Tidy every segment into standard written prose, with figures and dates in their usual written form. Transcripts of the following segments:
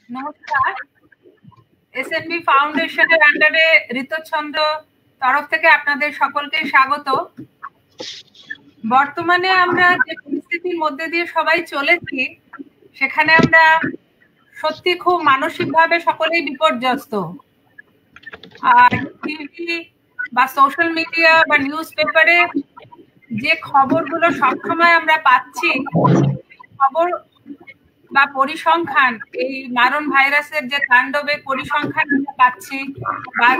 নমস্কার। এসএনবি ফাউন্ডেশনের আন্ডারে ঋতুছন্দ তরফ থেকে আপনাদের সকলকে স্বাগত। বর্তমানে আমরা যে পরিস্থিতির মধ্যে দিয়ে সবাই চলেছি, সেখানে আমরা সত্যি খুব মানসিকভাবে সকলেই বিপর্যস্ত। আর টিভি বা সোশ্যাল মিডিয়া বা নিউজ পেপারে যে খবরগুলো সবসময় আমরা পাচ্ছি, খবর বা পরিসংখ্যান, এই মারণ ভাইরাসের যে তাণ্ডবে পরিসংখ্যান আমরা পাচ্ছি বা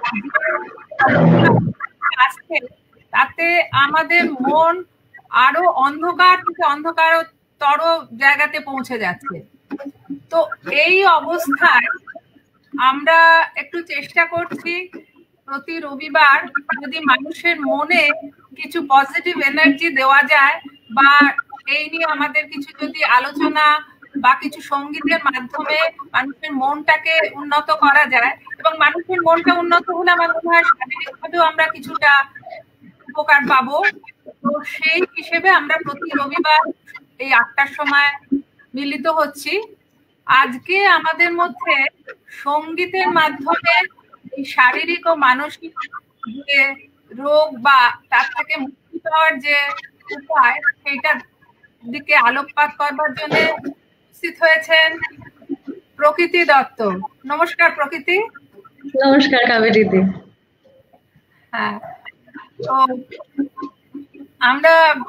আসছে, তাতে আমাদের মন আরো অন্ধকার থেকে অন্ধকারতর জায়গাতে পৌঁছে যাচ্ছে। তো এই অবস্থায় আমরা একটু চেষ্টা করছি প্রতি রবিবার যদি মানুষের মনে কিছু পজিটিভ এনার্জি দেওয়া যায় বা এই নিয়ে আমাদের কিছু যদি আলোচনা বা কিছু সঙ্গীতের মাধ্যমে মানুষের মনটাকে উন্নত করা যায়, এবং মানুষের মনটা উন্নত হলে আমার মনে হয় শারীরিকভাবেও আমরা কিছুটা উপকার পাবো। তো সেই হিসেবে আমরা প্রতি রবিবার এই 8টার সময় মিলিত হচ্ছি। আজকে আমাদের মধ্যে সঙ্গীতের মাধ্যমে এই শারীরিক ও মানসিক যে রোগ বা তার থেকে মুক্তি পাওয়ার যে উপায়, সেইটার দিকে আলোকপাত করবার জন্য উপস্থিত হয়েছেন প্রকৃতি দত্ত। নমস্কার প্রকৃতি। নমস্কার কাবেরী দি। হ্যাঁ, তো আমরা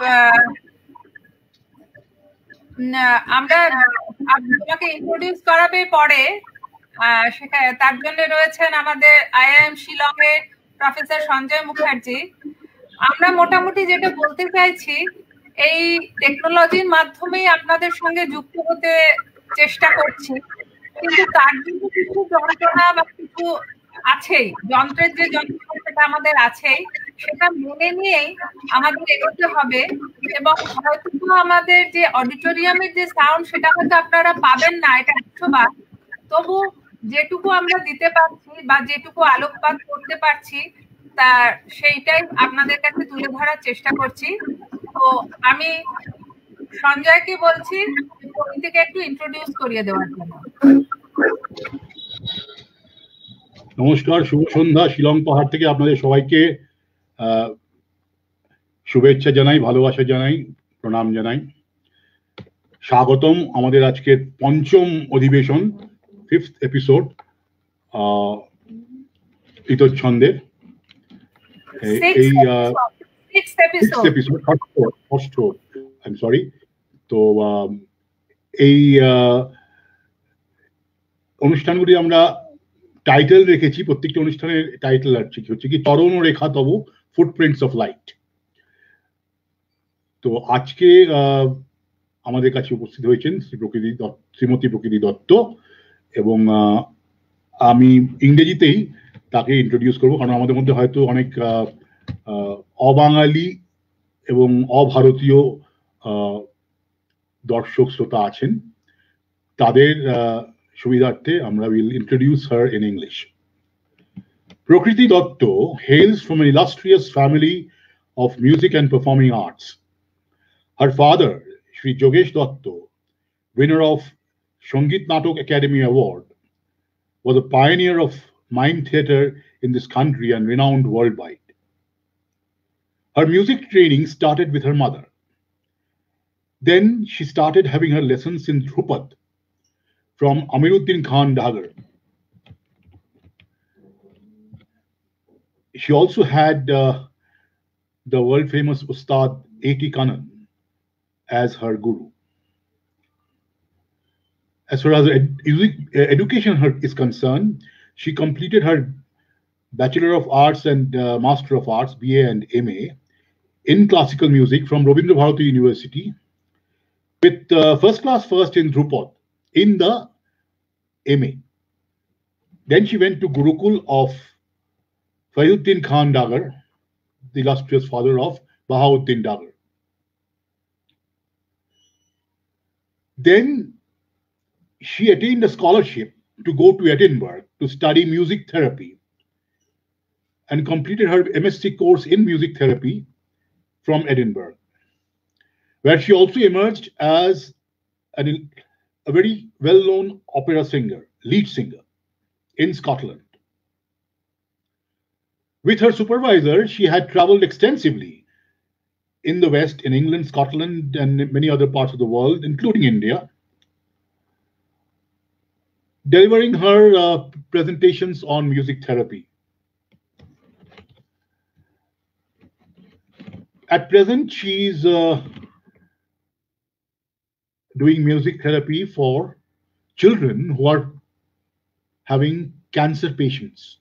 তোমাকে ইন্ট্রোডিউস করাবে পরে। সেখানে তার জন্য রয়েছেন আমাদের আইআইএম শিলং এর প্রফেসর সঞ্জয় মুখার্জি। আমরা মোটামুটি যেটা বলতে চাইছি, এই টেকনোলজির মাধ্যমেই আপনাদের সঙ্গে যুক্ত হতে চেষ্টা করছি, কিন্তু তার জন্য কিছু যন্ত্রণা বা কিছু আছেই, যন্ত্রের যে যন্ত্রণা সেটা আমাদের আছেই, সেটা মেনে নিয়েই আমাদের এগোতে হবে। এবং হয়তো আমাদের যে অডিটোরিয়ামের যে সাউন্ড, সেটা হয়তো আপনারা পাবেন না, এটা 100 বার। তবু যেটুকু আমরা দিতে পারছি বা যেটুকু আলোকপাত করতে পারছি, তা সেইটাই আপনাদের কাছে তুলে ধরার চেষ্টা করছি। তো আমি সঞ্জয়কে বলছি প্রকৃতিকে একটু ইন্ট্রোডিউস করিয়ে দেওয়ার জন্য। নমস্কার, শুভ সন্ধ্যা। শিলং পাহাড় থেকে আপনাদের সবাইকে শুভেচ্ছা জানাই, ভালোবাসা জানাই, প্রণাম জানাই, স্বাগতম আমাদের আজকের পঞ্চম অধিবেশন, 5th এপিসোড ইতচ্ছন্দের। এই তো এই অনুষ্ঠানগুলি আমরা টাইটেল রেখেছি, প্রত্যেকটা অনুষ্ঠানের টাইটেল হচ্ছে কি তরণ রেখা তব ফুটপ্রিন্টস অফ লাইট। তো আজকে আমাদের কাছে উপস্থিত হয়েছেন শ্রীমতী প্রকৃতি দত্ত, এবং আমি ইংরেজিতেই তাকে ইন্ট্রোডিউস করবো, কারণ আমাদের মধ্যে হয়তো অনেক অবাঙালি এবং অভারতীয় দর্শক শ্রোতা আছেন। তাদের সুবিধার্থে আমরা will introduce her in English. Prakriti Datta hails from an illustrious family of music and performing arts. Her father, Shri Jogesh Datta, winner of Sangeet Natak Academy Award, was a pioneer of mime theatre in this country and renowned worldwide. Her music training started with her mother. Then she started having her lessons in Dhrupad from Amiruddin Khan Dagar. She also had the world famous Ustad A.T. Kannan as her guru. As far as education is concerned, she completed her Bachelor of Arts and Master of Arts, BA and MA, in classical music from Rabindra Bharati University, with first class first in Dhrupad in the MA. Then she went to Gurukul of Faizuddin Khan Dagar, the illustrious father of Bahauddin Dagar. Then she attained a scholarship to go to Edinburgh to study music therapy and completed her MSc course in music therapy from Edinburgh, where she also emerged as a very well-known opera singer, lead singer in Scotland. With her supervisor, she had traveled extensively in the West, in England, Scotland, and many other parts of the world, including India, delivering her presentations on music therapy. At present, she's doing music therapy for children who are having cancer parents.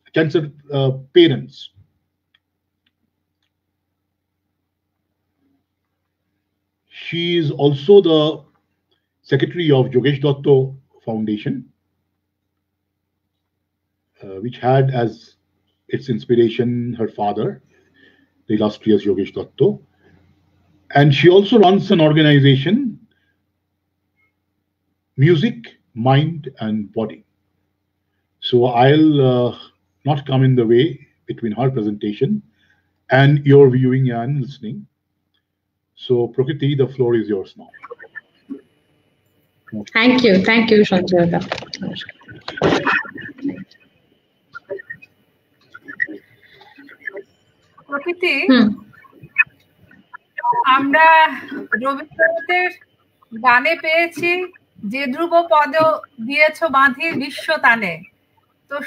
She is also the secretary of Yogesh Dotto Foundation, which had as its inspiration her father, the illustrious Yogesh Dotto. And she also runs an organization, Music, Mind and Body. So I'll not come in the way between her presentation and your viewing and listening. So Prakriti, the floor is yours now. Thank you, Sanjay. প্রকৃতি, আমরা রবীন্দ্রনাথের গানে পেয়েছি যে ধ্রুব পদ দিয়েছ বাঁধি বিশ্ব তানে, তো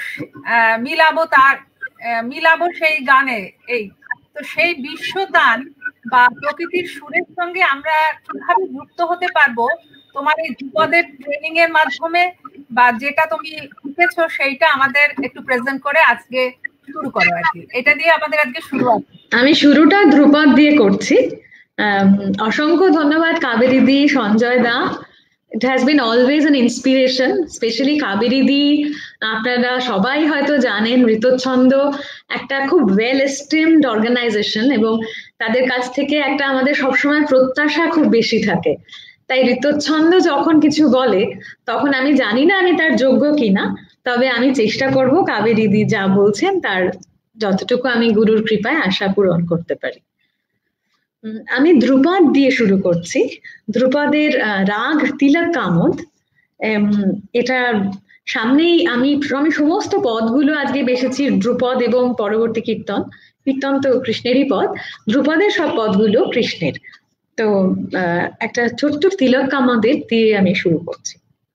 মিলাবো সেই গানে। এই তো সেই বিশ্বদান বা প্রকৃতির সুরের সঙ্গে আমরা কিভাবে যুক্ত হতে পারবো তোমার এই ধ্রুপদের ট্রেনিং এর মাধ্যমে, বা যেটা তুমি শিখেছো সেইটা আমাদের একটু প্রেজেন্ট করে আজকে শুরু করো আর কি। এটা দিয়ে আমাদের আজকে শুরু হবে। আমি শুরুটা ধ্রুপদ দিয়ে করছি। অসংখ্য ধন্যবাদ কাবেরী দি, সঞ্জয় দা। It has been always an inspiration, especially Kaveri দি। আপনারা সবাই হয়তো জানেন ঋতচ্ছন্দ একটা খুব ওয়েল এস্টিমড অর্গানাইজেশন, এবং তাদের কাছ থেকে একটা আমাদের সবসময় প্রত্যাশা খুব বেশি থাকে। তাই ঋতচ্ছন্দ যখন কিছু বলে তখন আমি জানি না আমি তার যোগ্য কিনা, তবে আমি চেষ্টা করব কাবেরী দি যা বলছেন তার যতটুকু আমি গুরুর কৃপায় আশা পূরণ করতে পারি। আমি ধ্রুপদ দিয়ে শুরু করছি। ধ্রুপদের রাগ তিলক কামদ। এটা সামনেই আমি সমস্ত পদগুলো আজকে বেসেছি ধ্রুপদ এবং পরবর্তী কীর্তন। কীর্তন তো কৃষ্ণেরই পদ, ধ্রুপদের সব পদগুলো কৃষ্ণের। তো একটা ছোট্ট তিলক কামদের দিয়ে আমি শুরু করছি।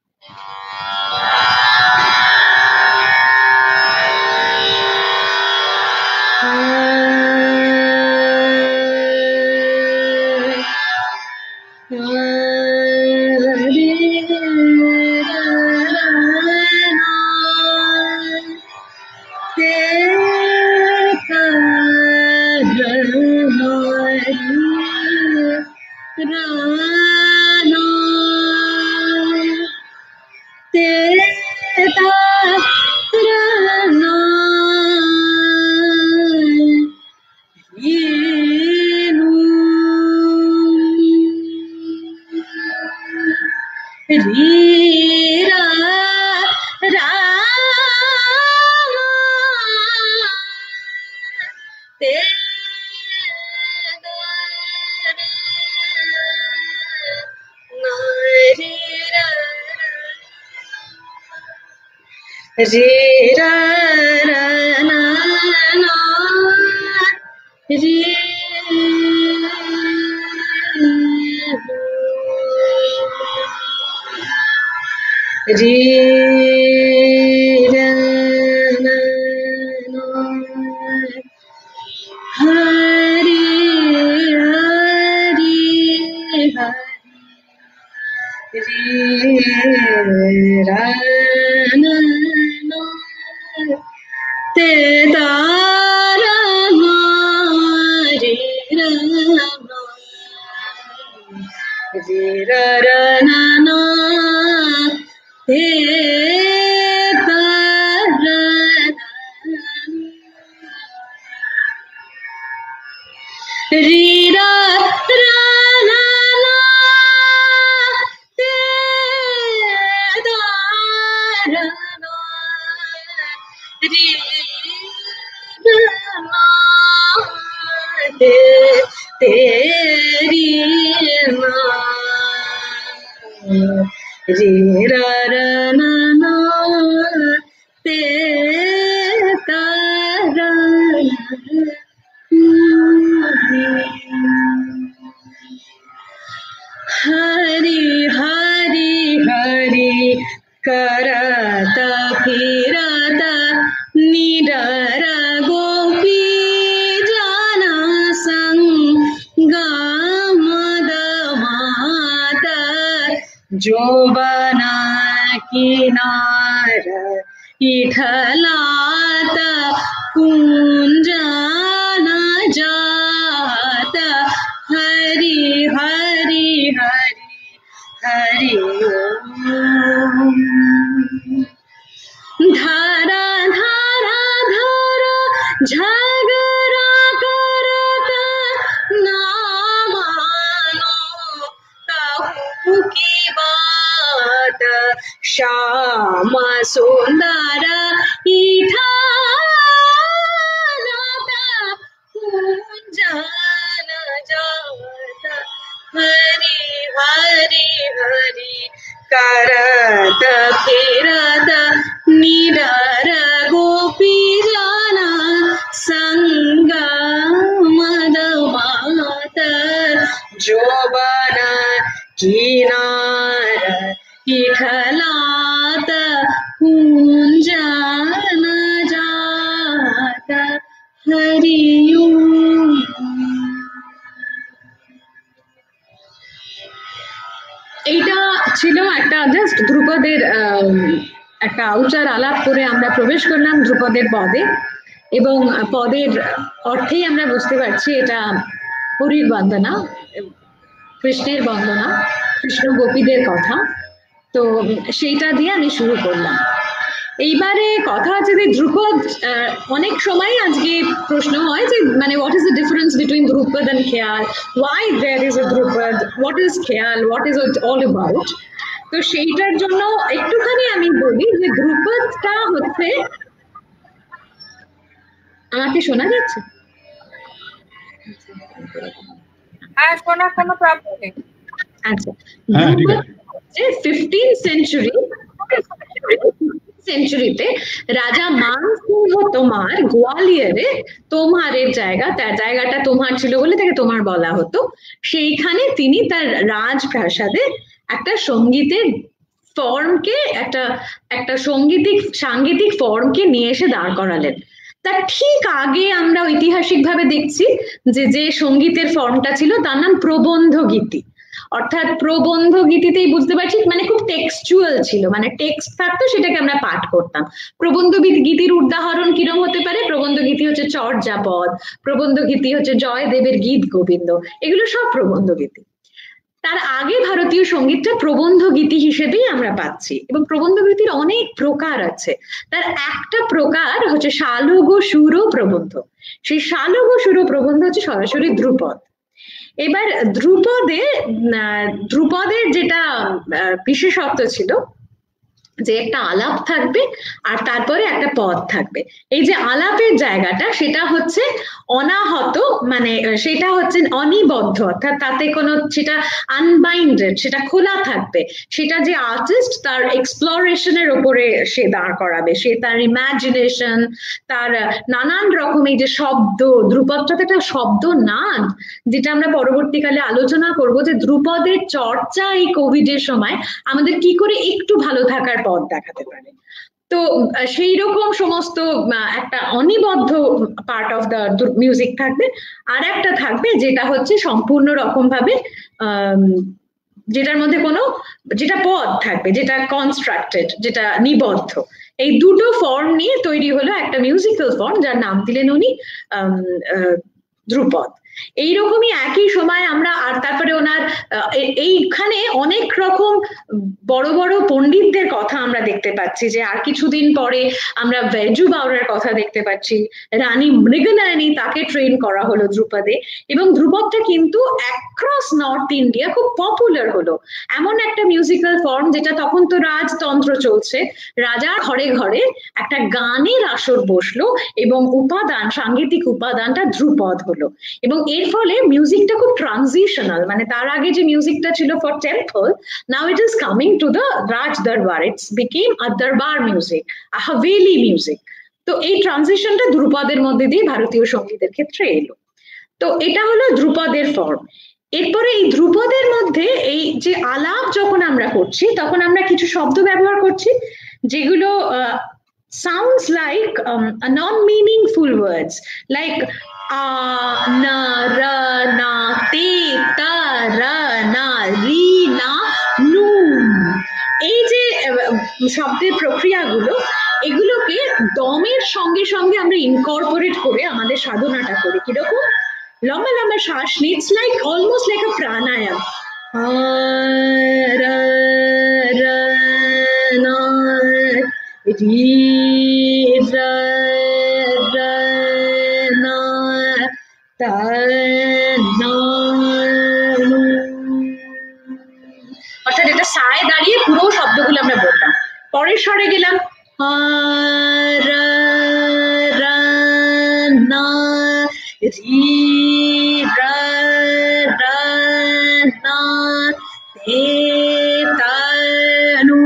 Re ra ra na na re re ra na na Hari Hari Hari Ra na te dara re ra na na te dara re ra ra na na te dara तेरी ra ra na na te ta ra Hari Hari Hari Karata Phirata Nidara Gopi Jana Sangamada Mata Jobana Kinara Ithalata Kunjana Jata Hari Hari Hari Hari Om Dhara Dhara Dhara Jhagara Karata Namano Kahu Ki Baat Shama Sundara Ithalata Kunjana Jata Hari Hari Hari Karata Phirata Nidara Gopi Jana Sangamada Mata Jobana Kinara Ithalata Kunjana Jata Hari Om এইটা ছিল একটা just ধ্রুপদের একটা আউচার আলাপ করে আমরা প্রবেশ করলাম ধ্রুপদের পদে এবং পদের অর্থেই আমরা বুঝতে পারছি এটা হরির বন্দনা কৃষ্ণের বন্দনা কৃষ্ণ গোপীদের কথা তো সেইটা দিয়ে আমি শুরু করলাম এইবারে কথা আছে যে ধ্রুপদ অনেক সময় আজকে প্রশ্ন হয় যে মানে what is the difference between Dhrupad and Khayal why there is a Dhrupad what is Khayal what is it all about তো সেইটার জন্য একটুখানি আমি বলি যে ধ্রুপদটা হচ্ছে আমাকে শোনা যাচ্ছে হ্যাঁ শোনা কোনো প্রবলেম নেই আচ্ছা ধ্রুপদ হচ্ছে 15th সেঞ্চুরিতে রাজা মান সিংহ তোমার গোয়ালিয়রে তোমারের জায়গাটা তোমার ছিল বলে তাকে তোমার বলা হতো সেইখানে তিনি তার রাজপ্রাসাদে একটা সঙ্গীতের ফর্মকে একটা সাংগীতিক ফর্মকে নিয়ে এসে দাঁড় করালেন তার ঠিক আগে আমরা ঐতিহাসিকভাবে দেখছি যে সঙ্গীতের ফর্মটা ছিল তার নাম প্রবন্ধ গীতি অর্থাৎ প্রবন্ধ গীতিতেই বুঝতে পারছি মানে খুব টেক্সচুয়াল ছিল মানে টেক্সট থাকতো সেটাকে আমরা পাঠ করতাম প্রবন্ধ গীতির উদাহরণ কিরকম হতে পারে প্রবন্ধ গীতি হচ্ছে চর্যাপদ প্রবন্ধ গীতি হচ্ছে জয়দেবের গীত গোবিন্দ এগুলো সব প্রবন্ধ গীতি তার আগে ভারতীয় সঙ্গীতটা প্রবন্ধ গীতি হিসেবেই আমরা পাচ্ছি এবং প্রবন্ধ গীতির অনেক প্রকার আছে তার একটা প্রকার হচ্ছে শালগ সুর প্রবন্ধ সেই শালগ সুর প্রবন্ধ হচ্ছে সরাসরি ধ্রুপদ এবার ধ্রুপদের যেটা বিশেষত্ব ছিল যে একটা আলাপ থাকবে আর তারপরে একটা পদ থাকবে এই যে আলাপের জায়গাটা সেটা হচ্ছে অনাহত মানে সেটা হচ্ছে অনিবদ্ধ অর্থাৎ তাতে কোনো সেটা আনবাইন্ডেড সেটা খোলা থাকবে সেটা যে আর্টিস্ট তার এক্সপ্লোরেশনের উপরে সে দাঁড় করাবে সে তার ইমাজিনেশন তার নানান রকম এই যে শব্দ ধ্রুপদটা একটা শব্দ নাদ যেটা আমরা পরবর্তীকালে আলোচনা করব যে ধ্রুপদের চর্চা এই কোভিডের সময় আমাদের কি করে একটু ভালো থাকার পথ দেখাতে পারে তো সেই রকম সমস্ত একটা অনিবদ্ধ পার্ট অফ দ্য মিউজিক থাকবে আর একটা থাকবে যেটা হচ্ছে সম্পূর্ণ রকম ভাবে যেটার মধ্যে যেটা পদ থাকবে যেটা কনস্ট্রাক্টেড যেটা নিবদ্ধ এই দুটো ফর্ম নিয়ে তৈরি হলো একটা মিউজিক্যাল ফর্ম যার নাম দিলেন উনি ধ্রুপদ এইরকমই একই সময় আমরা আর তারপরে ওনার এইখানে অনেক রকম বড় বড় পণ্ডিতদের কথা আমরা দেখতে পাচ্ছি যে আর কিছুদিন পরে আমরা ভেজু বাউরার কথা দেখতে পাচ্ছি রানী মৃগনয়নী তাকে ট্রেন করা হলো ধ্রুপদে এবং ধ্রুপদটা কিন্তু অ্যাক্রস নর্থ ইন্ডিয়া খুব পপুলার হলো এমন একটা মিউজিক্যাল ফর্ম যেটা তখন তো রাজতন্ত্র চলছে রাজার ঘরে ঘরে একটা গানের আসর বসলো এবং সাংগীতিক উপাদানটা ধ্রুপদ হলো এবং এর ফলে মিউজিকটা খুব ট্রানজিশনাল, মানে তার আগে যে মিউজিকটা ছিল for temple, now it is coming to the raj darbar, it's became a দরবার মিউজিক, আ হাভেলি মিউজিক। তো এই ট্রানজিশনটা ধ্রুপদের মধ্যে দিয়ে ভারতীয় সঙ্গীতের ক্ষেত্রে এলো। তো এটা হলো ধ্রুপদের ফর্ম। এরপরে এই ধ্রুপদের মধ্যে এই যে আলাপ যখন আমরা করছি তখন আমরা কিছু শব্দ ব্যবহার করছি যেগুলো sounds like non-meaningful words like na ra na te ta ra na ri na nu, এই যে শব্দের প্রক্রিয়াগুলো এগুলোকে দমের সঙ্গে সঙ্গে আমরা ইনকর্পোরেট করে আমাদের সাধনাটা করি। কিরকম? লম্বা লম্বা শ্বাস নিই, it's like almost like a pranayama, রা রা না রি রা রা না তা না, অর্থাৎ এটা সায় দাঁড়িয়ে পুরো শব্দগুলো আমরা বললাম। পরের স্বরে গেলাম রা রা না রি রা রা না তে তা নু।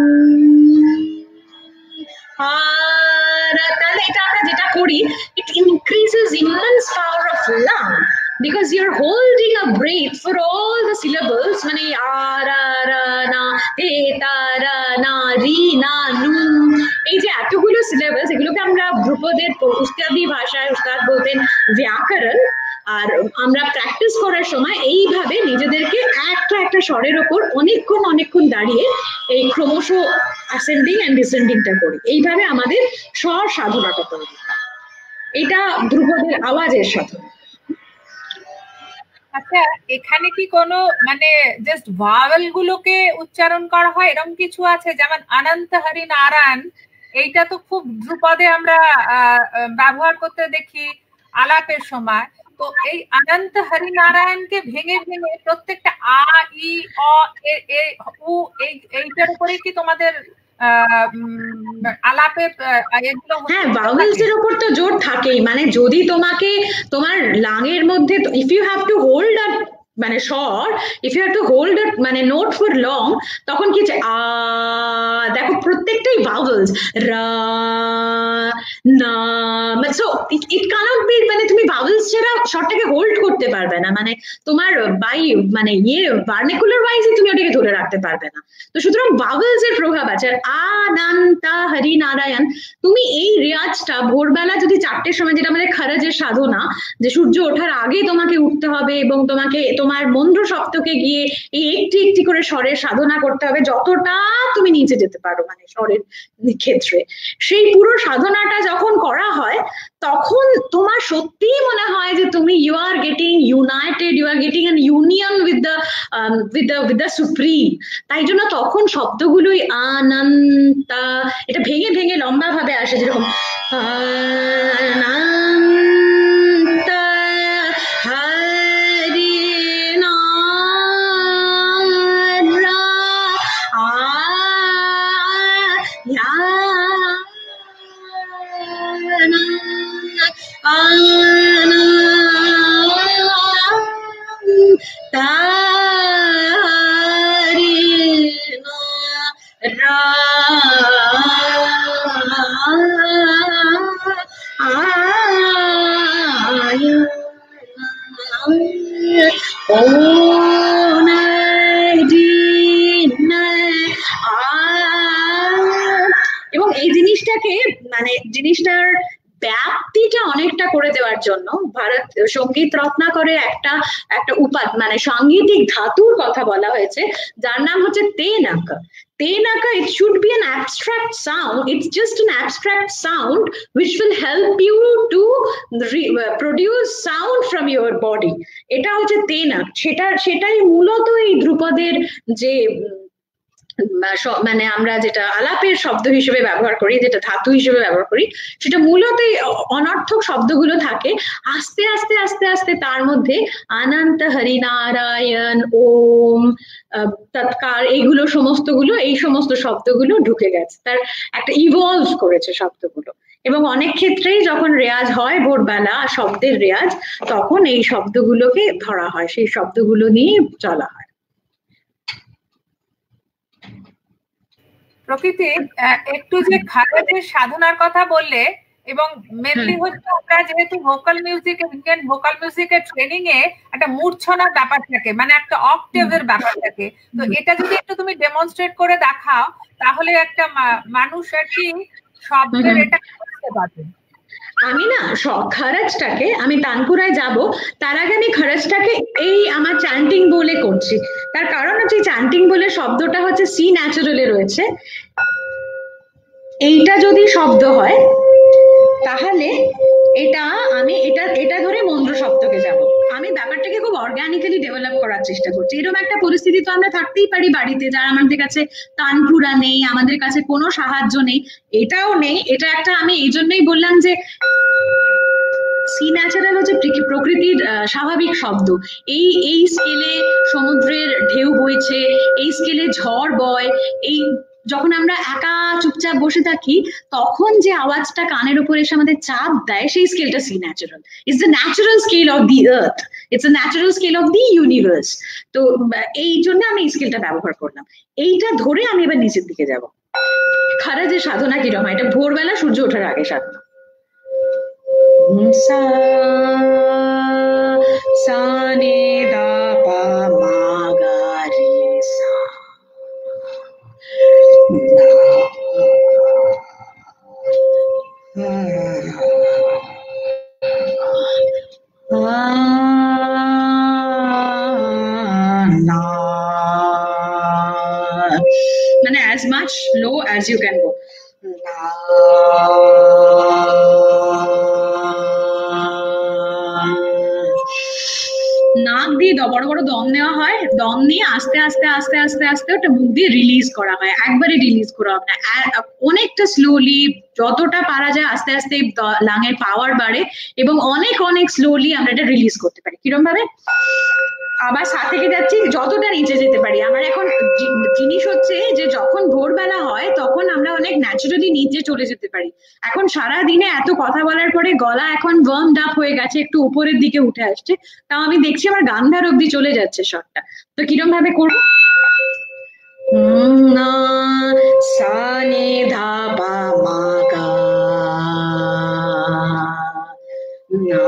তাহলে এটা আমরা যেটা করি, it increases immense power of lung because you're holding a breath for all the syllables, মানে ra ra na te ta ra na ri na nu, এই যে এতগুলো সিলেবাস, এগুলোকে আমরা ধ্রুপদের উস্তাদি ভাষায় উস্তাদ বলতেন ব্যাকরণ। আর আমরা প্র্যাকটিস করার সময় এইভাবে নিজেদেরকে একটা একটা স্বরের ওপর অনেকক্ষণ দাঁড়িয়ে এই ক্রমশ অ্যাসেন্ডিং এন্ড ডিসেন্ডিংটা করি, এইভাবে আমাদের স্বর সাধনাটা করি। এটা ধ্রুপদের আওয়াজের সাথে। আচ্ছা, এখানে কি কোনো মানে জাস্ট ভাওয়েল গুলোকে উচ্চারণ করা হয় এরকম কিছু আছে? যেমন অনন্ত হরি নারায়ণ, এইটা তো খুব ধ্রুপদে আমরা ব্যবহার করতে দেখি আলাপের সময়। তো এই অনন্ত হরি নারায়ণকে ভেঙে ভেঙে প্রত্যেকটা আ ই অ এ উ এইটার উপরে কি তোমাদের আলাপে এগুলো? হ্যাঁ, ভাওয়েলস এর উপর তো জোর থাকেই, মানে যদি তোমাকে তোমার লাংয়ের মধ্যে if you have to hold a মানে স্বর, if you have to hold a মানে নোট ফর লং, তখন কি হচ্ছে দেখো প্রত্যেকটাই ভাওয়েলস, রা না, সো ইট ক্যানট বি, মানে তুমি ভাওয়েলস ছাড়া স্বরটাকে হোল্ড করতে পারবে না, মানে তোমার বাই মানে ভার্নাকুলার ওয়াইজ তুমি ওটাকে ধরে রাখতে পারবে না। তো সুতরাং ভাওয়েলস এর প্রভাব আছে। আর আনন্তা হরি নারায়ণ, তুমি এই রেয়াজটা ভোরবেলা যদি 4টের সময়, যেটা আমাদের খরজের সাধনা, যে সূর্য ওঠার আগে তোমাকে উঠতে হবে এবং তোমাকে তোমার মন্দ্র সপ্তকে গিয়ে এই একটি একটি করে স্বরের সাধনা করতে হবে যতটা তুমি নিচে যেতে পারো, মানে স্বরের ক্ষেত্রে সেই পুরো সাধনাটা যখন করা হয় তখন তোমার সত্যিই মনে হয় যে তুমি you are getting united, you are getting an union with the supreme. তাই জন্য তখন শব্দগুলোই আনন্তা, এটা ভেঙে ভেঙে লম্বা ভাবে আসে, যেরকম আনন্তা হরি এবং এই জিনিসটাকে মানে জিনিসটার ব্যাপ্তিটা অনেকটা করে দেওয়ার জন্য ভারত সঙ্গীত রত্নাকরে একটা মানে সাংগীতিক ধাতুর কথা বলা হয়েছে, যার নাম হচ্ছে তেনাকা। Tenaka, it should be an abstract sound. It's just an abstract sound which will help you to produce sound from your body. এটা হচ্ছে তেনাক। সেটাই মূলত এই ধ্রুপদের যে মানে আমরা যেটা আলাপের শব্দ হিসেবে ব্যবহার করি, যেটা ধাতু হিসেবে ব্যবহার করি, সেটা মূলত অনর্থক শব্দগুলো থাকে। আস্তে আস্তে আস্তে আস্তে তার মধ্যে অনন্ত হরি নারায়ণ, ওম, তৎকার, এইগুলো সমস্তগুলো, এই সমস্ত শব্দগুলো ঢুকে গেছে, তার একটা ইভলভ করেছে শব্দগুলো। এবং অনেক ক্ষেত্রেই যখন রেয়াজ হয় ভোরবেলা শব্দের রেয়াজ, তখন এই শব্দগুলোকে ধরা হয়, সেই শব্দগুলো নিয়ে চলা হয়। প্রকৃতি একটু যে খারাজের সাধনার কথা বললে, এবং মেনলি হচ্ছে আমরা যেহেতু ভোকাল মিউজিক, ইন্ডিয়ান ভোকাল মিউজিকের ট্রেনিং এ একটা মূর্ছনার ব্যাপার থাকে, মানে একটা অক্টেভের ব্যাপার থাকে, তো এটা যদি একটু তুমি ডেমনস্ট্রেট করে দেখাও তাহলে একটা মানুষ আর কি শব্দের এটা বুঝতে পারবে। আমি না খারাজটাকে, আমি তানপুরায় যাব তার আগে আমি খারাজটাকে এই আমার চ্যান্টিং বলে করছি। তার কারণ হচ্ছে চ্যান্টিং বলে শব্দটা হচ্ছে সি ন্যাচারালে রয়েছে, এইটা যদি শব্দ হয় তাহলে এটা আমি এটা ধরে মন্দ্র সপ্তকে যাব। আমি ব্যাপারটাকে খুব অর্গানিক্যালি ডেভেলপ করার চেষ্টা করছি। এরকম একটা পরিস্থিতি তো আমরা থাকতেই পারি বাড়িতে, যারা আমাদের কাছে তানপুরা নেই, আমাদের কাছে কোনো সাহায্য নেই, এটাও নেই। এটা একটা, আমি এই জন্যই বললাম যে সি ন্যাচারাল হচ্ছে প্রকৃতির স্বাভাবিক শব্দ। এই স্কেলে সমুদ্রের ঢেউ বইছে, এই স্কেলে ঝড় বয়, এই যখন আমরা একা চুপচাপ বসে থাকি তখন যে আওয়াজটা কানের উপর এসে আমাদের চাপ দেয়, সেই স্কেলটা C natural. It's the natural scale of the earth, it's the natural scale of the universe. তো এই জন্য আমি এই স্কেলটা ব্যবহার করলাম। এইটা ধরে আমি এবার নিচের দিকে যাব। খারাজের সাধনা কিরকম? এটা ভোরবেলা সূর্য ওঠার আগে সাধনা। সা সা নে দা পা মা গা রে সা, মানে as much low as you can go. নাক দিয়ে বড় বড় দম নেওয়া হয়, দম নিয়ে আস্তে আস্তে আস্তে আস্তে আস্তে ওটা মুখ দিয়ে রিলিজ করা হয়। একবারে রিলিজ করা হবে না, অনেকটা স্লোলি, যতটা পারা যায় আস্তে আস্তে লাঙের পাওয়ার বাড়ে এবং অনেক অনেক স্লোলি আমরা এটা রিলিজ করতে পারি। কিরকম ভাবে? আবার সা থেকে যাচ্ছি, যতটা নিচে যেতে পারি। আমার এখন জিনিস হচ্ছে যে যখন ভোরবেলা হয় তখন আমরা অনেক ন্যাচারালি নিচে চলে যেতে পারি। এখন সারা দিনে এত কথা বলার পরে গলা এখন ওয়ার্মড আপ হয়ে গেছে, একটু উপরের দিকে উঠে আসছে, তাও আমি দেখছি আমার গান্ধার অব্দি চলে যাচ্ছে শটটা। তো কিরম ভাবে করবো? না সা নে ধা পা মা গা না,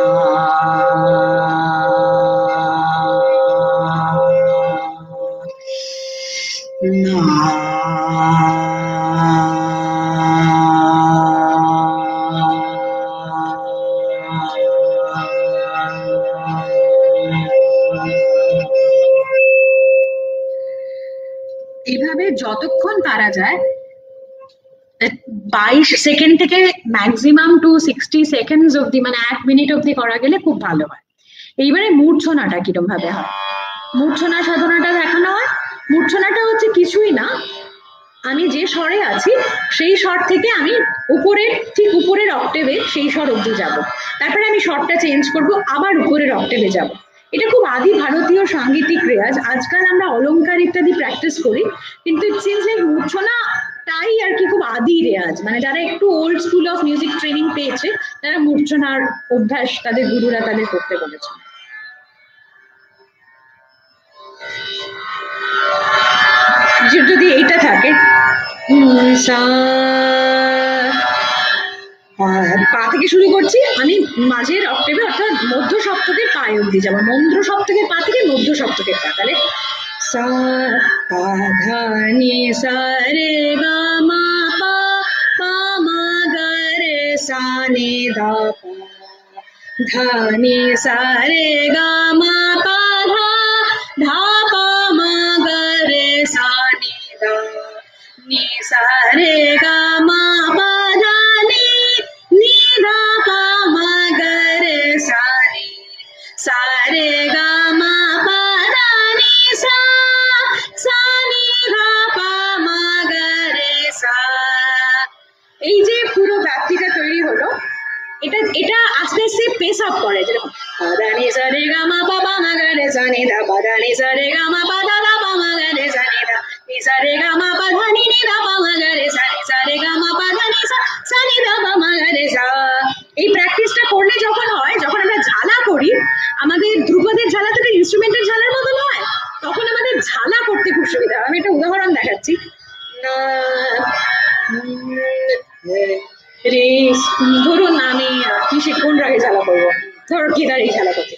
এইভাবে যতক্ষণ পারা যায় 22 সেকেন্ড থেকে ম্যাক্সিমাম টু 60 সেকেন্ডস অব্দি, মানে 1 মিনিট অব্দি করা গেলে খুব ভালো হয়। এইবারে মূর্ছনাটা কিরম ভাবে হয়? মূর্ছনা সাধনাটা দেখানো হয়। মূর্ছনাটা হচ্ছে কিছুই না, আমি যে স্বরে আছি সেই স্বর থেকে আমি উপরের, ঠিক উপরের অক্টেভে সেই স্বর অব্দি যাব, তারপরে আমি স্বরটা চেঞ্জ করব, আবার উপরের অক্টেভে যাব। এটা খুব আদি ভারতীয় সাংগীতিক রেয়াজ। আজকাল আমরা অলংকার ইত্যাদি প্র্যাকটিস করি, কিন্তু ইট সিমস লাইক মূর্ছনা তাই আর কি খুব আদি রেয়াজ। মানে যারা একটু old school of music training পেয়েছে তারা মূর্ছনার অভ্যাস তাদের গুরুরা তাদের করতে বলেছে। যদি এইটা থাকে পা থেকে শুরু করছি, আমি মাঝের অক্টেভে অর্থাৎ মধ্য সপ্তকের পায়ে অব্দি যাবো। মন্দ্র সপ্তকের পা থেকে মধ্য সপ্তকের পা, তাহলে সা পা ধা নি সা রে গা মা পা পা মা গা রে সা নি ধা পা ধা নি সা রে গা মা পা ধা ধা পা মা গা রে সা নি ধা নি সা রে গা মা পা ধা নি নি ধা পা মা গা রে সা নি সা রে গা মা পা ধা নি সা সা নি ধা পা মা গা রে সা। এই যে পুরো ব্যাপ্তিটা তৈরি হলো, এটা আস্তে আস্তে পেস আপ করে, যেরকম পা নি সা রে গা মা পা মা গা রে সা নি ধা পা নি সা রে গা মা পা ধা পা মা গা রে সা নি ধা নি সা রে গা মা পা ধা নি ধা পা মা গা রে সা নি সা রে গা মা পা ধা নি সা সা নি ধা পা মা গা রে সা ধরুন আমি কি কোন রাগে ঝালা করবো, ধরো কেদারি ঝালা করছি,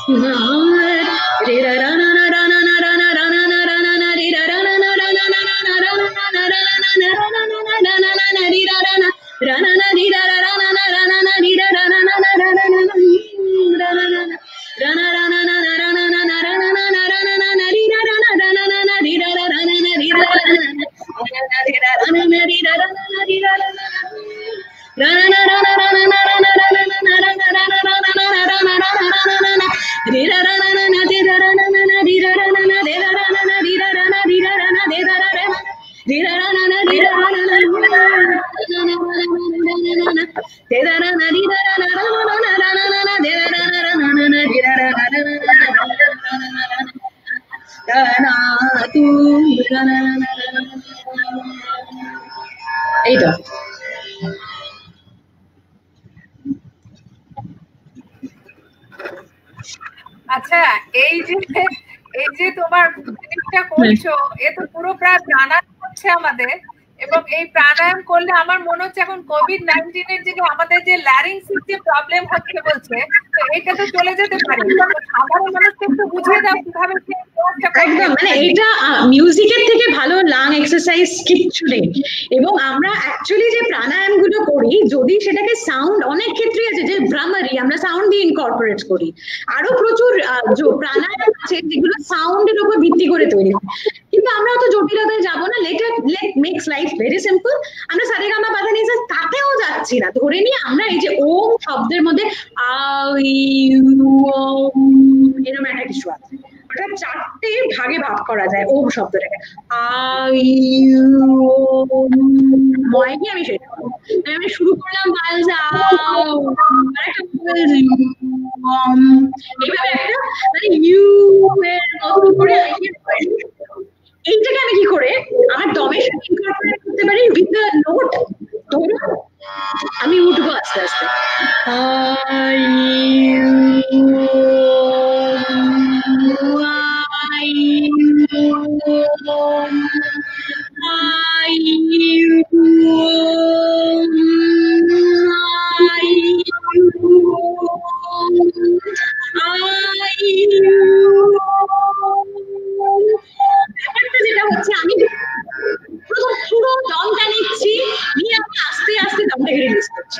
এইটা আচ্ছা, এই যে তোমার জিনিসটা করছো, এ তো পুরো প্রায় প্রাণায়াম হচ্ছে আমাদের। এবং এই প্রাণায়াম করলে আমার মনে হচ্ছে এখন কোভিড-19 এর দিকে আমাদের যে ল্যারিংসের যে প্রবলেম হচ্ছে বলছে, তো এটা তো চলে যেতে পারে। সাধারণ মানুষকে একটু বুঝিয়ে দাও কিভাবে। একদম, মানে এটা মিউজিকের থেকে ভালো লাং এক্সারসাইজ কিচ্ছু নেই। এবং আমরা অ্যাকচুয়ালি যে প্রাণায়াম গুলো করি, যদি সেটাকে সাউন্ড, অনেক ক্ষেত্রে আছে যে ভ্রামারি আমরা সাউন্ড দিয়ে ইনকর্পোরেট করি, আরো প্রচুর প্রাণায়াম আছে যেগুলো সাউন্ডের উপর ভিত্তি করে তৈরি হয়। কিন্তু আমরা অত জটিলতায় যাবো না, let makes life very simple. আমরা সারেগামা পাধা নিয়ে তাতেও যাচ্ছি না, ধরে নিয়ে আমরা এই যে ওম শব্দের মধ্যে এরকম একটা কিছু আছে, ওটা 4টে ভাগে ভাগ করা যায় ওম শব্দটাকে। ময়কে আমি সেটা আমি শুরু করলাম এইভাবে একটা মানে ইউ এর মতো করে এইটাকে আমি কি করে আমার দমের সাথে ইনকর্পোরেট করতে পারি উইথ দ্য নোট। ধরুন আমি উঠবো আস্তে আস্তে, যেটা হচ্ছে আমি পুরো দমটা নিচ্ছি, নিয়ে আমি আস্তে আস্তে দমটাকে রিলিজ করছি।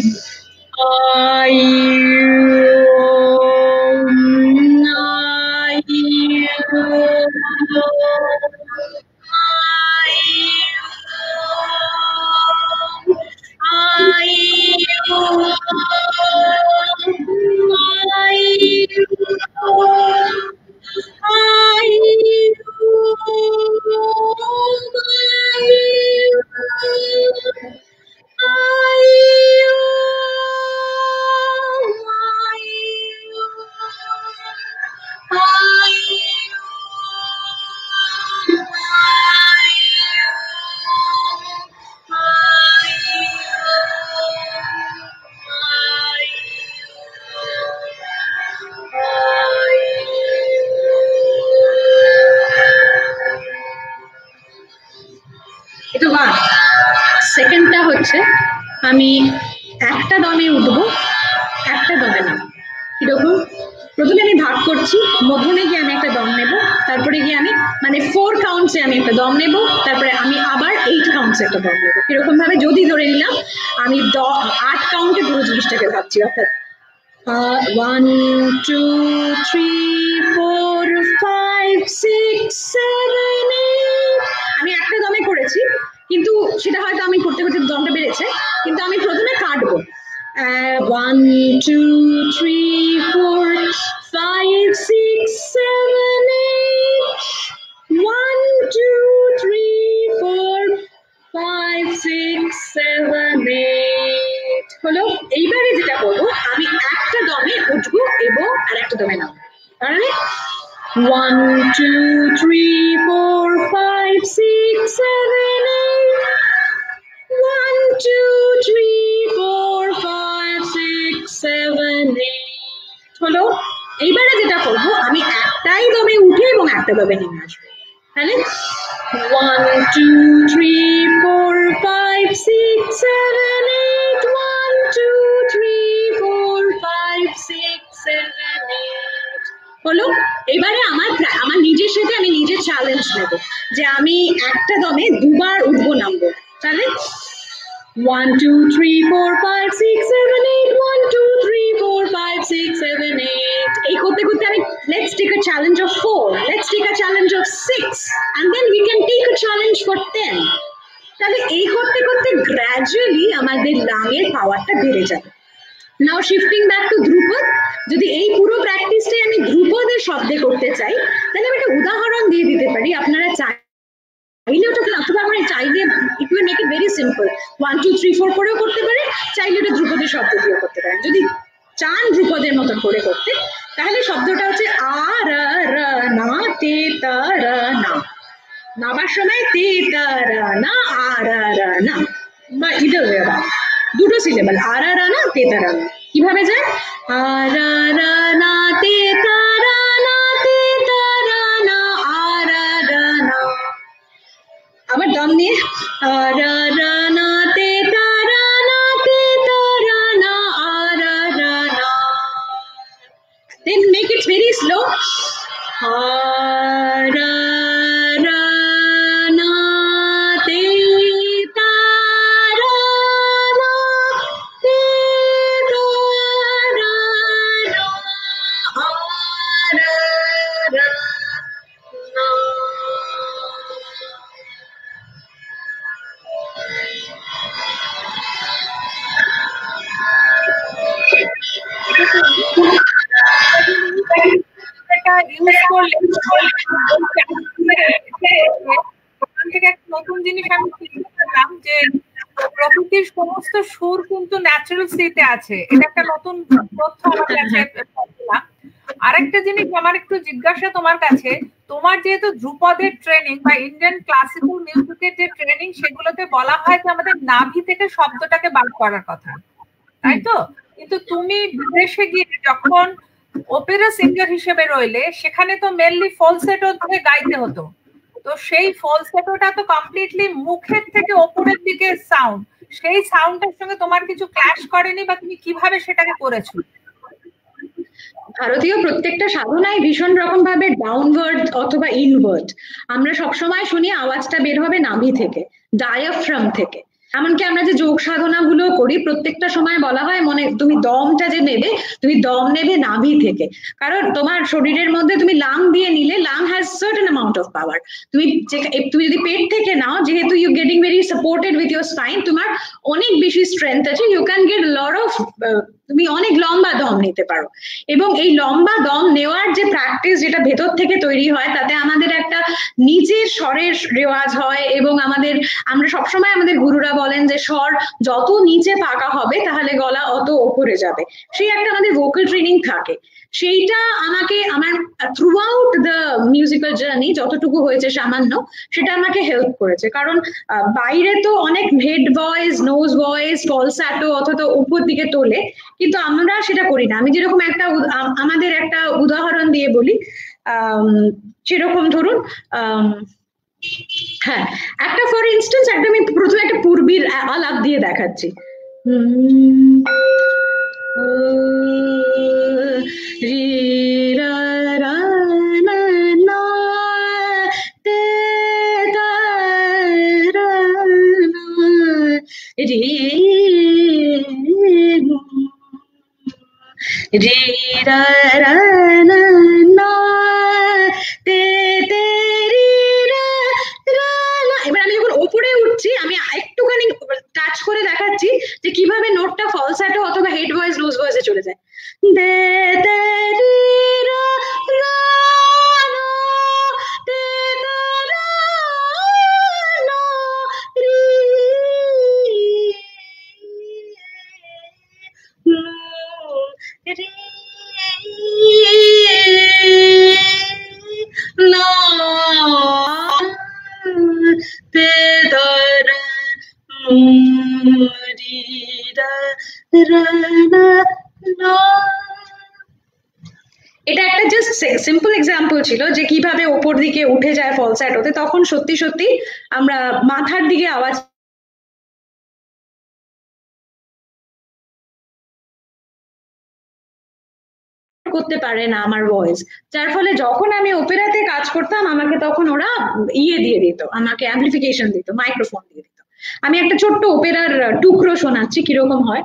সেকেন্ডটা হচ্ছে আমি একটা দমে উঠবো, একটা দমে নাম। কিরকম? প্রথমে আমি ভাগ করছি, মধ্যে গিয়ে আমি একটা দম নেব, তারপরে গিয়ে আমি মানে 4 কাউন্টসে আমি একটা দম নেব, তারপরে আমি আবার 8 কাউন্টসে একটা দম নেব। এরকম ভাবে যদি ধরে নিলাম আমি 8 কাউন্টে পুরো জিনিসটাকে ভাবছি, অর্থাৎ 1 2 3 4 5 6 7 8 আমি একটা দমে করেছি, কিন্তু সেটা হয়তো আমি করতে করতে দমটা বেড়েছে, কিন্তু আমি প্রথমে কাটবো 1 2 3 4 5 6 7 8 1 2 3 4 5 6 7 8 হলো। এইবারে যেটা করবো আমি একটা দমে উঠবো এবং আর একটা দমে নামবো, তাহলে 1 2 3 4 5 6 7 8 1 2 3 4 5 6 7 8 হলো। এইবারে যেটা করবো আমি একটাই দমে উঠে এবং একটা দমে নেমে আসবো, তাহলে 1 2 3 4 5 হলো। এবারে আমার নিজের সাথে আমি নিজের চ্যালেঞ্জ নেব যে আমি একটা দমে দুবার উঠবো নামবো। তাহলে 1 2 3 4 5 6 7 8 1 2 3 4 5 6 7 8 এই করতে করতে আমি let's take a challenge of 4, let's take a challenge of 6, and then we can take a challenge for 10. তাহলে এই করতে করতে গ্র্যাজুয়ালি আমাদের লাংয়ের পাওয়ারটা বেড়ে যাবে। Now shifting back to Dhrupad, যদি এই পুরো প্র্যাকটিসটাই আমি ধ্রুপদের শব্দে করতে চাই তাহলে আমি একটা উদাহরণ দিয়ে দিতে পারি। আপনারা চাইলে ওটা অথবা আমরা চাইলে it will make it very simple, 1 2 3 4 করেও করতে পারে, চাইলে ওটা ধ্রুপদের শব্দ দিয়েও করতে পারেন। যদি চান ধ্রুপদের মতন করে করতে তাহলে শব্দটা হচ্ছে আ রা রা না তে তা রা না, নাবার সময় তে তা রা না আ রা রা না, বা ইদার ওয়ে অ্যারাউন্ড, দুটো সিলেবল আ রা রা না তে তা রা না। কিভাবে যায়? আ রা রা না তে তা রা না তে তা রা না আ রা রা না। আবার দম নিয়ে আ রা রা না তে তা রা না তে তা রা না আ রা রা না। Then make it very slow. A ra ra na te ta ra na te ta ra na a ra ra na। নতুন জিনিস আমি শিখতে পেলাম যে প্রকৃতির সমস্ত সুর কিন্তু ন্যাচারাল স্টেটে আছে, এটা একটা নতুন তথ্য আমার কাছে। আরেকটা জিনিস আমার একটু জিজ্ঞাসা তোমার কাছে, তোমার যেহেতু ধ্রুপদের ট্রেনিং বা ইন্ডিয়ান ক্লাসিক্যাল মিউজিকের যে ট্রেনিং সেগুলোতে বলা হয় যে আমাদের নাভি থেকে শব্দটাকে বার করার কথা, তাই তো? কিন্তু তুমি বিদেশে গিয়ে যখন অপেরা সিঙ্গার হিসেবে রইলে সেখানে তো মেনলি ফলসেটো ধরে গাইতে হতো, তো সেই ফলসেটোটা তো কমপ্লিটলি মুখের থেকে ওপরের দিকে সাউন্ড, সেই সাউন্ডের সঙ্গে তোমার কিছু ক্ল্যাশ করেনি বা তুমি কিভাবে সেটাকে করেছো? ভারতীয় প্রত্যেকটা সাধনায় ভীষণ রকম ভাবে ডাউনওয়ার্ড অথবা ইনওয়ার্ড। আমরা সবসময় শুনি আওয়াজটা বের হবে নাভি থেকে, ডায়াফ্রাম থেকে। এমনকি আমরা যে যোগ সাধনা গুলো করি প্রত্যেকটা সময় বলা হয় মনে তুমি দমটা যে নেবে তুমি দম নেবে নাভি থেকে, কারণ তোমার শরীরের মধ্যে তুমি লাং দিয়ে নিলে lung has certain amount of power. তুমি যদি পেট থেকে নাও, যেহেতু you getting very supported with your spine, তোমার অনেক বেশি স্ট্রেংথ আছে, you can get lot of, তুমি অনেক লম্বা দম নিতে পারো। এবং এই লম্বা দম নেওয়ার যে প্র্যাকটিস যেটা ভেতর থেকে তৈরি হয় তাতে আমাদের একটা নিজের স্বরের রেওয়াজ হয়। এবং আমরা সবসময় আমাদের গুরুরা বলেন যে স্বর যত নিচে পাকা হবে তাহলে গলা অত ওপরে যাবে, সেই একটা আমাদের ভোকাল ট্রেনিং থাকে। সেইটা আমাকে আমার throughout the musical journey যতটুকু হয়েছে সামান্য, সেটা আমাকে হেল্প করেছে। কারণ বাইরে তো অনেক head voice, nose voice, falsetto অথবা উপর দিকে তোলে, কিন্তু আমরা সেটা করি না। আমি যেরকম আমাদের একটা উদাহরণ দিয়ে বলি, সেরকম ধরুন হ্যাঁ, একটা ফর ইনস্টেন্স একটা আমি প্রথমে একটা পূর্বীর আলাপ দিয়ে দেখাচ্ছি। রে রা রা না না তে তা রা না রে রে রা রা না না তে তে রে রা রা না। এবার আমি যখন ওপরে উঠছি আমি একটুখানি টাচ করে দেখাচ্ছি যে কিভাবে নোটটা ফলস্যাটো অথবা হেড ভয়েস, নোজ ভয়েসে চলে যায়। দে তে রে রা রা না তে তা রা না রে রে না তে তা রা রি রা রা না না। এটা একটা জাস্ট সিম্পল এক্সাম্পল ছিল যে কিভাবে ওপর দিকে উঠে যায় ফলস্যাটোতে, তখন সত্যি সত্যি আমরা মাথার দিকে আওয়াজ করতে পারে না আমার ভয়েস, যার ফলে যখন আমি ওপেরাতে কাজ করতাম আমাকে তখন ওরা দিয়ে দিত, আমাকে অ্যাম্পলিফিকেশন দিত, মাইক্রোফোন দিয়ে দিত। আমি একটা ছোট্ট ওপেরার টুকরো শোনাচ্ছি কিরকম হয়।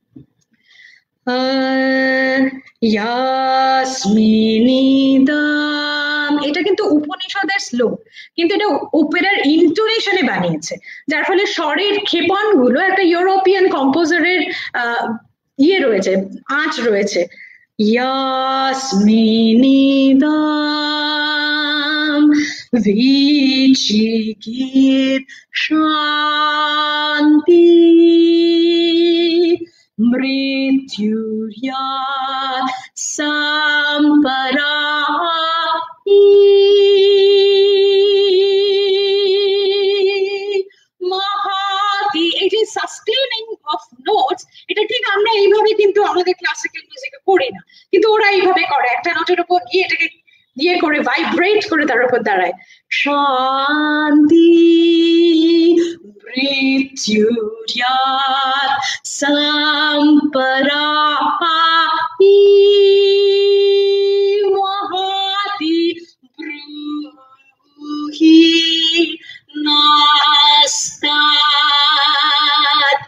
ইয়াসমিনিদাম, এটা কিন্তু উপনিষদের শ্লোক, কিন্তু এটা ওপেরার ইন্টোনেশনে বানিয়েছে, যার ফলে স্বরের ক্ষেপণ গুলো একটা ইউরোপিয়ান কম্পোজারের রয়েছে, আঁচ রয়েছে। ইয়াসমিনিদাম ভিচিকিত শান্তি মৃত্যুর্যাৎ সম্পরাহি মহাতি। এই যে সাস্টেনিং অফ নোটস, এটা ঠিক আমরা এইভাবে কিন্তু আমাদের ক্লাসিক্যাল মিউজিকে করি না, কিন্তু ওরা এইভাবে করে, একটা নোটের উপর গিয়ে এটাকে করে ভাইব্রেট করে তার উপর দাঁড়ায়। শান্তি মৃত্যুর্যাৎ সম্পরাহি মহাতি ব্রূহি নাস্তাৎ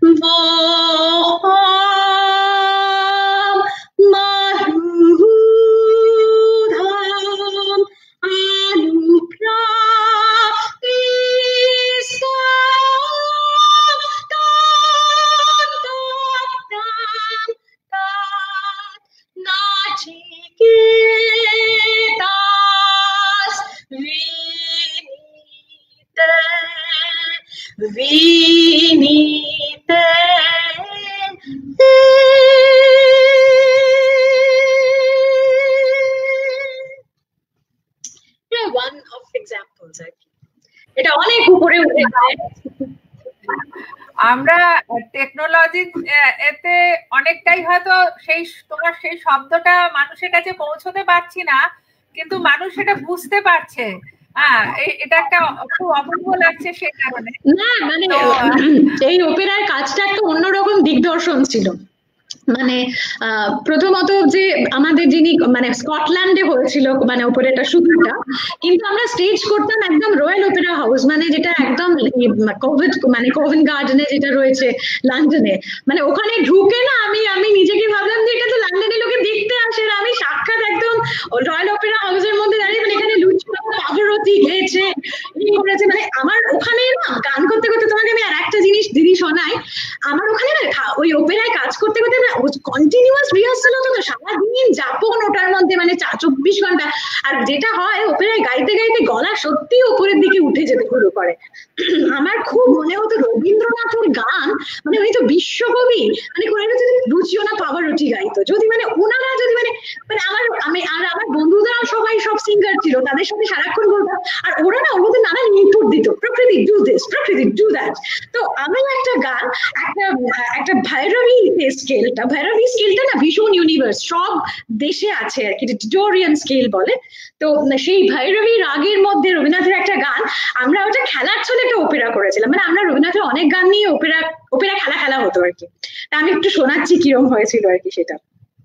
Vinite. One of examples, এটা অনেক উপরে উঠে যায়। আমরা টেকনোলজি এতে অনেকটাই হয়তো তোমার সেই শব্দটা মানুষের কাছে পৌঁছতে পারছি না, কিন্তু মানুষ এটা বুঝতে পারছে। এটা একটা খুব অপূর্ব লাগছে সেই কারণে। না মানে এই ওপেরার কাজটা একটা অন্যরকম দিগদর্শন ছিল। মানে প্রথমত যে আমাদের যিনি মানে স্কটল্যান্ডে হয়েছিল মানে ওপেরাটা শুরুটা, কিন্তু আমরা স্টেজ করতাম একদম রয়্যাল ওপেরা হাউস, মানে যেটা একদম কোভেন্ট গার্ডেনে যেটা রয়েছে লন্ডনে, মানে ওখানে ঢুকে না আমি নিজেকে ভাবলাম যে এটা তো লন্ডনে লোকে দেখতে আসে, আর আমি সাক্ষাৎ একদম রয়্যাল ওপেরা হাউসের মধ্যে দাঁড়িয়ে, মানে এখানে লুচিয়া পাগরতি গেয়েছে করেছে, মানে আমার ওখানে না গান করতে করতে, তোমাকে আমি আর একটা জিনিস দিদি শোনাই, আমার ওখানে না ওই ওপেরায় কাজ করতে করতে না কন্টিনিউয়াস রিহার্সাল হতো, তো সারাদিন যাপন ওটার মধ্যে, মানে 24 ঘন্টা। আর যেটা হয় ওপেরায় গাইতে গাইতে গলা সত্যি উপরের দিকে উঠে যেতে শুরু করে। আমার খুব মনে হতো রবীন্দ্রনাথের গান, মানে উনি তো বিশ্বকবি, মানে কোনো যদি লুচিও না পাগরতি গাইতো, যদি মানে ওনারা যদি মানে আমার বন্ধুরা সবাই সব সিঙ্গার ছিল, তাদের সাথে সারাক্ষণ বলতাম, আর ওরা না ওর মধ্যে নানান ইনপুট দিত, Prakriti do this, Prakriti do that. তো আমি একটা গান, একটা ভৈরবী স্কেলটা না ভীষণ ইউনিভার্স, সব দেশে আছে আর কি, টিটোরিয়ান স্কেল বলে। তো সেই ভৈরবী রাগের মধ্যে রবীন্দ্রনাথের একটা গান, আমরা ওটা খেলার ছলে একটা ওপেরা করেছিলাম, মানে আমরা রবীন্দ্রনাথের অনেক গান নিয়ে ওপেরা খেলা হতো আর কি। তা আমি একটু শোনাচ্ছি কিরম হয়েছিল আর কি সেটা।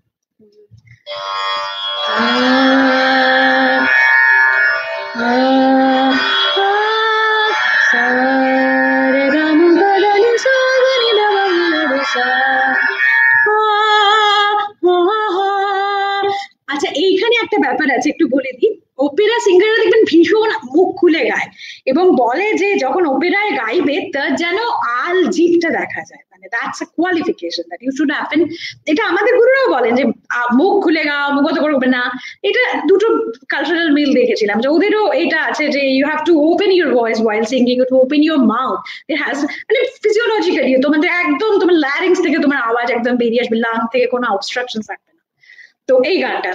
আচ্ছা এইখানে একটা ব্যাপার আছে, একটু বলে দিই। ওপেরা সিঙ্গাররা দেখবেন ভীষণ মুখ খুলে গায় এবং বলে যে যখন ওপেরায় গাইবে তার যেন আল জিভটা দেখা যায়, মানে that's a qualification that you should have. এটা আমাদের গুরুরাও বলেন যে মুখ খুলে গাও, মুখত করবে না। এটা দুটো কালচারাল মিল দেখেছিলাম যে ওদেরও এটা আছে যে you have to open your voice while singing, to open your mouth. It has মানে ফিজিওলজিক্যালি তোমাদের একদম তোমার ল্যারিংস থেকে তোমার আওয়াজ একদম বেরিয়ে আসবে, লাং থেকে কোনো অবস্ট্রাকশন থাকবে না। তো এই গানটা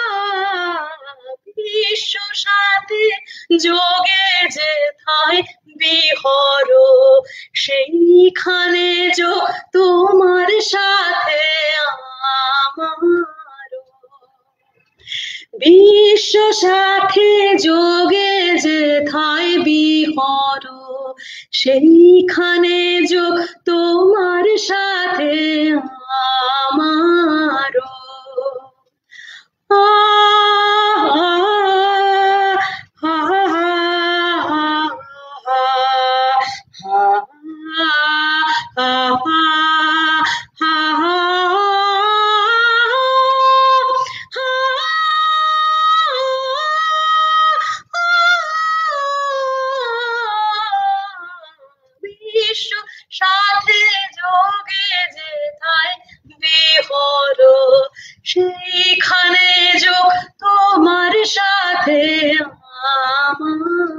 বিশ্ব সাথে যোগে যে থায় বিহর সেইখানে যো তোমার সাথে আমার বিশ্ব সাথে যোগে যেথায় বিহর সেইখানে যো তোমার সাথে আমার সাথে যোগে যেথায় বিহর সেইখানে যো তোমার সাথে আমার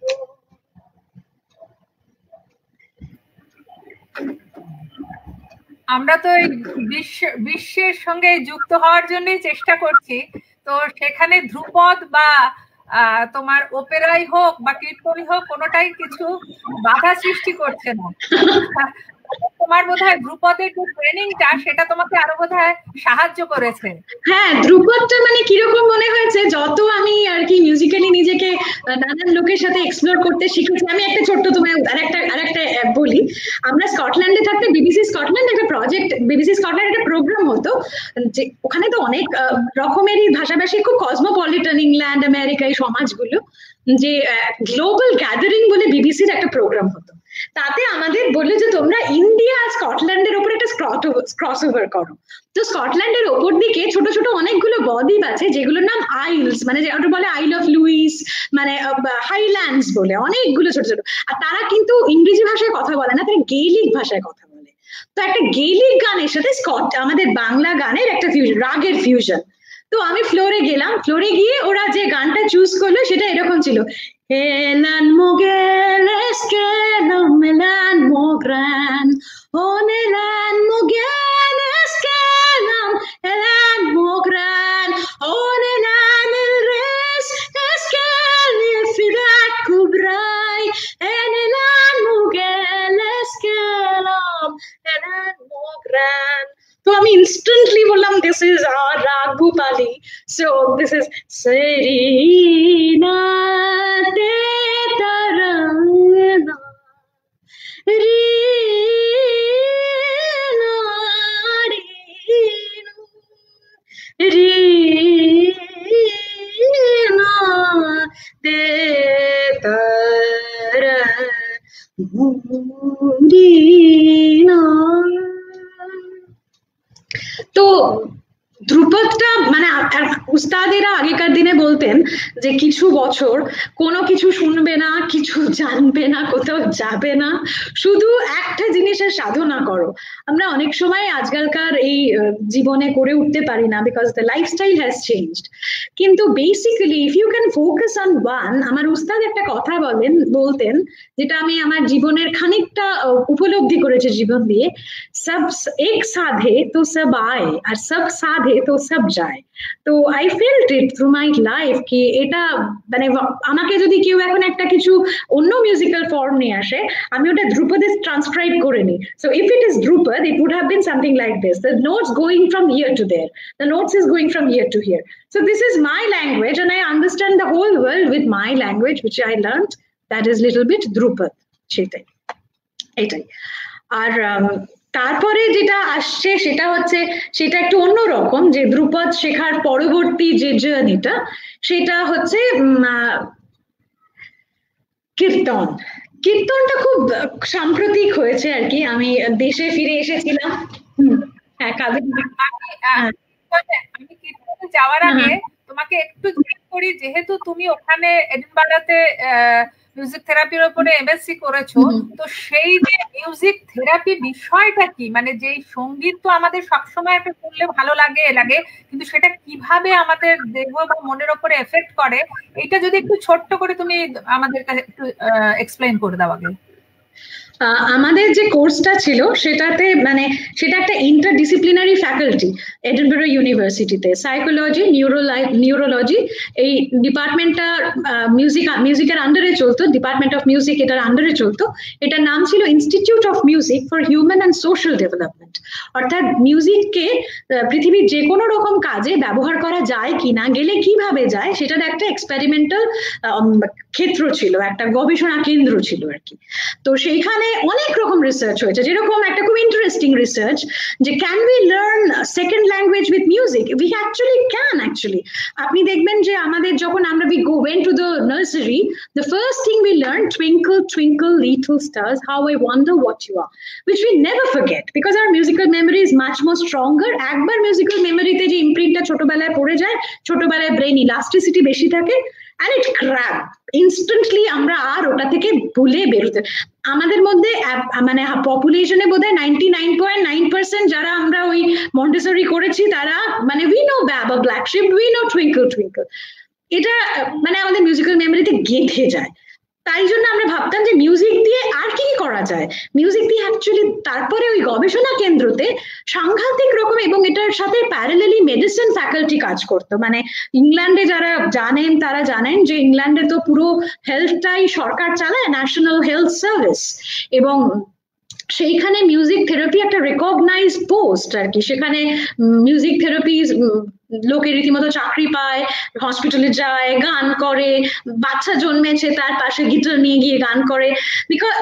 আমরা তো এই বিশ্বের সঙ্গে যুক্ত হওয়ার জন্যই চেষ্টা করছি, তো সেখানে ধ্রুপদ বা তোমার ওপেরাই হোক বা কীর্তনই হোক কোনোটাই কিছু বাধা সৃষ্টি করছে না। তোমার বোধহয় ধ্রুপদের যে ট্রেনিংটা সেটা তোমাকে আরো বোধহয় সাহায্য করেছে। হ্যাঁ, ধ্রুপদটা মানে কিরকম মনে হয়েছে, যত আমি আর কি মিউজিক্যালি নিজেকে নানান লোকের সাথে এক্সপ্লোর করতে শিখেছি। আমি একটা ছোট্ট তোমায় আরেকটা বলি, আমরা স্কটল্যান্ডে থাকতে বিবিসি স্কটল্যান্ড একটা প্রজেক্ট, বিবিসি স্কটল্যান্ড একটা প্রোগ্রাম হতো, যে ওখানে তো অনেক রকমেরই ভাষাভাষী, খুব কসমোপলিটন, ইংল্যান্ড আমেরিকা এই সমাজগুলো, যে গ্লোবাল গ্যাদারিং বলে বিবিসির একটা প্রোগ্রাম হতো। তাতে আমাদের বললো যে তোমরা ইন্ডিয়া আর স্কটল্যান্ডের ওপর একটা ক্রস ওভার করো। তো স্কটল্যান্ডের ওপর দিকে ছোট ছোট অনেকগুলো বদ্বীপ আছে যেগুলোর নাম আইলস, মানে ওটা বলে আইল অফ লুইস, মানে হাইল্যান্ডস বলে অনেকগুলো ছোট ছোট। আর তারা কিন্তু ইংরেজি ভাষায় কথা বলে না, তারা গেইলিক ভাষায় কথা বলে। তো একটা গেইলিক গানের সাথে আমাদের বাংলা গানের একটা ফিউশন, রাগের ফিউশন। তো আমি ফ্লোরে গেলাম, ফ্লোরে গিয়ে ওরা যে গানটা চুজ করলো সেটা এরকম ছিল, Elan Mogeles Kelam Elan Mogran On Elan Mogeles Kelam Elan Mogran On Elan El Res Eskel Fidat Kubrai Elan Mogeles Kelam Elan Mogran. So I mean, instantly বললাম this is our rag Bhupali. So this is Serena te tarana Rina Rina te tarana. তো ধ্রুপদটা মানে উস্তাদেরা আগেকার দিনে বলতেন যে কিছু বছর কোনো কিছু শুনবে না, কিছু জানবে না, কোথাও যাবে না, শুধু একটা জিনিসের সাধনা করো। আমরা অনেক সময় আজকালকার এই জীবনে করে উঠতে পারি না, because the lifestyle has changed. কিন্তু basically if you can focus on one, আমার উস্তাদ একটা কথা বলতেন যেটা আমি আমার জীবনের খানিকটা উপলব্ধি করেছি জীবন দিয়ে, সব এক সাধে তো সব আয় আর সব সাধে তো সব যায়। তো I felt it through my life কি এটা মানে আমাকে যদি কেউ এখন একটা কিছু অন্য মিউজিক্যাল ফর্ম নিয়ে আসে, আমি ওটা ধ্রুপদে ট্রান্সক্রাইব করে নিই। So if it is Dhrupad, it would have been something like this, the notes going from here to there, the notes is going from here to here. So this is my language and I understand the whole world with my language which I learned, that is little bit Dhrupad, সেটাই এটাই। আর তারপরে যেটা আসছে সেটা হচ্ছে, সেটা একটু অন্যরকম, যে ধ্রুপদ শেখার পরবর্তী যে জার্নিটা সেটা হচ্ছে কীর্তন। কীর্তনটা খুব সাম্প্রতিক হয়েছে আর কি, আমি দেশে ফিরে এসেছিলাম। হ্যাঁ, আমি কীর্তনে যাওয়ার আগে তোমাকে একটু জিজ্ঞেস করি, যেহেতু তুমি ওখানে এডিনবারাতে মিউজিক থেরাপির উপরে এমএসসি করেছো, তো সেই যে মিউজিক থেরাপি বিষয়টা কি, মানে যে সঙ্গীত তো আমাদের সবসময় একটা শুনলে ভালো লাগে, কিন্তু সেটা কিভাবে আমাদের দেহ বা মনের উপরে এফেক্ট করে, এটা যদি একটু ছোট্ট করে তুমি আমাদের কাছে একটু এক্সপ্লেইন করে দাও আগে। আমাদের যে কোর্সটা ছিল সেটাতে মানে সেটা একটা ইন্টারডিসিপ্লিনারি ফ্যাকাল্টি এডিনবরা ইউনিভার্সিটিতে, সাইকোলজি, নিউরোলজি, এই ডিপার্টমেন্টটা মিউজিকের আন্ডারে চলতো, ডিপার্টমেন্ট অফ মিউজিক এটার আন্ডারে চলতো। এটার নাম ছিল institute of music for human and social development. অর্থাৎ মিউজিককে পৃথিবীর যে কোনো রকম কাজে ব্যবহার করা যায় কিনা, গেলে কিভাবে যায়, সেটার একটা এক্সপেরিমেন্টাল ক্ষেত্র ছিল, একটা গবেষণা কেন্দ্র ছিল আর কি। তো সেইখানে অনেক রকম রিসার্চ হয়েছে, যেরকম একটা খুব ইন্টারেস্টিং রিসার্চ যে can we learn second language with music. We actually can. Actually আপনি দেখবেন যে আমাদের যখন আমরা went to the nursery, the first thing we learned, twinkle twinkle little stars, how I wonder what you are, which we never forget because our musical memory is much more stronger. একবার musical মেমোরিতে যে ইমপ্রিন্টটা ছোটবেলায় পড়ে যায়, ছোটবেলায় brain elasticity বেশি থাকে, and it grab instantly আমরা আর ওটা থেকে ভুলে বেরোতে। আমাদের মধ্যে মানে পপুলেশনে বোধহয় 99.9% যারা আমরা ওই মন্টেসরি করেছি তারা মানে we know Baba Black Sheep, we know Twinkle Twinkle, এটা মানে আমাদের মিউজিক্যাল মেমোরিতে গেঁথে যায়। তাই জন্য আমরা ভাবতাম যে মিউজিক দিয়ে আর কি করা যায়। মিউজিক দিয়ে অ্যাকচুয়ালি তারপরে ওই গবেষণা কেন্দ্রতে সাংঘাতিক রকম, এবং এটার সাথে প্যারালেলি মেডিসিন ফ্যাকাল্টি কাজ করতো। মানে ইংল্যান্ডে যারা জানেন তারা জানেন যে ইংল্যান্ডে তো পুরো হেলথটাই সরকার চালায়, ন্যাশনাল হেলথ সার্ভিস, এবং সেইখানে মিউজিক থেরাপি একটা রেকগনাইজ পোস্ট আর কি। সেখানে মিউজিক থেরাপি লোকে রীতিমতো চাকরি পায়, হসপিটালে যায়, গান করে, বাচ্চা জন্মেছে তার পাশে গিটার নিয়ে গিয়ে গান করে, because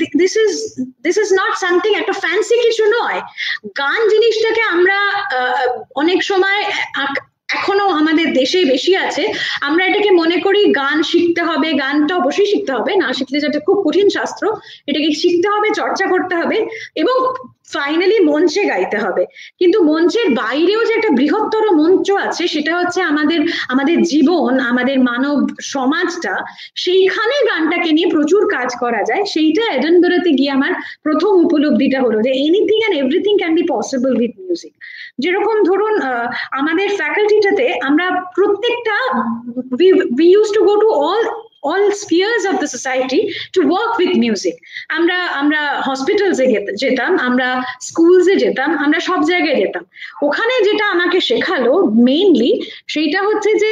this is not something একটা ফ্যান্সি কিছু নয়। গান জিনিসটাকে আমরা অনেক সময় এখনো আমাদের দেশে বেশি আছে, আমরা এটাকে মনে করি গান শিখতে হবে, গানটা অবশ্যই শিখতে হবে, না শিখলে যেটা খুব কঠিন শাস্ত্র, এটাকে শিখতে হবে, চর্চা করতে হবে এবং ফাইনালি মঞ্চে গাইতে হবে। কিন্তু মঞ্চের বাইরেও যে একটা বৃহত্তর মঞ্চ আছে, সেটা হচ্ছে আমাদের জীবন, আমাদের মানব সমাজটা, সেইখানে গানটাকে নিয়ে প্রচুর কাজ করা যায়। সেইটা এডিনবরাতে গিয়ে আমার প্রথম উপলব্ধিটা হলো যে anything and everything can be possible with music. যেরকম ধরুন আমাদের ফ্যাকাল্টিটাতে আমরা প্রত্যেকটা we used to go to all spheres of the society to work with music. আমরা হসপিটালসে যেতাম, আমরা স্কুলসে যেতাম, আমরা সব জায়গায় যেতাম। ওখানে যেটা আমাকে শেখালো মেইনলি সেইটা হচ্ছে যে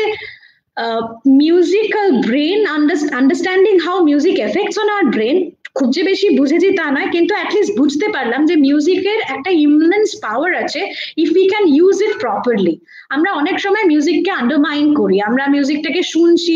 musical brain, understanding how music effects on our brain. খুব যে বেশি বুঝেছি তা নয়, কিন্তু অ্যাটলিস্ট বুঝতে পারলাম যে মিউজিকের একটা ইমমেন্স পাওয়ার আছে if we can use it properly. আমরা অনেক সময় মিউজিককে আন্ডারমাইন করি, আমরা মিউজিকটাকে শুনছি,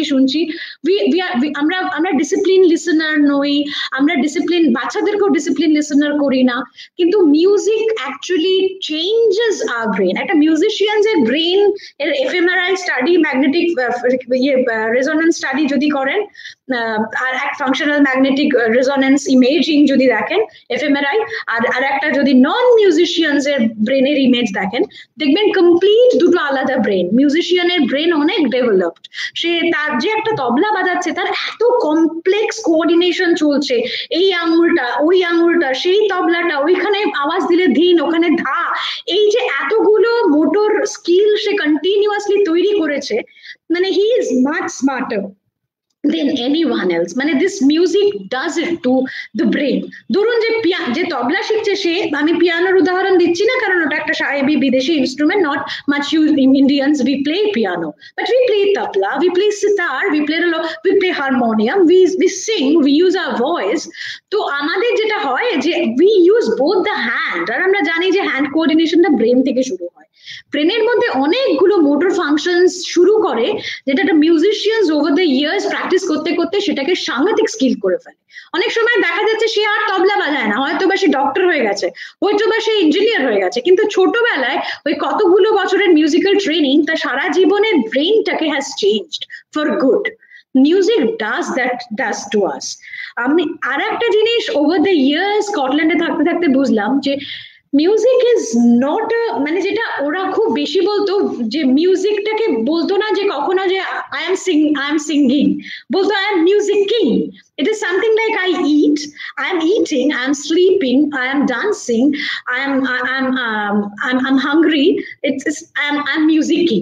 আমরা ডিসিপ্লিন লিসেনার নই, আমরা বাচ্চাদেরকেও ডিসিপ্লিন লিসেনার করি না। কিন্তু music actually changes our brain. একটা মিউজিশিয়ানসের ব্রেন এর fMRI study, magnetic resonance study যদি করেন, আর এক ফাংশনাল ম্যাগনেটিক রেজোনেন্স ইমেজিং যদি দেখেন এফএমআরআই, আর একটা যদি নন মিউজিশিয়ানস এর ব্রেনের ইমেজ দেখেন, দেখবেন কমপ্লিট দুটো আলাদা ব্রেন। মিউজিশিয়ানের ব্রেন অনেক ডেভেলপড, সে তার যে একটা তবলা বাজাচ্ছে তার এত কমপ্লেক্স কোঅর্ডিনেশন চলছে, এই আঙুলটা ওই আঙুলটা, সেই তবলাটা ওইখানে আওয়াজ দিলে ধিন, ওখানে ধা, এই যে এতগুলো মোটর স্কিল সে কন্টিনিউয়াসলি তৈরি করেছে, মানে he is much smarter than anyone else. মানে this music does it to the brain. ধরুন যে তবলা শিখছে সে, আমি পিয়ানোর উদাহরণ দিচ্ছি না কারণ ওটা একটা সাহেবি বিদেশি instrument, not much used in Indians. We play piano, but we play tabla, we play sitar, we play harmonium, we sing, we use our voice. তো আমাদের যেটা হয় যে we use both the hand, আর আমরা জানি যে হ্যান্ড কোঅর্ডিনেশনটা ব্রেন থেকে শুরু হয়। ব্রেনের মধ্যে অনেকগুলো মোটর ফাংশনস শুরু করে, যেটা একটা musicians over the years practice করতে করতে সেটাকে সাংঘাতিক স্কিল করে ফেলে। অনেক সময় দেখা যাচ্ছে সে আর তবলা বাজায় না, হয়তো বা সে ডক্টর হয়ে গেছে, হয়তো বা সে ইঞ্জিনিয়ার হয়ে গেছে, কিন্তু ছোটবেলায় ওই কতগুলো বছরের মিউজিক্যাল ট্রেনিং তার সারা জীবনের ব্রেনটাকে has changed for good. Music does to us. আমি আর একটা জিনিস ওভার দ্য ইয়ার্স স্কটল্যান্ডে থাকতে থাকতে বুঝলাম যে মিউজিক ইজ নট মানে যেটা ওরা খুব বেশি বলতো, যে মিউজিকটাকে বলতো না যে কখনো যে আই এম সিঙ্গিং, বলতো I am music king. It is something like I eat, I am eating, I am sleeping, I am dancing, I'm hungry. I'm music king.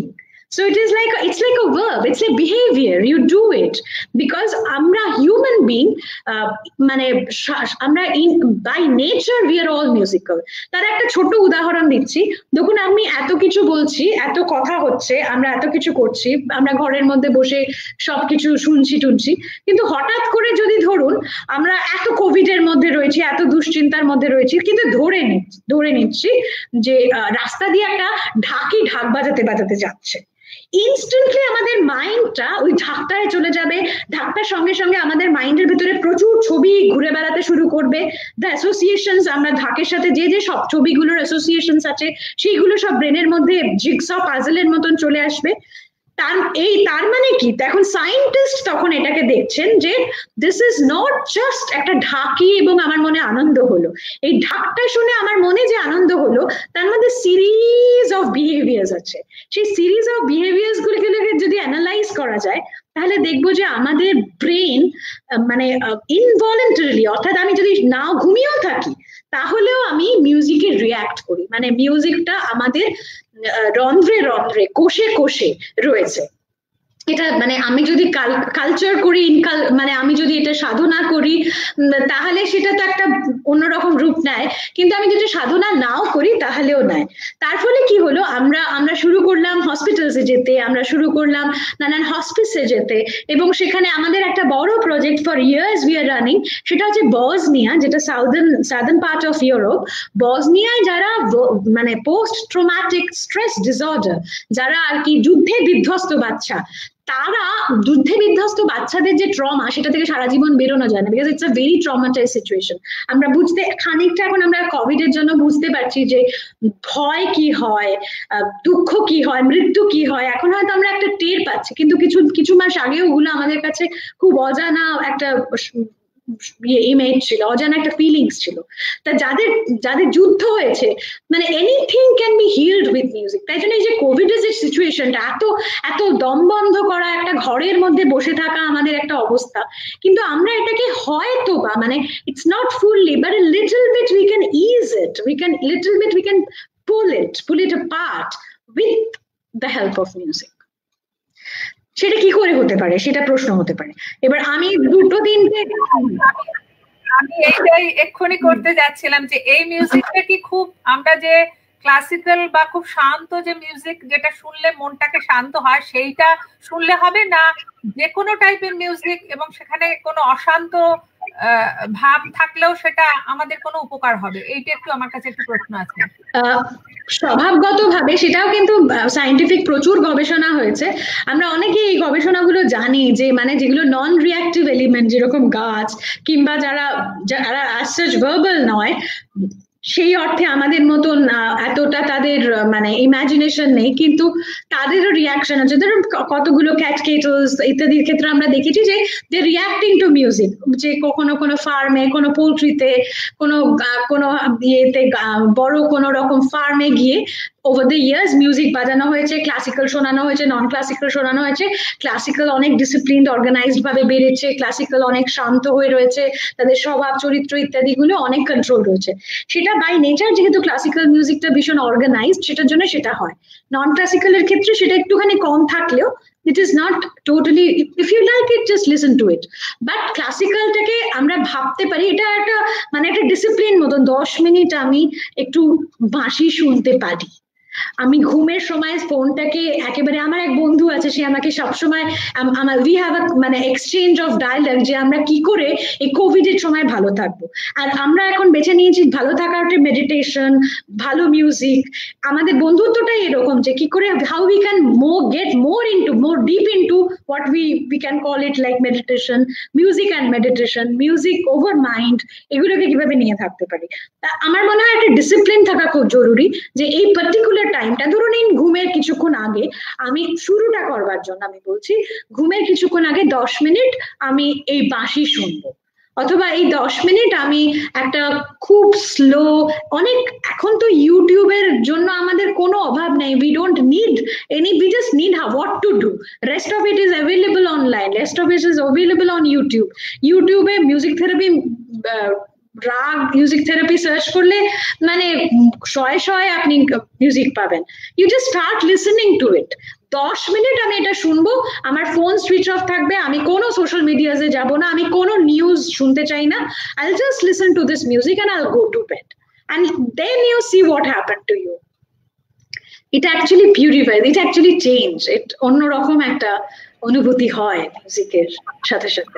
So it's like a verb, it's a behavior, you do it because আমরা human being মানে আমরা by nature we are all musical. তার একটা ছোট উদাহরণ দিচ্ছি, দেখুন আমি এত কিছু বলছি, এত কথা হচ্ছে, আমরা এত কিছু করছি, আমরা ঘরের মধ্যে বসে সবকিছু শুনছি টুনছি, কিন্তু হঠাৎ করে যদি ধরুন আমরা এত কোভিড এর মধ্যে রয়েছি, এত দুশ্চিন্তার মধ্যে রয়েছি, কিন্তু ধরে নিচ্ছি যে রাস্তা দিয়ে একটা ঢাকি ঢাক বাজাতে বাজাতে যাচ্ছে, ইনস্ট্যান্টলি আমাদের মাইন্ডটা ওই ঢাকটায় চলে যাবে, ঢাকটার সঙ্গে সঙ্গে আমাদের মাইন্ডের ভিতরে প্রচুর ছবি ঘুরে বেড়াতে শুরু করবে, দ্য অ্যাসোসিয়েশনস, আমরা ঢাকের সাথে যে সব ছবিগুলোর অ্যাসোসিয়েশনস আছে সেইগুলো সব ব্রেনের মধ্যে জিগসঅ পাজলের মতন চলে আসবে। তার মানে কি, এখন সায়েন্টিস্ট তখন এটাকে দেখছেন যে দিস ইজ নট জাস্ট একটা ঢাকি এবং আমার মনে আনন্দ হলো, এই ঢাকটা শুনে আমার মনে যে আনন্দ হলো তার মধ্যে সিরিজ অফ বিহেভিয়ার্স আছে, সেই সিরিজ অফ বিহেভিয়ার্স গুলোকে যদি অ্যানালাইজ করা যায় তাহলে দেখবো যে আমাদের ব্রেন মানে ইনভলেন্টারিলি, অর্থাৎ আমি যদি নাও ঘুমিয়েও থাকি তাহলেও আমি মিউজিকে রিয়াক্ট করি, মানে মিউজিকটা আমাদের রন্ধ্রে রন্ধ্রে কোষে কোষে রয়েছে। এটা মানে আমি যদি কালচার করি, মানে আমি যদি এটা সাধনা করি তাহলে সেটা তো একটা অন্যরকম রূপ নেয়, কিন্তু আমি যদি সাধনা নাও করি তাহলেও নেয়। তার ফলে কি হলো, আমরা শুরু করলাম হসপিটালসে যেতে, আমরা শুরু করলাম নানান হসপিসে যেতে, এবং সেখানে আমাদের একটা বড় project for years we are running, সেটা হচ্ছে বসনিয়া, যেটা সাউদার্ন পার্ট অফ ইউরোপ। বসনিয়ায় যারা মানে পোস্ট ট্রমাটিক স্ট্রেস ডিসঅর্ডার, যারা আর কি যুদ্ধে বিধ্বস্ত বাচ্চা, তারা যুদ্ধে বিধ্বস্ত বাচ্চাদের যে ট্রমা সেটা থেকে সারা জীবন বেরোনো যায় না, because it's a very traumatize situation. আমরা বুঝতে খানিকটা এখন আমরা কোভিড এর জন্য বুঝতে পারছি যে ভয় কি হয়, দুঃখ কি হয়, মৃত্যু কি হয়, এখন হয়তো আমরা একটা টের পাচ্ছি, কিন্তু কিছু মাস আগেও ওগুলো আমাদের কাছে খুব অজানা একটা ইমেজ ছিল, অজানা একটা ফিলিংস ছিল। তা যাদের যুদ্ধ হয়েছে, মানে anything can be healed with music. তাই জন্য এই যে কোভিড এর যে সিচুয়েশনটা, এত দম বন্ধ করা একটা ঘরের মধ্যে বসে থাকা আমাদের একটা অবস্থা, কিন্তু আমরা এটাকে হয়তো বা মানে it's not fully but a little bit we can ease it, we can pull it apart with the help of music. সেটা কি করে হতে পারে, সেটা প্রশ্ন হতে পারে। এবার আমি আমি এইটাই এক্ষুনি করতে যাচ্ছিলাম যে এই মিউজিকটা কি খুব, আমরা যে ক্লাসিক্যাল বা খুব শান্ত যে মিউজিক যেটা শুনলে মনটাকে শান্ত হয় সেইটা শুনলে হবে না, যে কোনো টাইপের মিউজিক এবং সেখানে কোনো অশান্ত ভাব থাকলেও সেটা আমাদের কোনো উপকার হবে? এইটা একটু আমার কাছে একটু প্রশ্ন আছে। স্বভাবগতভাবে সেটাও কিন্তু সায়েন্টিফিক প্রচুর গবেষণা হয়েছে, আমরা অনেকে এই গবেষণাগুলো জানি যে মানে যেগুলো নন রিঅ্যাক্টিভ এলিমেন্ট, যেরকম গাছ কিংবা যারা as such verbal নয়, সেই অর্থে আমাদের মতন এতটা তাদের মানে ইমাজিনেশন নেই, কিন্তু তাদেরও রিয়াকশন আছে। ধরুন কতগুলো ক্যাটকেটলস ইত্যাদির ক্ষেত্রে আমরা দেখেছি যে দে রিয়াক্টিং টু মিউজিক, যে কোনো ফার্মে, কোনো পোল্ট্রিতে, কোনো ইয়েতে, বড় কোনো রকম ফার্মে গিয়ে ওভার দ্য ইয়ার্স মিউজিক বাজানো হয়েছে, ক্লাসিক্যাল শোনানো হয়েছে, নন ক্লাসিক্যাল শোনানো হয়েছে। ক্লাসিক্যাল অনেক ডিসিপ্লিনড অর্গানাইজড ভাবে বেড়েছে, ক্লাসিক্যাল অনেক শান্ত হয়ে রয়েছে, তাদের স্বভাব চরিত্র ইত্যাদিগুলো অনেক কন্ট্রোল রয়েছে। সেটা বাই নেচার, যেহেতু ক্লাসিক্যাল মিউজিকটা ভীষণ অর্গানাইজড, সেটার জন্য সেটা হয়। নন ক্লাসিক্যালের ক্ষেত্রে সেটা একটুখানি কম থাকলেও it is not totally, if you like it just listen to it, but ক্লাসিক্যালটাকে আমরা ভাবতে পারি এটা একটা মানে একটা ডিসিপ্লিন মতো, 10 মিনিট আমি একটু বাঁশি শুনতে পারি, আমি ঘুমের সময় ফোনটাকে একেবারে, আমার এক বন্ধু আছে সে আমাকে সবসময় আমার উই হ্যাভ আ মানে এক্সচেঞ্জ অফ ডায়ালগ যে আমরা কি করে এই কোভিড এর সময় ভালো থাকবো, আর আমরা এখন বেছে নিয়েছি ভালো থাকার মেডিটেশন, ভালো মিউজিক। আমাদের বন্ধুত্বটাই এরকম যে কি করে how we can get more deep into what we can call it like meditation, music and meditation, music over mind, এগুলোকে কিভাবে নিয়ে থাকতে পারি। আমার মনে হয় একটা ডিসিপ্লিন থাকা খুব জরুরি, যে এই পার্টিকুলার টাইমটা, ধরুন এই ঘুমের কিছুক্ষণ আগে, আমি শুরুটা করবার জন্য আমি বলছি ঘুমের কিছুক্ষণ আগে 10 মিনিট আমি এই বাঁশি শুনবো, অথবা এই 10 মিনিট আমি একটা খুব স্লো, অনেক এখন তো ইউটিউবের জন্য আমাদের কোনো অভাব নেই, we don't need any, we just need what to do, rest of it is available online, rest of it is available on YouTube-এ music therapy, raga music therapy search করলে মানে শয়ে আপনি মিউজিক পাবেন, you just start listening to it, 10 minute আমি এটা শুনবো, আমার ফোন সুইচ অফ থাকবে, আমি কোনো সোশ্যাল মিডিয়াতে যাব না, আমি কোনো নিউজ শুনতে চাই না, I'll just listen to this music and I'll go to bed, and then you see what happened to you. It actually purifies, it actually change, it অন্যরকম একটা অনুভূতি হয় মিউজিকের সাথে সাথে।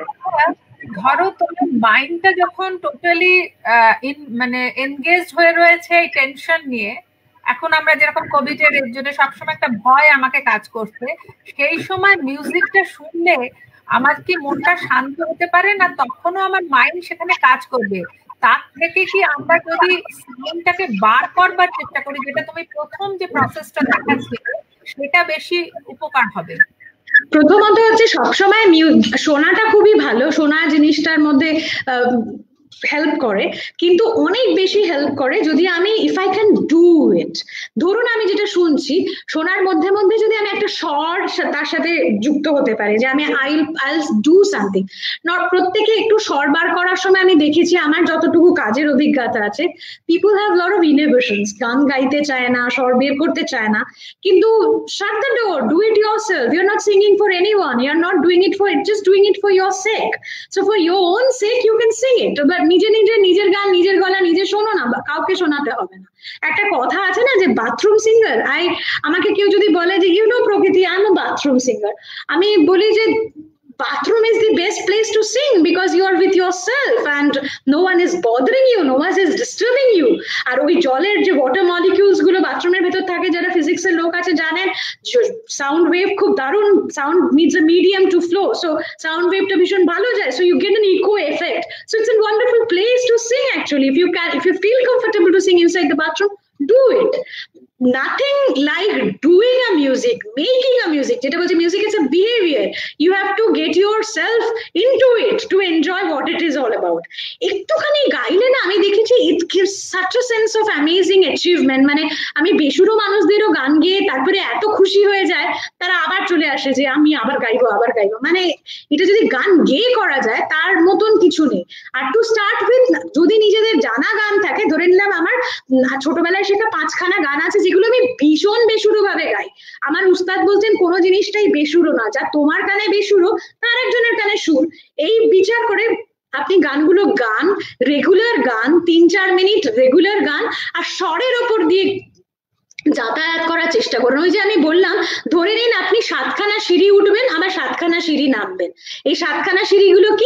ধরো তোমার মাইন্ডটা যখন টোটালি মানে এনগেজড হয়ে রয়েছে এই টেনশন নিয়ে, এখন আমরা যেরকম কোভিড এর জন্য সবসময় একটা ভয় আমাকে কাজ করছে, সেই সময় মিউজিকটা শুনলে আমার কি মনটা শান্ত হতে পারে না? তখনও আমার মাইন্ড সেখানে কাজ করবে। তার থেকে কি আমরা যদি সাউন্ডটাকে বার করবার চেষ্টা করি, যেটা তুমি প্রথম যে প্রসেসটা দেখাচ্ছিলে, সেটা বেশি উপকার হবে। প্রথমত হচ্ছে সবসময় শোনাটা খুবই ভালো, শোনা জিনিসটার মধ্যে হেল্প করে, কিন্তু অনেক বেশি হেল্প করে যদি আমি if I can do it. ধরুন আমি যেটা শুনছি, শোনার মধ্যে মধ্যে যদি আমি একটা স্বর তার সাথে যুক্ত হতে পারি, যে আমি আইল ডু সামথিং। নট প্রত্যেকে একটু স্বর বার করার সময় আমি দেখেছি, আমার যতটুকু কাজের অভিজ্ঞতা আছে, people have lot of inhibitions, গান গাইতে চায় না, স্বর বের করতে চায় না, কিন্তু shut the door, do it yourself, you're not singing for anyone, you're not doing it for it, just doing it for your sake. So for your own sake you can sing it, but নিজের গান নিজের গলা নিজে শোনো না, কাউকে শোনাতে হবে না। একটা কথা আছে না যে বাথরুম সিঙ্গার, আমাকে কেউ যদি বলে যে you know Prakriti, I am a bathroom singer, আমি বলি যে bathroom is the best place to sing because you are with yourself and no one is bothering you, no one is disturbing you. আর ওই জলের যে ওয়াটার মলিকিউলস গুলো বাথরুমের ভেতর থাকে, যারা ফিজিক্স এর লোক আছে জানেন, সাউন্ড ওয়েভ খুব দারুণ, sound needs a medium to flow, so sound ওয়েভটা ভীষণ ভালো যায়, so you get an echo effect, so it's a wonderful place to sing actually. If you feel comfortable to sing inside the bathroom, do it. Nothing like doing a music, making a music, যেটা বলছে music is a behavior, you have to get yourself into it to enjoy what it is all about. একটুখানি গাইলে না আমি দেখেছি it gives such a sense of amazing achievement, মানে আমি বেসুরো মানুষদেরও গান গেয়ে তারপরে এত খুশি হয়ে যায়, তারা আবার চলে আসে যে আমি আবার গাইবো, মানে এটা যদি গান গেয়ে করা যায় তার মতন কিছু নেই। আর টু স্টার্ট উইথ, যদি নিজেদের জানা গান থাকে, ধরে নিলাম আমার ছোটবেলায় শেখা 5খানা গান আছে যেগুলো আমি ভীষণ বেসুরো ভাবে গাই, আমার উস্তাদ বলছেন কোনো জিনিসটাই বেসুরো না, যা তোমার কানে বেসুরো তার একজনের কানে সুর, এই বিচার করে আপনি গানগুলো গান, রেগুলার গান, 3-4 মিনিট রেগুলার গান, আর স্বরের ওপর দিয়ে যাতায়াত করার চেষ্টা করুন। ওই যে আমি বললাম, ধরে নিন আপনি 7খানা সিঁড়ি উঠবেন, আবার 7খানা সিঁড়ি নামবেন, এই 7খানা সিঁড়িগুলো কি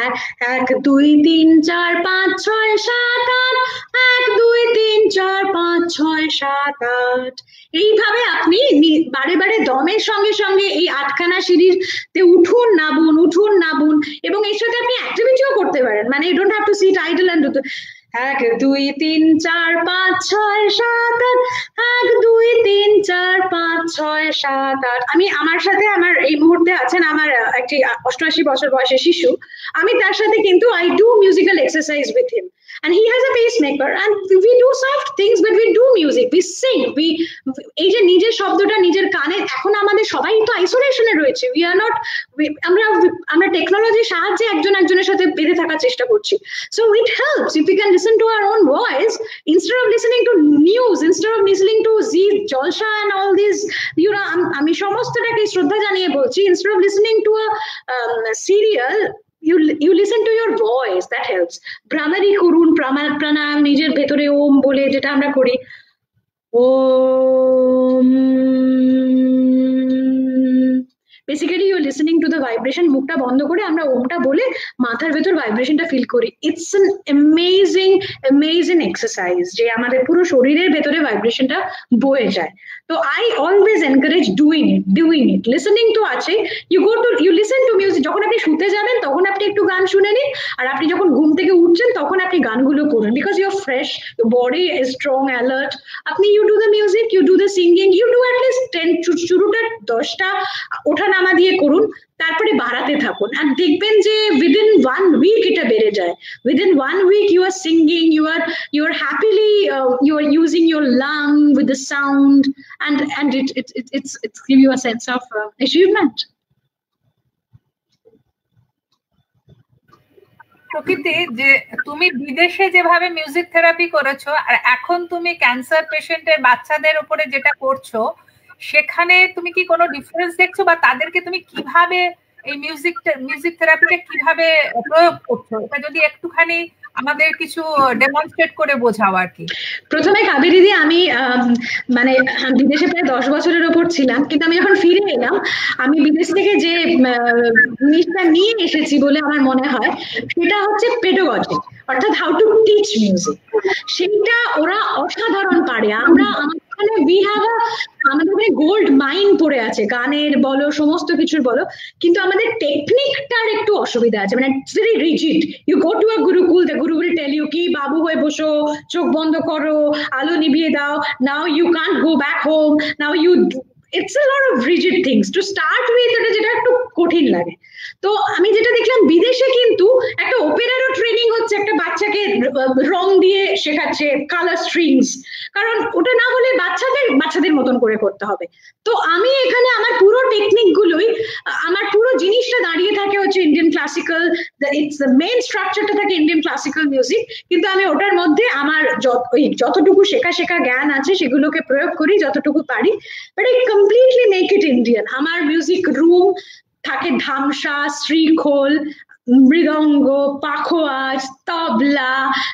1 2 3 4 5 6 7 8, 1 2 3 4 5 6 7 8, এইভাবে আপনি বারে বারে দমের সঙ্গে সঙ্গে এই 8খানা সিঁড়িতে উঠুন নাবুন, এবং এর সাথে আপনি অ্যাক্টিভিটিও করতে পারেন, মানে you don't have to sit idle and 1 2 3 4 5 6 7 8, 1 2 3 4 5 6 7 8। আমি আমার সাথে, আমার এই মুহূর্তে আছেন আমার একটি 88 বছর বয়সের শিশু, আমি তার সাথে কিন্তু I do musical exercise with him and he has a pacemaker and we do soft things but we do music, we sing, এই যে নিজের শব্দটা নিজের কানে, এখন আমাদের সবাই তো আইসোলেশনে রয়েছে, we are not, আমরা টেকনোলজির সাহায্যে একজনের সাথে বেঁধে থাকার চেষ্টা করছি, so it helps if we can listen to our own voice instead of listening to news, instead of listening to Zee Jalsa and all these, you know, আমি সমস্তটাকে শ্রদ্ধা জানিয়ে বলছি, instead of listening to a serial, you listen to your voice, that helps. Brahmari করুন, প্রাণায়াম, নিজের ভেতরে ওম বলে যেটা আমরা করি, ওম, basically you're listening to the vibration, মুখটা বন্ধ করে আমরা ওমটা বলে মাথার ভেতর ভাইব্রেশনটা ফিল করি, it's an amazing exercise যে আমাদের পুরো শরীরের ভেতরে ভাইব্রেশনটা বয়ে যায়। তো I always encourage doing it, listening to আছে, you listen to music, যখন আপনি শুতে যাবেন তখন আপনি একটু গান শুনে নিন, আর আপনি যখন ঘুম থেকে উঠছেন তখন আপনি গানগুলো করুন, because you're fresh, your body is strong, alert, আপনি you do the music, you do the singing, you do at least 10, শুরুটা 10টা ওঠা নামা দিয়ে করুন, তারপরে বাড়াতে থাকুন, আর দেখবেন যে within 1 week এটা বেড়ে যায়, within 1 week you are singing, you are happily you are using your lung with the sound and it's give you a sense of achievement. প্রকৃতি, যে তুমি বিদেশে যেভাবে মিউজিক থেরাপি করেছো আর এখন তুমি ক্যান্সার পেশেন্টের বাচ্চাদের উপরে যেটা করছো, সেখানে তুমি কি কোনো ডিফারেন্স দেখছো, বা তাদেরকে তুমি কিভাবে এই মিউজিক থেরাপিটা কিভাবে প্রয়োগ করছো, এটা যদি একটুখানি আমাদের কিছু ডেমনস্ট্রেট করে বোঝাও আর কি। প্রথমে কাবেরী দি, আমি মানে বিদেশে প্রায় 10 বছরের ওপর ছিলাম, কিন্তু আমি যখন ফিরে এলাম, আমি বিদেশ থেকে যে জিনিসটা নিয়ে এসেছি বলে আমার মনে হয় সেটা হচ্ছে পেডাগজি, অর্থাৎ হাউ টু টিচ মিউজিক। সেটা ওরা অসাধারণ পারে। আমরা আমাদের উই হ্যাভ আমাদের গোল্ড মাইন পড়ে আছে, গানের বলো সমস্ত কিছুর বলো, কিন্তু আমাদের টেকনিকটার একটু অসুবিধা আছে। মানে it's very rigid. You go to a gurukul, the guru will tell you কি বাবু হয়ে বসো, চোখ বন্ধ করো, আলো নিভিয়ে দাও, now you can't go back home, now you, it's a lot of rigid things to start with. এটা যেটা একটু কঠিন লাগে। তো আমি যেটা দেখলাম বিদেশে কিন্তু একটা ওপেরারও ট্রেনিং হচ্ছে, একটা বাচ্চাকে রং দিয়ে শেখাচ্ছে, কালার স্ট্রিংস, কারণ ওটা না হলে বাচ্চাদের মতন করে করতে হবে। তো আমি এখানে আমার পুরো টেকনিক গুলোই, আমার পুরো জিনিসটা দাঁড়িয়ে থাকে হচ্ছে Indian classical, it's the main স্ট্রাকচারটা থাকে ইন্ডিয়ান ক্লাসিক্যাল মিউজিক, কিন্তু আমি ওটার মধ্যে আমার যতটুকু শেখা জ্ঞান আছে সেগুলোকে প্রয়োগ করি যতটুকু পারি, but I completely make it Indian. আমার মিউজিক রুম থাকে ধামসা, শ্রীখোল, মৃদঙ্গ, পাখোয়াজ, তবলা,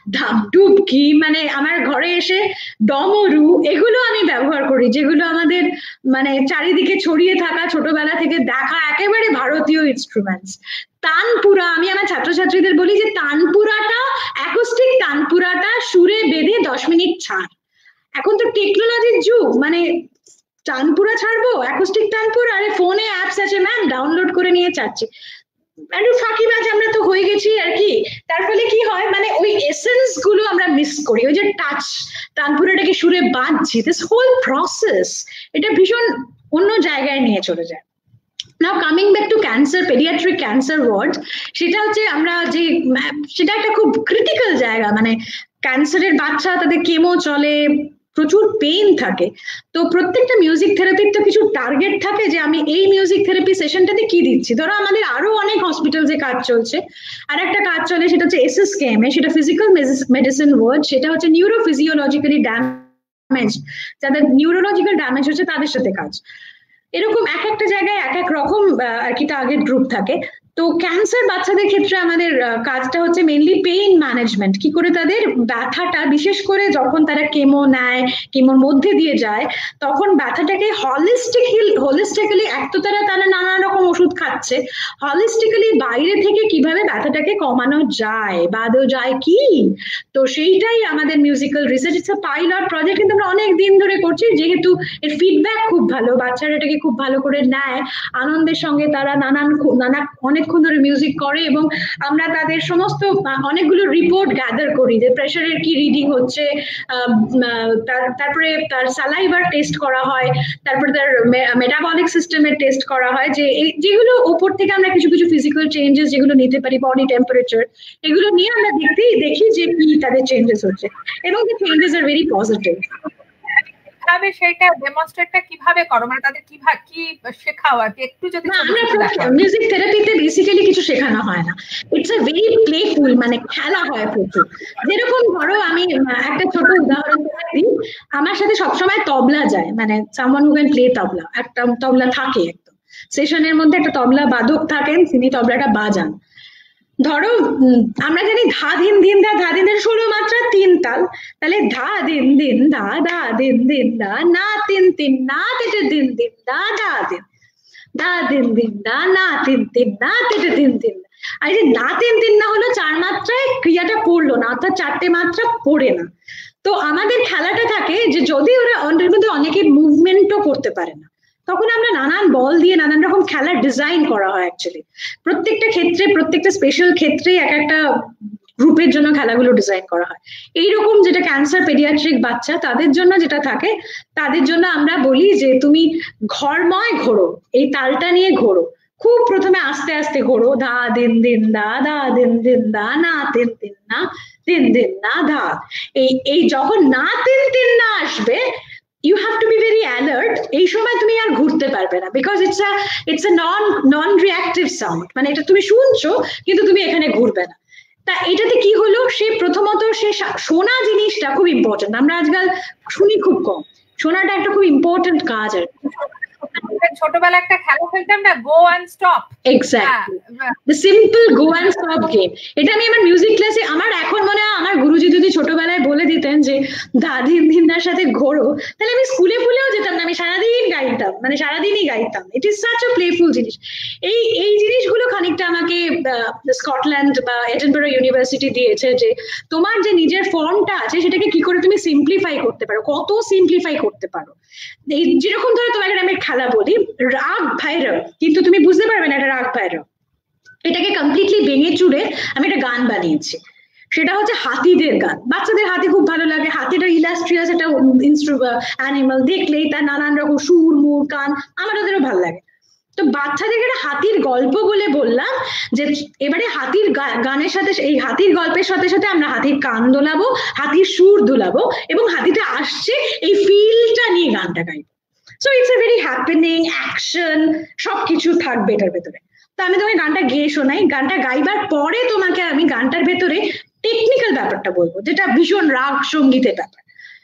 ডুবকি, মানে আমার ঘরে এসে ডমরু, এগুলো আমি ব্যবহার করি, যেগুলো আমাদের মানে চারিদিকে ছড়িয়ে থাকা ছোটবেলা থেকে দেখা একেবারে ভারতীয় ইনস্ট্রুমেন্টস। তানপুরা, আমি আমার ছাত্রছাত্রীদের বলি যে তানপুরাটা, অ্যাকোস্টিক তানপুরাটা সুরে বেঁধে 10 মিনিট ছাড়। এখন তো টেকনোলজির যুগ, মানে তানপুরা ছাড়বো, অ্যাকোস্টিক তানপুরা, আরে ফোনে অ্যাপস আছে ম্যাম, ডাউনলোড করে নিয়ে ছাড়ছি। একটু ফাঁকিবাজ আমরা তো হয়ে গেছি আর কি। তার ফলে কি হয়, মানে ওই এসেন্স গুলো আমরা মিস করি। ওই যে টাচ, তানপুরাটাকে সুরে বাঁধছি, দিস হোল প্রসেস, এটা ভীষণ অন্য জায়গায় নিয়ে চলে যায়। Now coming back to cancer, pediatric cancer ward, সেটা হচ্ছে আমরা যে, সেটা একটা খুব ক্রিটিক্যাল জায়গা। মানে ক্যান্সারের বাচ্চা, তাদের কেমো চলে, প্রচুর পেইন থাকে। তো প্রত্যেকটা মিউজিক থেরাপির তো কিছু টার্গেট থাকে, যে আমি এই মিউজিক থেরাপি সেশনটাতে কি দিচ্ছি। ধরো আমাদের আরো অনেক হসপিটালসে কাজ চলছে, আর একটা কাজ চলে সেটা হচ্ছে এসএসকেএম, সেটা ফিজিক্যাল মেডিসিন ওয়ার্ড, সেটা হচ্ছে নিউরোফিজিওলজিক্যালি ড্যামেজ, যাদের নিউরোলজিক্যাল ড্যামেজ হচ্ছে তাদের সাথে কাজ। এরকম এক একটা জায়গায় এক এক রকম আর কি টার্গেট গ্রুপ থাকে। তো ক্যান্সার বাচ্চাদের ক্ষেত্রে আমাদের কাজটা হচ্ছে মেইনলি পেইন ম্যানেজমেন্ট, কি করে তাদের ব্যথাটা, বিশেষ করে যখন তারা কেমো নেয়, কেমোর মধ্যে দিয়ে যায়, তখন ব্যথাটাকে হলিস্টিক্যালি, এক তো তারা নানা রকম ওষুধ খাচ্ছে, হলিস্টিক্যালি বাইরে থেকে কিভাবে ব্যথাটাকে কমানো যায়, বাদও যায় কি। তো সেইটাই আমাদের musical research, it's a pilot project, কিন্তু আমরা অনেক দিন ধরে করছি, যেহেতু এর ফিডব্যাক খুব ভালো, বাচ্চারা এটাকে খুব ভালো করে নেয়, আনন্দের সঙ্গে তারা অনেকক্ষণ ধরে মিউজিক করে, এবং আমরা তাদের সমস্ত অনেকগুলো রিপোর্ট গ্যাদার করি, যে প্রেশারের কি রিডিং হচ্ছে, তারপরে তার সালাইভার টেস্ট করা হয়, তারপরে তার মেটাবলিক সিস্টেমের টেস্ট করা হয়, যে যেগুলো উপর থেকে আমরা কিছু কিছু ফিজিক্যাল চেঞ্জেস যেগুলো নিতে পারি, বডি টেম্পারেচার, এগুলো নিয়ে আমরা দেখি যে কি তাদের চেঞ্জেস হচ্ছে, এবং the changes are very positive. কিভাবে সেটা ডেমনস্ট্রেটটা কিভাবে করো, মানে তাদের কি শেখাও আর কি, একটু যদি। মিউজিক থেরাপিতে বেসিক্যালি কিছু শেখানো হয় না, ইটস আ ভেরি প্লেফুল, মানে খেলা হয় প্রচুর। যেরকম ধরো আমি একটা ছোট উদাহরণ দিই, আমার সাথে সবসময় তবলা যায়, মানে someone who can play tabla, একটা তবলা থাকে একদম সেশনের মধ্যে, একটা তবলা বাদক থাকেন, তিনি তবলাটা বাজান। ধরো আমরা জানি ধা ধিন ধিন ধা, ধা ধিন 16 মাত্রা 3 তাল, তাহলে ধা দিন দিন ধা, ধা দিন দিন ধা, না তিন তিন না, তেটে দিন দিন ধা, ধা দিন ধা দিন দিন ধা, না তিন তিন না, তেটে দিন দিন। আর এই যে না তিন তিন না হলো 4 মাত্রায় ক্রিয়াটা পড়লো না, অর্থাৎ 4টে মাত্রা পড়ে না। তো আমাদের খেলাটা থাকে যে যদি ওরা অনেকে মুভমেন্টও করতে পারে না, তখন আমরা নানান বল দিয়ে নানান রকম খেলার ডিজাইন করা হয়। অ্যাকচুয়ালি প্রত্যেকটা ক্ষেত্রে, প্রত্যেকটা স্পেশাল ক্ষেত্রে এক একটা গ্রুপের জন্য খেলাগুলো ডিজাইন করা হয়। এইরকম যেটা ক্যান্সার পেডিয়াট্রিক বাচ্চা, তাদের জন্য যেটা থাকে, তাদের জন্য আমরা বলি যে তুমি ঘরময় ঘোরো, এই তালটা নিয়ে ঘোরো, খুব প্রথমে আস্তে আস্তে ঘোরো, ধা দিন দিন দা, ধা দিন দিন দা, না তিন তিন না, তিন দিন না ধা। এই যখন না তিন তিন না আসবে, you have to be very alert, এই সময় তুমি আর ঘুরতে পারবে না, because it's a non reactive sound, মানে এটা তুমি শুনছো কিন্তু তুমি এখানে ঘুরবে না। তা এটাতে কি হলো, সে প্রথমত সে শোনা জিনিসটা খুব ইম্পর্টেন্ট, আমরা আজকাল শুনি খুব কম, শোনাটা একটা খুব ইম্পর্টেন্ট কাজ আর ছোটবেলা একটা খেলা খেলতাম না, go and stop. Exactly, the simple go and stop game. এটা আমি আমার মিউজিক ক্লাসে, আমার এখন মনে হয় আমার গুরুজি যদি ছোটবেলায় বলে দিতেন যে দিদার সাথে ঘোরো, তাহলে আমি স্কুলে ফুলেও যেতাম না, আমি সারাদিন গাইতাম, মানে সারাদিনই গাইতাম। It is such a playful জিনিস। এই জিনিসগুলো খানিকটা আমাকে স্কটল্যান্ড বা এডিনবরা ইউনিভার্সিটি দিয়েছে, যে তোমার যে নিজের ফর্মটা আছে সেটাকে কি করে তুমি সিম্পলিফাই করতে পারো, কত সিম্পলিফাই করতে পারো। যেরকম ধরো তোমাকে আমি খেলা বলি রাগ ভৈরব, কিন্তু তুমি বুঝতে পারবে না এটা রাগ ভৈরব। এটাকে কমপ্লিটলি ভেঙে চুরে আমি একটা গান বানিয়েছি, সেটা হচ্ছে হাতিদের গান। বাচ্চাদের হাতি খুব ভালো লাগে, হাতিটা ইলাস্ট্রিয়াস একটা অ্যানিমাল, দেখলেই তার নানান রকম সুর মুর কান, আমাদেরও ভালো লাগে। তো বাচ্চাদেরকে একটা হাতির গল্প বলে বললাম যে এবারে হাতির গানের সাথে, এই হাতির গল্পের সাথে সাথে আমরা হাতির কান দোলাবো, হাতির সুর দোলাবো, এবং হাতিটা আসছে এই ফিলটা নিয়ে গানটা গাইবো। So it's a very happening, action সবকিছু থাকবে এটার ভেতরে। তো আমি তোমাকে গানটা গেয়ে শোনাই, গানটা গাইবার পরে তোমাকে আমি গানটার ভেতরে টেকনিক্যাল ব্যাপারটা বলবো, যেটা ভীষণ রাগ সঙ্গীতের ব্যাপার।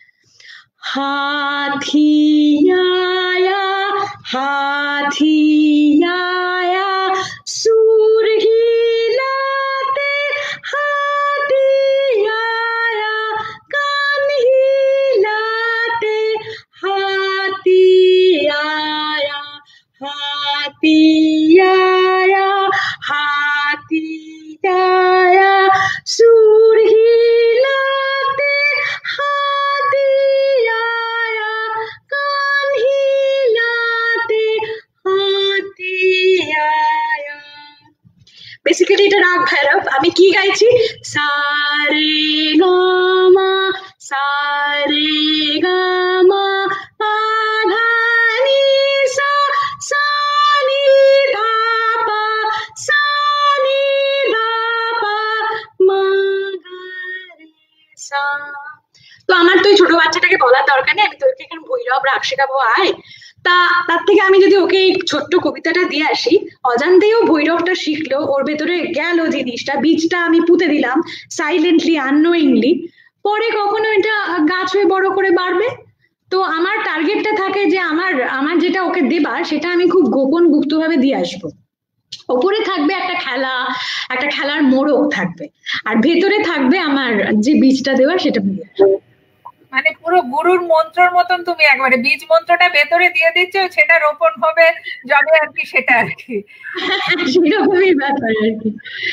हाथी आया, हाथी आया, सूर हिलाते, हाथी आया, कान हिलाते, हाथी आया, हाथी आया, हाथी आया, सूर हिलाते, हाथी आया, कान हिलाते, हाथी आया। बेसिकली এটা রাগ ভৈরব। আমি কি গাইছি? সারে গামা, সারে গামা, পাধানি সা, সানি ধাপা, সানি ধাপা, মাগারে সা। তো আমার তো ছোট বাচ্চাটাকে বলার দরকার নেই, আমি তোকে এখন ভৈরব রাগ শেখাবো আয়। তার থেকে আমি যদি ওকে এই ছোট্ট কবিতাটা দিয়ে আসি, অজান্তেও ভৈরবটা শিখলো, ওর ভেতরে গেল জিনিসটা, বীজটা আমি পুঁতে দিলাম সাইলেন্টলি, আননোয়িংলি, পরে কখনো এটা গাছ হয়ে বড় করে বাড়বে। তো আমার টার্গেটটা থাকে যে আমার যেটা ওকে দেবার সেটা আমি খুব গোপন গুপ্তভাবে দিয়ে আসবো। ওপরে থাকবে একটা খেলা, একটা খেলার মোড়ক থাকবে, আর ভেতরে থাকবে আমার যে বীজটা দেওয়ার সেটা দিয়ে আসবো। মানে পুরো গুরুর মন্ত্রর মতন তুমি একবারে বীজ মন্ত্রটা ভেতরে দিয়ে দিচ্ছ, সেটা রোপণ হবে যবে আর কি, সেটা আর কি সেরকমই ব্যাপার আর কি।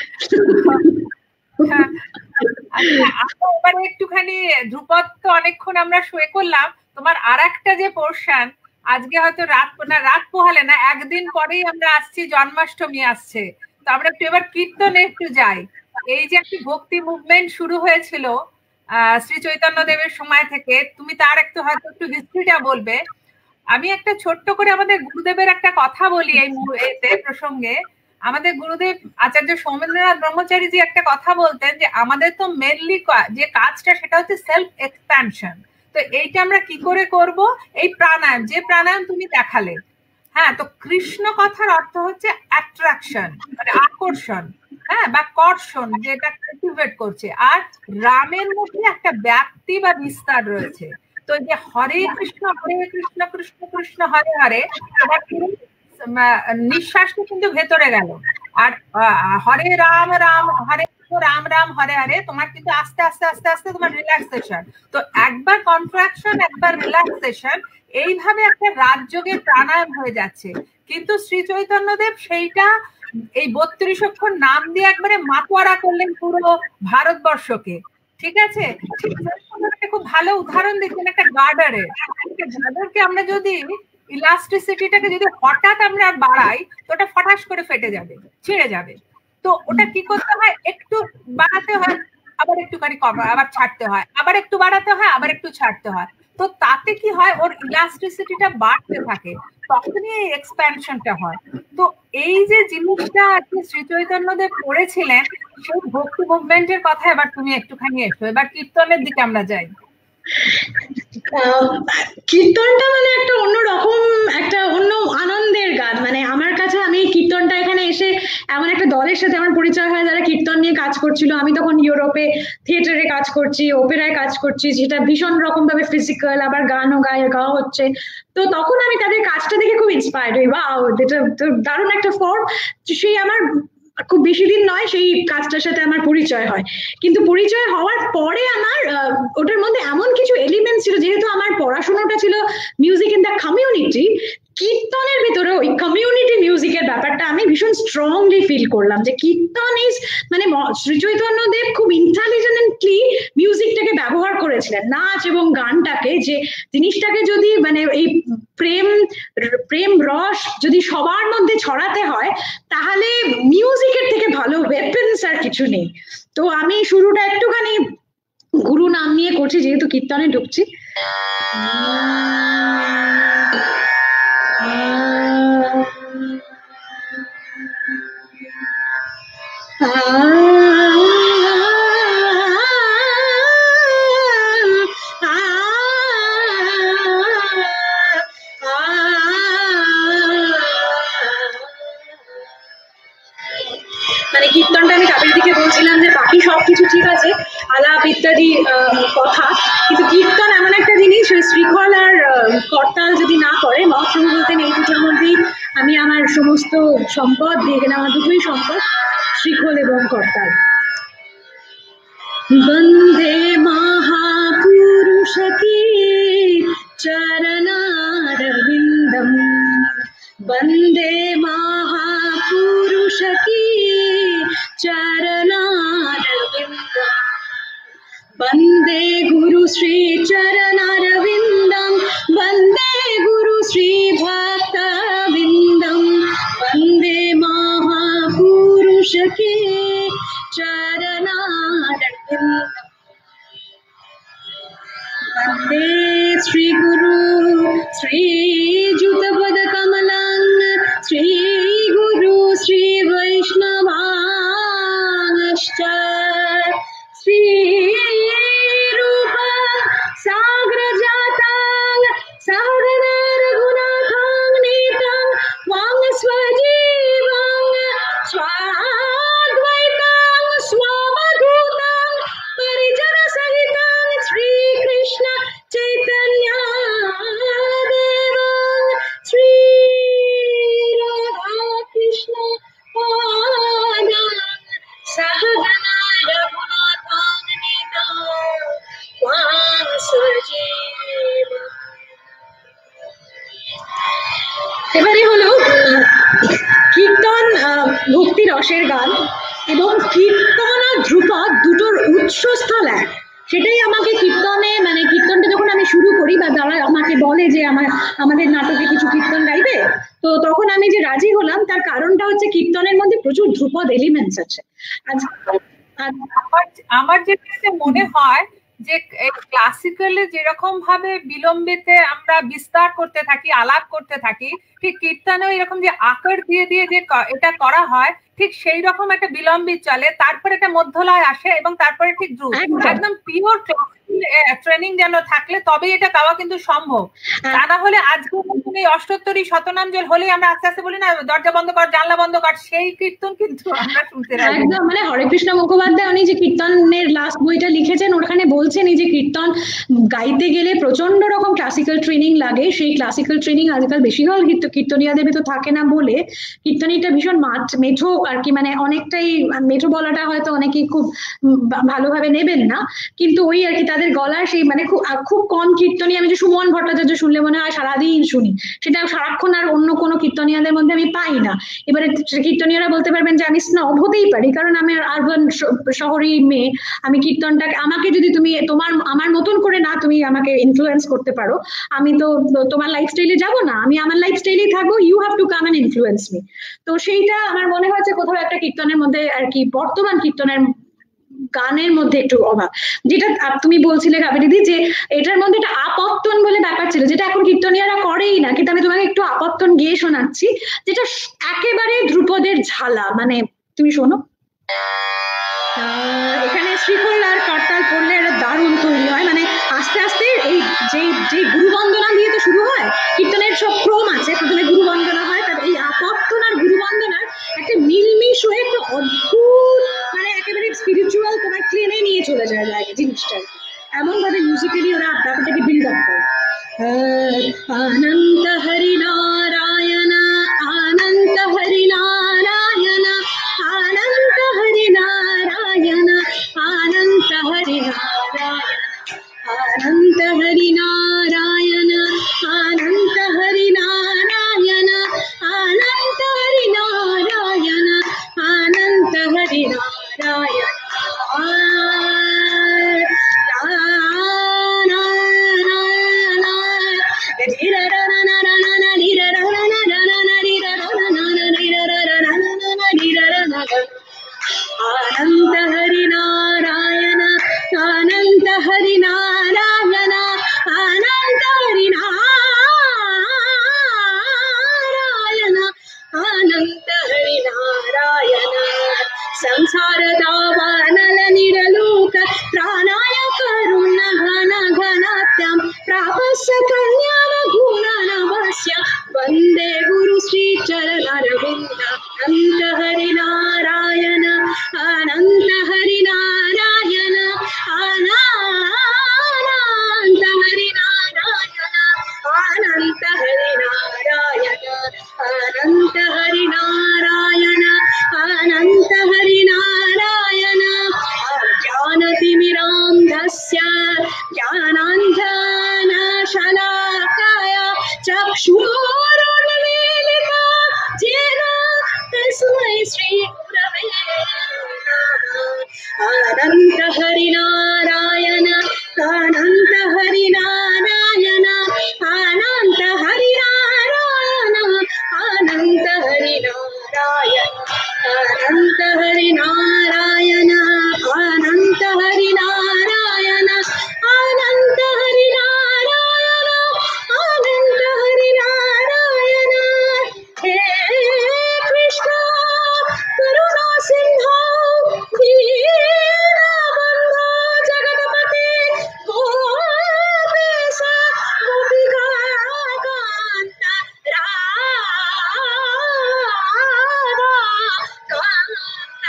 আচ্ছা, এবারে একটুখানি ধ্রুপদ তো অনেকক্ষণ আমরা শুয়ে করলাম, তোমার আর একটা যে পোর্শন আজকে হয়তো রাত পোহালে না, একদিন পরেই আমরা আসছি, জন্মাষ্টমী আসছে, তো আমরা একটু এবার কীর্তনে একটু যাই। এই যে একটি ভক্তি মুভমেন্ট শুরু হয়েছিল শ্রী চৈতন্য দেবের সময় থেকে, তুমি তার একটু হয়তো একটু হিস্ট্রিটা বলবে। আমি একটা ছোট্ট করে আমাদের গুরুদেবের একটা কথা বলি এই প্রসঙ্গে। আমাদের গুরুদেব আচার্য সৌমেন্দ্রনাথ ব্রহ্মচারীজি একটা কথা বলতেন যে আমাদের তো মেনলি যে কাজটা সেটা হচ্ছে সেলফ এক্সপ্যানশন। তো এইটা আমরা কি করে করব? এই প্রাণায়াম, যে প্রাণায়াম তুমি দেখালে, হ্যাঁ, তো কৃষ্ণ কথার অর্থ হচ্ছে অ্যাট্রাকশন, মানে আকর্ষণ, হ্যাঁ, বা কর্ষণ, যেটা কাল্টিভেট করছে। আর রামের মধ্যে একটা ব্যাপ্তি বা বিস্তার রয়েছে। তো যে হরে কৃষ্ণ কৃষ্ণ কৃষ্ণ হরে হরে, নিঃশ্বাসটা কিন্তু ভেতরে গেল। আর হরে রাম রাম হরে রাম রাম হরে হরে, তোমার কিন্তু আস্তে আস্তে আস্তে আস্তে তোমার রিল্যাক্সেশন। তো একবার কন্ট্রাকশন, একবার রিল্যাক্সেশন, এইভাবে একটা রাজযোগের প্রাণায়াম হয়ে যাচ্ছে। কিন্তু শ্রী চৈতন্যদেব সেইটা এই 32 অক্ষর নাম দিয়ে একবারে মাতোয়ারা করলেন পুরো ভারতবর্ষকে। ঠিক আছে, খুব ভালো উদাহরণ দিচ্ছেন একটা গার্ডারের। গার্ডারকে আমরা যদি ইলাস্টিসিটিটাকে যদি হঠাৎ আমরা বাড়াই, তো ওটা ফটাস করে ফেটে যাবে, ছিঁড়ে যাবে। তো ওটা কি করতে হয়? একটু বাড়াতে হয়, আবার একটুখানি আবার ছাড়তে হয়, আবার একটু বাড়াতে হয়, আবার একটু ছাড়তে হয়। তো তাতে কি হয়, ওর ইলাস্টিসিটিটা বাড়তে থাকে, তখনই এই এক্সপ্যানশনটা হয়। তো এই যে জিনিসটা শ্রী চৈতন্যদেব করেছিলেন, সেই ভক্তি মুভমেন্টের কথা এবার তুমি একটুখানি এসো। এবার কীর্তনের দিকে আমরা যাই। কীর্তনটা মানে একটা অন্যরকম, একটা অন্য আনন্দের গান। মানে আমার কাছে, আমি কীর্তনটা এখানে এসে এমন একটা দলের সাথে আমার পরিচয় হয় যারা কীর্তন নিয়ে কাজ করছিল। আমি তখন ইউরোপে থিয়েটারে কাজ করছি, ওপেরায় কাজ করছি, যেটা ভীষণ রকম ভাবে ফিজিক্যাল, আবার গানও গাওয়া হচ্ছে। তো তখন আমি তাদের কাজটা দেখে খুব ইন্সপায়ার্ড হই, বাহ এটা দারুণ একটা ফর্ম। সেই আমার খুব বেশি দিন নয় সেই কাজটার সাথে আমার পরিচয় হয়, কিন্তু পরিচয় হওয়ার পরে আমার ওটার মধ্যে এমন কিছু এলিমেন্ট ছিল, যেহেতু আমার পড়াশোনাটা ছিল মিউজিক ইন দ্য কমিউনিটি, কীর্তনের ভিতরে ওই কমিউনিটি মিউজিকের ব্যাপারটা আমি ভীষণ স্ট্রংলি ফিল করলাম, যে কীর্তন ইজ মানে শ্রী চৈতন্যদেব খুব ইন্টেলিজেন্টলি মিউজিকটাকে ব্যবহার করেছিলেন, নাচ এবং গানটাকে, যে জিনিসটাকে যদি মানে এই প্রেম রস যদি সবার মধ্যে ছড়াতে হয়, তাহলে মিউজিকের থেকে ভালো ওয়েপন্স আর কিছু নেই। তো আমি শুরুটা একটুখানি গুরু নাম নিয়ে করছি, যেহেতু কীর্তনে ঢুকছি। মানে কীর্তনটা আমি কাবেরীদিকে বলছিলাম যে বাকি সবকিছু ঠিক আছে, আলাপ ইত্যাদি কথা, কিন্তু কীর্তন এমন একটা জিনিস, ওই শ্রীখল আর করতাল যদি না করে, মহাপ্রভু বলতেন এই দুটোর মধ্যেই আমি আমার সমস্ত সম্পদ দিয়ে গেলাম, আমার দুটোই সম্পদ, শ্রীখল এবং করতাল। বন্দে মহাপুরুষ কি চরণারবিন্দম, বন্দে মহাপুরুষ কি চরণারবিন্দম, বন্দে গুরু শ্রী চরণারবিন্দম, বন্দে গুরু শ্রী ভক্তবৃন্দম, বন্দে মহাপুরুষ কি চরণারবিন্দম, বন্দে শ্রী গুরু শ্রী যুতপদ কমলং, শ্রী গুরু শ্রী বৈষ্ণবাংশ্চ, শ্রী রূপ সাগর জাতং সহগণ রঘুনাথং নীতং ত্বং স্বজীবং স্বাদ্বৈতং স্ববধূতং পরিজন সহিতং শ্রীকৃষ্ণ চৈতন্য দেবং শ্রী রাধা কৃষ্ণ পাদং সহগণ রঘুনাথং নীতং ত্বং স্বজীবং। এবারে হলো কীর্তন ভক্তি রসের গান, এবং কীর্তন আর ধ্রুপদ দুটোর উৎসস্থল এক। সেটাই আমাকে কীর্তনে মানে কীর্তনটা যখন আমি শুরু করি বা যারা আমাকে বলে যে আমাদের নাটকে কিছু কীর্তন গাইবে, তো তখন আমি যে রাজি হলাম তার কারণটা হচ্ছে কীর্তনের মধ্যে প্রচুর ধ্রুপদ এলিমেন্টস আছে। আমার যেটা মনে হয় যে ক্লাসিক্যালে যেরকম ভাবে বিলম্বিতে আমরা বিস্তার করতে থাকি, আলাপ করতে থাকি, ঠিক কীর্তনেও এরকম যে আকার দিয়ে দিয়ে যে এটা করা হয়, ঠিক সেই রকম একটা বিলম্বিত চলে, তারপরে একটা মধ্যলয় আসে এবং তারপরে ঠিক দ্রুত, একদম পিওর ট্রেনিং যেন থাকলে তবে এটা গাওয়া কিন্তু সম্ভব। তা না হলে আজকে এই অষ্টোত্তরী শতনামজল হলেই আমরা আস্তে আস্তে বলি না দরজা বন্ধ কর, জানলা বন্ধ কর, সেই কীর্তন কিন্তু আমরা শুনতে রাখি। একদম মানে হরেকৃষ্ণ মুখোপাধ্যায় উনি যে কীর্তনের লাস্ট বইটা লিখেছেন, ওখানে বলছেন এই যে কীর্তন গাইতে গেলে প্রচন্ড রকম ক্লাসিক্যাল ট্রেনিং লাগে, সেই ক্লাসিক্যাল ট্রেনিং আজকাল বেশিরভাগ কীর্তনিয়াদের তো থাকে না বলে কীর্তনীটা ভীষণ মেঠো আর কি, মানে অনেকটাই মেঠো বলাটা হয়তো অনেকেই খুব ভালোভাবে নেবেন না, কিন্তু ওই আর কি তাদের গলার সেই মানে খুব কম কীর্তনী, আমি যে সুমন ভট্টাচার্য শুনলে মনে হয় সারাদিন শুনি, সেটা সারাক্ষণ আর অন্য কোনো কীর্তনিয়াদের মধ্যে আমি পাই না। এবারে কীর্তনিয়ারা বলতে পারবেন যে আমি স্নব হতেই পারি, কারণ আমি আরবান শহরি মেয়ে, আমি কীর্তনটাকে আমাকে যদি তুমি আমার মতন করে না তুমি আমাকে ইনফ্লুয়েন্স করতে পারো, আমি তো তোমার লাইফস্টাইলে যাব না, আমি আমার লাইফস্টাইলেই থাকবো, you have to come and influence me. তো সেইটা আমার মনে হচ্ছে কোথাও একটা কীর্তনের মধ্যে আর কি, বর্তমান কীর্তনের গানের মধ্যে একটু অভাব। যেটা তুমি বলছিলে কাবেরীদি যে এটার মধ্যে একটা আপত্তন বলে ব্যাপার ছিল, যেটা এখন কীর্তনিয়ারা করেই না, কিন্তু আমি তোমাকে একটু আপত্তন গিয়ে শোনাচ্ছি, যেটা একেবারে ধ্রুপদের ঝালা, মানে তুমি শোনো। এখানে শ্রীখল আর করতাল পড়লে একটা দারুণ তৈরি হয়, মানে আস্তে আস্তে এই যে গুরু বন্দনা দিয়ে তো শুরু হয়, কীর্তনের সব ক্রম আছে, প্রথমে গুরু বন্দনা হয়, তারপর এই আপত্তন আর গুরু বন্দনার একটা মিলমিশ অদ্ভুত, মানে একেবারে স্পিরিচুয়াল তোমার ট্রেনে নিয়ে চলে যায় জিনিসটা, এমন ভাবে মিউজিক্যালি ওরা ব্যাপারটাকে বিল্ড আপ করে। अनंत हरि नारायण अनंत हरि नारायण अनंत हरि नारायण अनंत हरि नारायण अनंत हरि नारायण अनंत हरि नारायण अनंत हरि नारायण अनंत हरि नारायण अनंत हरि नारायण अनंत हरि नारायण अनंत हरि नारायण अनंत हरि नारायण संसार दावानल निरलोक प्राणाय करुण घन घनात्यं प्रापस्य कल्याण गुण नमस्य वंदे गुरु श्री चरण अरविंद अनंत हरि नारायण अनंत हरि नारायण अनंत हरि नारायण अनंत हरि नारायण अनंत हरि नारायण अनंत हरि नारायण ज्ञानतिमिरान्धस्य ज्ञानाञ्जनशलाकया चक्षुरुन्मीलितं येन तस्मै श्रीगुरवे नमः। अनंत हरि नारायण अनंत हरि नारायण अनंत हरि नारायण अनंत हरि नारायण अनंत हरि नारायण अनंत हरि नारायण अनंत हरि नारायण अनंत हरि नारायण। हे कृष्ण करुणा सिंधु दीनबंधो जगतपते गोपेश गोपिका कांत राधा कांत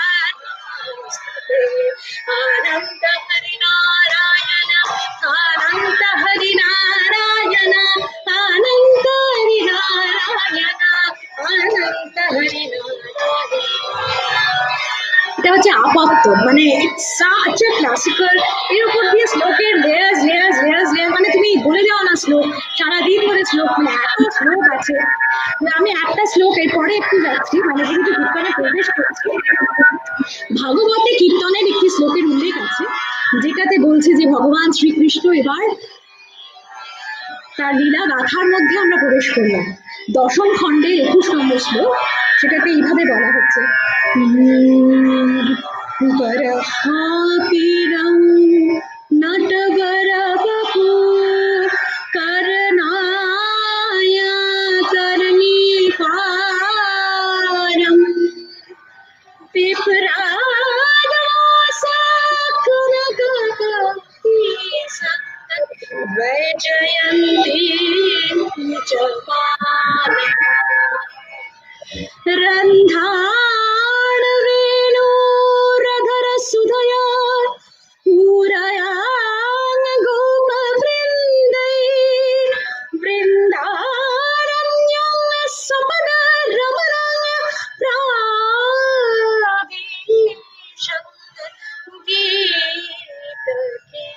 अनंत हरि नारायण अनंत हरि नारायण अनंत हरि नारायण अनंत हरि नारायण। এটা হচ্ছে আপাত্ত, মানে ইটস সাচ এ ক্লাসিক্যাল, এর উপর দিয়ে শ্লোকের লেয়ার্স লেয়ার্স লেয়ার্স লেয়ার, মানে তুমি বলে যাও না শ্লোক, সারাদিন ধরে শ্লোক, মানে এত শ্লোক আছে। আমি একটা শ্লোক এর পরে একটু যাচ্ছি, মানে যেহেতু কীর্তনে প্রবেশ করছি, ভাগবতে কীর্তনের একটি শ্লোকের উল্লেখ আছে যেটাতে বলছে যে ভগবান শ্রীকৃষ্ণ এবার তার লীলা গাথার মধ্যে আমরা প্রবেশ করলাম। দশম খণ্ডে 21 নম্বর শ্লোক, সেটাতে এইভাবে বলা হচ্ছে বরহাপিরং নটবর বপু করনায় করণীকারম पिपरादवासाकुनगपति वैजयन्ती च रन्धाणवेणोरधरसुधया पूरयां गोपवृन्दै वृन्दारण्यं सपदरमणं प्रावीशं गीतकीर्ति।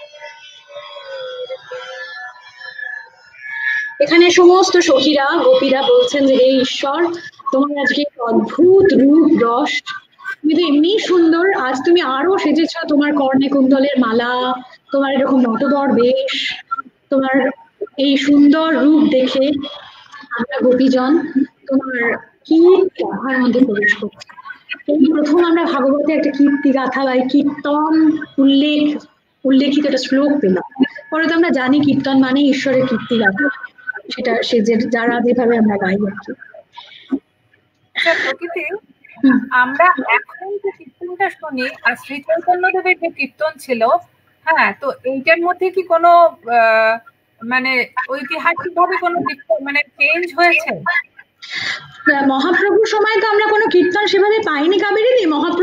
এখানে সমস্ত সখীরা গোপীরা বলছেন যে হে ঈশ্বর, তোমার আজকে অদ্ভুত রূপ রস, তুমি তো এমনি সুন্দর, আজ তুমি আরো সেজেছ, তোমার কর্ণে কুণ্ডলের মালা, তোমার এরকম নটবর বেশ, তোমার এই সুন্দর রূপ দেখে আমরা গোপীজন তোমার কীর্তি গাথার মধ্যে প্রবেশ করছি। এই প্রথম আমরা ভাগবতে একটা কীর্তি গাথা বা কীর্তন উল্লেখিত একটা শ্লোক পেলাম। পরে তো আমরা জানি কীর্তন মানে ঈশ্বরের কীর্তি গাথা, সেটা সে যে যারা যেভাবে আমরা গাই আর কি। প্রকৃতি আমরা এখন যে কীর্তনটা শুনি আর শ্রী চৈতন্যদেবের যে কীর্তন ছিল, হ্যাঁ, তো এইটার মধ্যে কি কোনো মানে ঐতিহাসিক ভাবে কোনো মানে চেঞ্জ হয়েছে? মহাপ্রভুর সময় তো আমরা কোনো কীর্তন সেভাবে পাইনি কাবেরীদি। মহাপ্রভু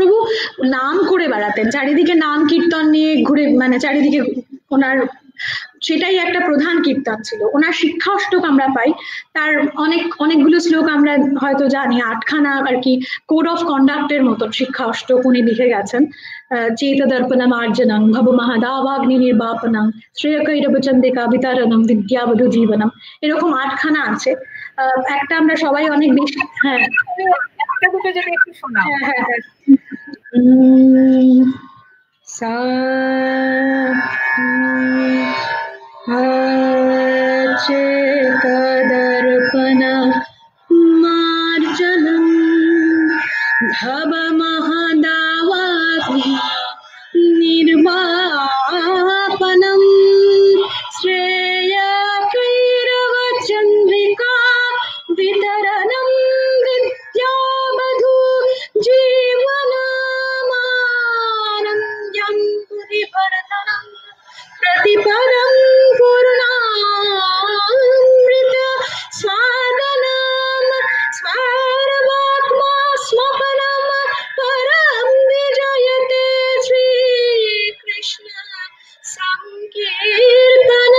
নাম করে বেড়াতেন, চারিদিকে নাম কীর্তন নিয়ে ঘুরে, মানে চারিদিকে ওনার সেটাই একটা প্রধান কীর্তন ছিল। ওনার শিক্ষা অষ্টক আমরা পাই, তার অনেকগুলো শ্লোক আমরা হয়তো জানি, 8খানা আর কি কোড অফ কন্ডাক্টের মতন শিক্ষা অষ্টক উনি লিখে গেছেন। চেতদর্পণম আর্জনং ভব মহাদাবাগ্নি নির্বাপনং শ্রেয়কৈরবচন্দিকা বিতারণম বিদ্যাবধূ জীবনম, এরকম 8খানা আছে। একটা আমরা সবাই অনেক বেশি, হ্যাঁ একটা দুটো যদি একটু শোনাও। হ্যাঁ হ্যাঁ সা চেতদর্পণ মার্জনম ভব মহাদাবাগ্নি নির্বাপনম শ্রেয়কৈরবচন্দ্রিকা বিতরণম বিদ্যাবধূ জীবনমানন্দ্যম পুরিবর্ধনম प्रतिपदं पूर्णामृत स्वादनं स्वार्वात्मा स्वपनं परं विजयते श्रीकृष्ण সংকীর্তন।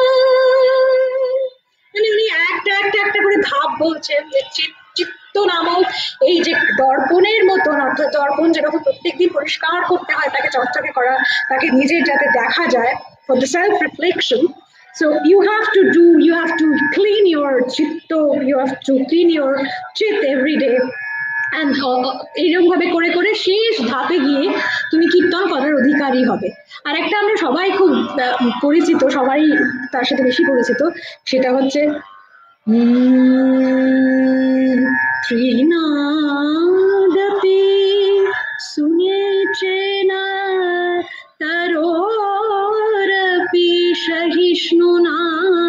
মানে উনি একটা করে ধাপ বলছেন যে চিত্ত নামক এই যে দর্পণের মতন, অর্থাৎ দর্পণ যেরকম প্রত্যেকদিন পরিষ্কার করতে হয় তাকে, চর্চাকে করা, তাকে নিজের যাতে দেখা যায়, for the self reflection. So you have to clean your chitta, you have to clean your chit every day, and এইরকম ভাবে করে করে শেষ ধাপে গিয়ে তুমি কীর্তন করার অধিকারী হবে। আর একটা আমরা সবাই খুব পরিচিত, সবাই তার সাথে বেশি পরিচিত, সেটা হচ্ছে ত্রিনাদপি সুনেচেনা তরোরপি সহিষ্ণুনা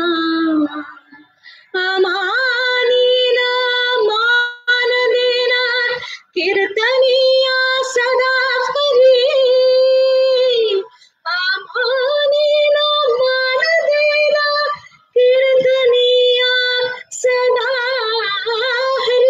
আমানিনা মানদেনা কীর্তনীয়া সদা হরি, আমানিনা মানদেনা কীর্তনীয়া সদা হরি।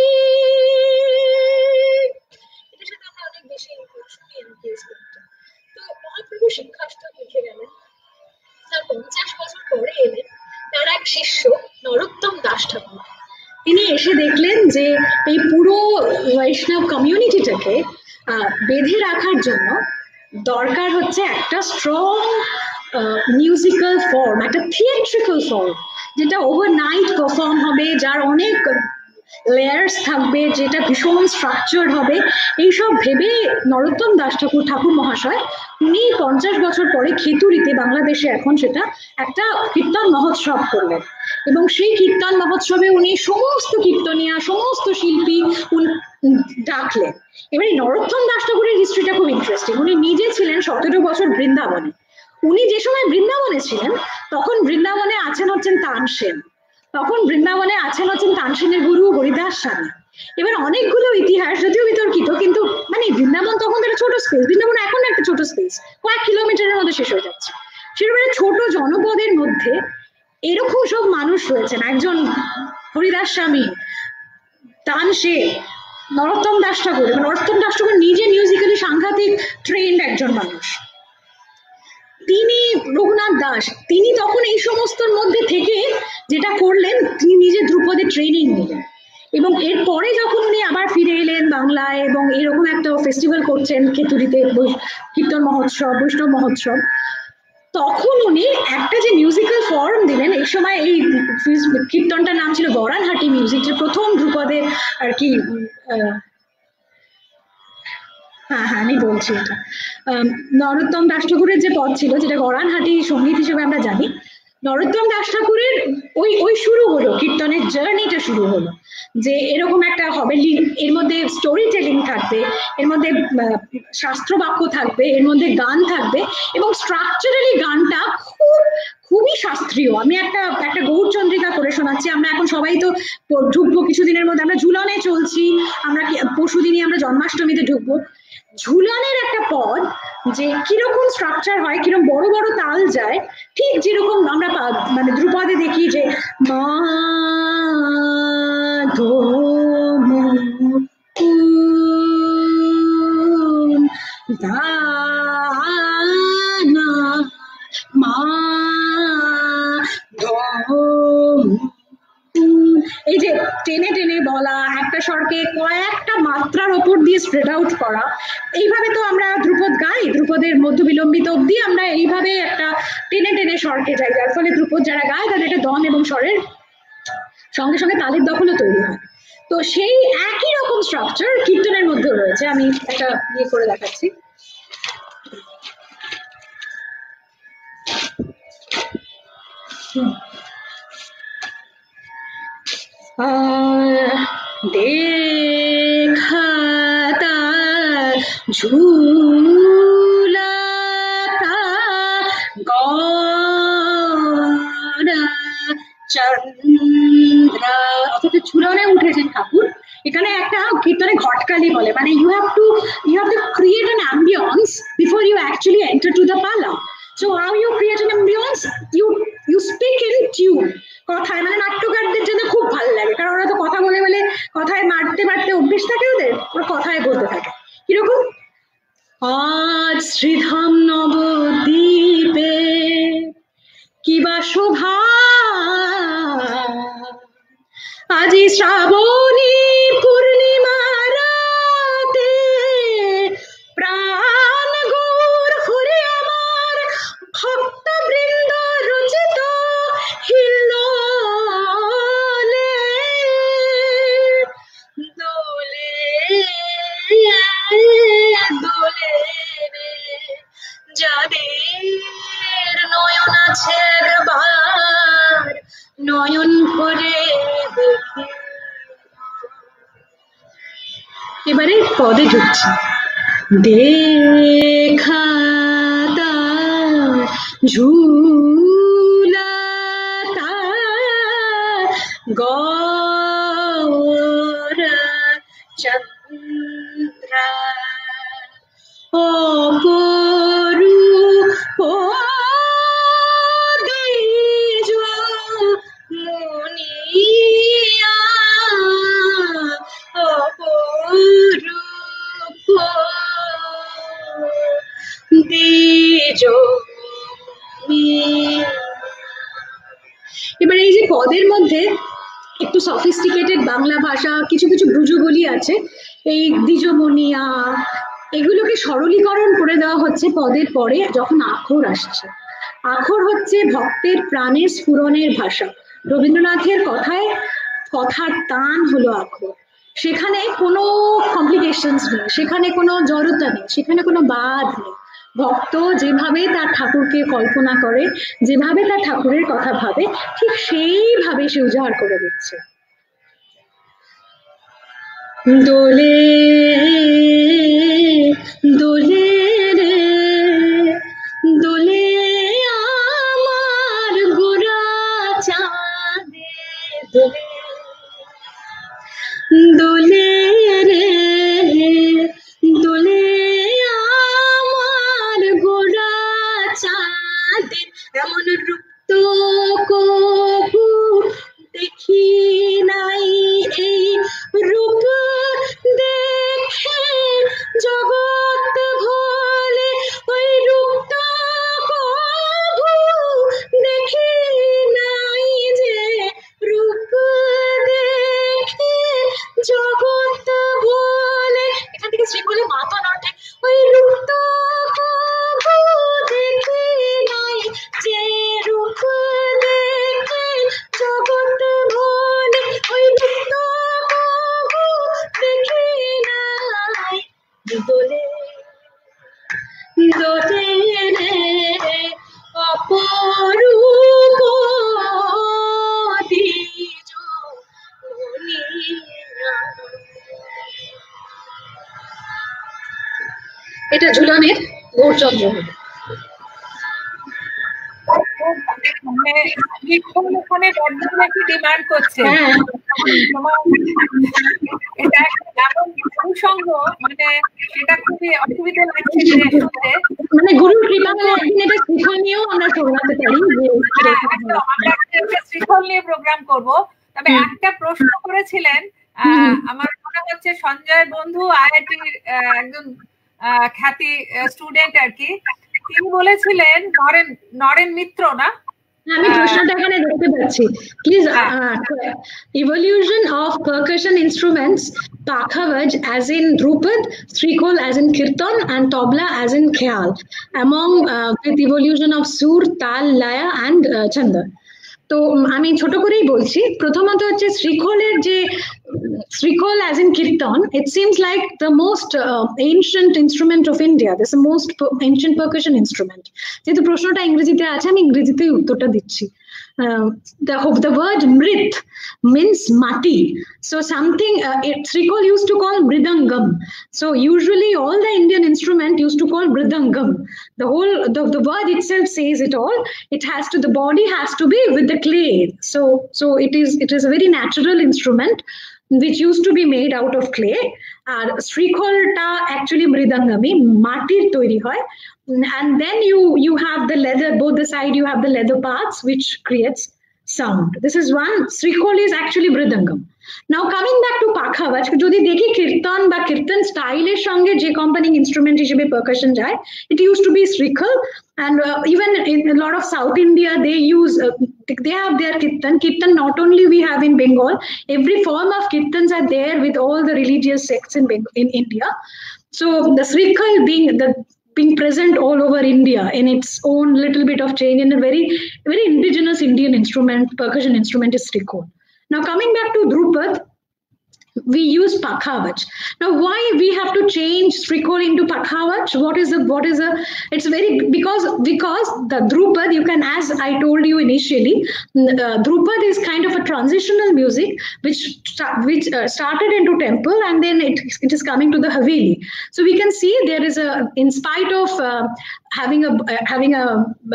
এটার সাথে আমরা অনেক বেশি ইমোশনালি এনগেজ করতাম। তো মহাপ্রভু শিক্ষাষ্টক লিখে গেলেন, তার 50 বছর পরে এলেন তার এক শিষ্য নরোত্তম দাস ঠাকুর। তিনি এসে দেখলেন যে এই পুরো বৈষ্ণব কমিউনিটিটাকে বেঁধে রাখার জন্য দরকার হচ্ছে একটা স্ট্রং মিউজিক্যাল ফর্ম, একটা থিয়েট্রিক্যাল ফর্ম, যেটা ওভারনাইট পারফর্ম হবে, যার অনেক লেয়ার্স থাকবে, যেটা ভীষণ স্ট্রাকচার্ড হবে। এইসব ভেবে নরোত্তম দাস ঠাকুর মহাশয় উনি 50 বছর পরে খেতুরিতে, বাংলাদেশে এখন সেটা একটা কীর্তন মহোৎসব করলেন, এবং সেই কীর্তন মহোৎসবে উনি সমস্ত কীর্তনিয়া, সমস্ত শিল্পী ডাকলেন। এবার এই নরোত্তম দাস ঠাকুরের হিস্ট্রিটা খুব ইন্টারেস্টিং। উনি নিজে ছিলেন 17 বছর বৃন্দাবনে। উনি যে সময় বৃন্দাবনে ছিলেন তখন বৃন্দাবনে হচ্ছেন তানসেন, তখন বৃন্দাবনে হচ্ছেন তানসেনের গুরু হরিদাস স্বামী। এবার অনেকগুলো ইতিহাস যদিও বিতর্কিত, কিন্তু মানে বৃন্দাবন তখন একটা ছোট স্পেস, বৃন্দাবন এখন একটা ছোট স্পেস, কয়েক কিলোমিটারের মধ্যে শেষ হয়ে যাচ্ছে। সেরকম ছোট জনপদের মধ্যে এরকম সব মানুষ রয়েছেন, একজন হরিদাস স্বামী, তানসেন, নরোত্তম দাস ঠাকুর। নরোত্তম দাস ঠাকুর নিজে মিউজিক্যালি সাংঘাতিক ট্রেন্ড একজন মানুষ। তিনি রঘুনাথ দাস, তিনি তখন এই সমস্তর মধ্যে থেকে যেটা করলেন, তিনি নিজে ধ্রুপদে ট্রেনিং নিলেন, এবং এরপরে যখন উনি আবার ফিরে এলেন বাংলায় এবং এরকম একটা ফেস্টিভ্যাল করছেন খেতুরিতে, কীর্তন মহোৎসব, বৈষ্ণব মহোৎসব, তখন উনি একটা যে মিউজিক্যাল ফর্ম দিলেন। এই সময় এই কীর্তনটার নাম ছিল গরানহাটি মিউজিক, যে প্রথম ধ্রুপদের আর কি, হ্যাঁ আমি বলছি এটা নরোত্তম দাস ঠাকুরের যে পদ ছিল, যেটা গরানহাটি সঙ্গীত হিসেবে আমরা জানি। নরোত্তম দাস ঠাকুরের ওই শুরু হলো, কীর্তনের জার্নিটা শুরু হলো, যে এরকম একটা হবে, এর মধ্যে স্টোরি টেলিং থাকবে, এর মধ্যে শাস্ত্র বাক্য থাকবে, এর মধ্যে গান থাকবে, এবং স্ট্রাকচারালি গানটা খুবই শাস্ত্রীয়। আমি একটা গৌরচন্দ্রিকা করে শোনাচ্ছি। আমরা এখন সবাই তো ঢুকবো কিছুদিনের মধ্যে, আমরা ঝুলনে চলছি, আমরা পরশুদিনই আমরা জন্মাষ্টমীতে ঢুকবো। ঝুলনের একটা পদ যে কিরকম স্ট্রাকচার হয়, কিরকম বড় বড় তাল যায়, ঠিক যেরকম আমরা মানে ধ্রুপদে দেখি যে মাধো দানা মা এই যে টেনে টেনে বলা, একটা স্বরকে কয়েকটা মাত্রার ওপর দিয়ে স্প্রেড আউট করা, এইভাবে তো আমরা ধ্রুপদ গাই, ধ্রুপদের মধ্য বিলম্বিত অব্দি আমরা এইভাবে একটা টেনে টেনে স্বরকে যাই, যার ফলে ধ্রুপদ যারা গায় তাদের এটা দম এবং স্বরের সঙ্গে সঙ্গে তালের দখলও তৈরি হয়। তো সেই একই রকম স্ট্রাকচার কীর্তনের মধ্যে রয়েছে। আমি একটা ইয়ে করে দেখাচ্ছি। দেখাতা ঝুলাতা গড়া চন্দ্রা, অর্থাৎ ঝুলনে উঠেছেন ঠাকুর। এখানে একটা কীর্তনে ঘটকালি বলে, মানে you have to create an ambience before you actually enter to the pala. So how you create an ambience? You speak in tune. কথায়, মানে নাট্যকারদের জন্য খুব ভালো লাগে, কারণ ওরা তো কথা বলে বলে কথায় মারতে মারতে অভ্যেস থাকে ওদের, ওরা কথায় বলতে থাকে। কিরকম? আজ শ্রীধাম নবদ্বীপে কিবা শোভা, আজি শ্রাবণী পূর্ণিমা রাতে প্রাণ গৌর হরে আমার ভক্ত বৃন্দ রচিত হিল্লোলে দোলে দোলে রে, যাদের নয়ন আছে একবার নয়ন করে দেখে। এবারে পদে ঢুকছি। দেখাতা ঝুলাতা গৌরা চন্দ্রা অপরূপ দ্বিজ মুনিয়া, অপরূপ দ্বিজ মুনিয়া। এবার এই যে পদের মধ্যে একটু সফিস্টিকেটেড বাংলা ভাষা, কিছু কিছু ব্রুজগুলি আছে, এই দ্বিজমনিয়া, এগুলোকে সরলীকরণ করে দেওয়া হচ্ছে পদের পরে যখন আখর আসছে। আখর হচ্ছে ভক্তের প্রাণের স্ফুরণের ভাষা। রবীন্দ্রনাথের কথায় কথার টান হলো আখর। সেখানে কোনো কমপ্লিকেশনস নেই, সেখানে কোনো জড়তা নেই, সেখানে কোনো বাদ নেই। ভক্ত যেভাবে তার ঠাকুরকে কল্পনা করে, যেভাবে তার ঠাকুরের কথা ভাবে, ঠিক সেইভাবে সে উজাড় করে দিচ্ছে। দোলে দোলে রে দোলে আমার গোরা চাঁদে দোলে, দোলে রে দোলে আমার গোরা চাঁদে, এমন রূপ তো কবু দেখি নাই, এই রূপ দেখে জগৎ ভোলে, ওই রূপ তো কবু দেখি নাই, যে রূপ দেখে জগৎ ভোলে। এখান থেকে শ্রী বলে মাথা নটে, ওই রূপ তো কবু দেখি নাই, যে রূপ দেখে জগৎ ভোলে, ওই রূপ তো কবু দেখি নাই। দোলে দোলে রে অপরূপ দ্বিজ মুনিয়া। এটা ঝুলনের গৌরচন্দ্র হল। ওখানে বর্ধমানে কি ডিমান্ড করছে, এটা এমন অনুষঙ্গ, মানে সেটা খুবই অসুবিধা লাগছে শুনতে। মানে গুরুর কৃপায় একদিন এটা শিখন নিয়েও আমরা শোনাতে পারি, আমরা একটা শিখন নিয়ে প্রোগ্রাম করব। তবে একটা প্রশ্ন করেছিলেন, আমার মনে হচ্ছে সঞ্জয় বন্ধু আইআইটির একজন খ্যাতি স্টুডেন্ট আর কি, তিনি বলেছিলেন নরেন মিত্র না, আমি প্রশ্নটা এখানে দেখতে পাচ্ছি, please. Evolution of percussion instruments, Pakhavaj as in Drupad, Srikhol as in Kirtan, and Tabla as in Khyal, among with evolution of Sur, Tal, Laya and Chanda. তো আমি ছোট করেই বলছি, প্রথমত হচ্ছে শ্রীখোলের যে শ্রীখোল as in Kirtan, it seems like the most ancient instrument of India. This is the most ancient percussion instrument. যেহেতু প্রশ্নটা ইংরেজিতে আছে, আমি ইংরেজিতেই উত্তরটা দিচ্ছি। The word mrit means mati, so something Srikhol used to call mridangam. So usually all the Indian instrument used to call mridangam. The word itself says it all. It has to, the body has to be with the clay, so it is a very natural instrument which used to be made out of clay. Ar Srikhol ta actually mridangami matir toiri hoy, and then you have the leather, both the side you have the leather parts which creates sound. This is one. Srikhol is actually mridangam. Now coming back to Pakhavaj, jodi dekhi kirtan ba kirtan style er sange je accompanying instrument hisebe percussion jay, it used to be Srikhol, and even in a lot of South India they use they have their kirtan not only we have in Bengal, every form of kirtans are there with all the religious sects in India. So the Srikhol being present all over India in its own little bit of change, in a very indigenous Indian instrument, percussion instrument is Srikhol. Now coming back to Drupad, we use Pakhavaj. Now why we have to change Srikhol into Pakhavaj? It's very because the Drupad, you can, as I told you initially, Drupad is kind of a transitional music which started into temple, and then it is coming to the Haveli. So we can see there is in spite of having a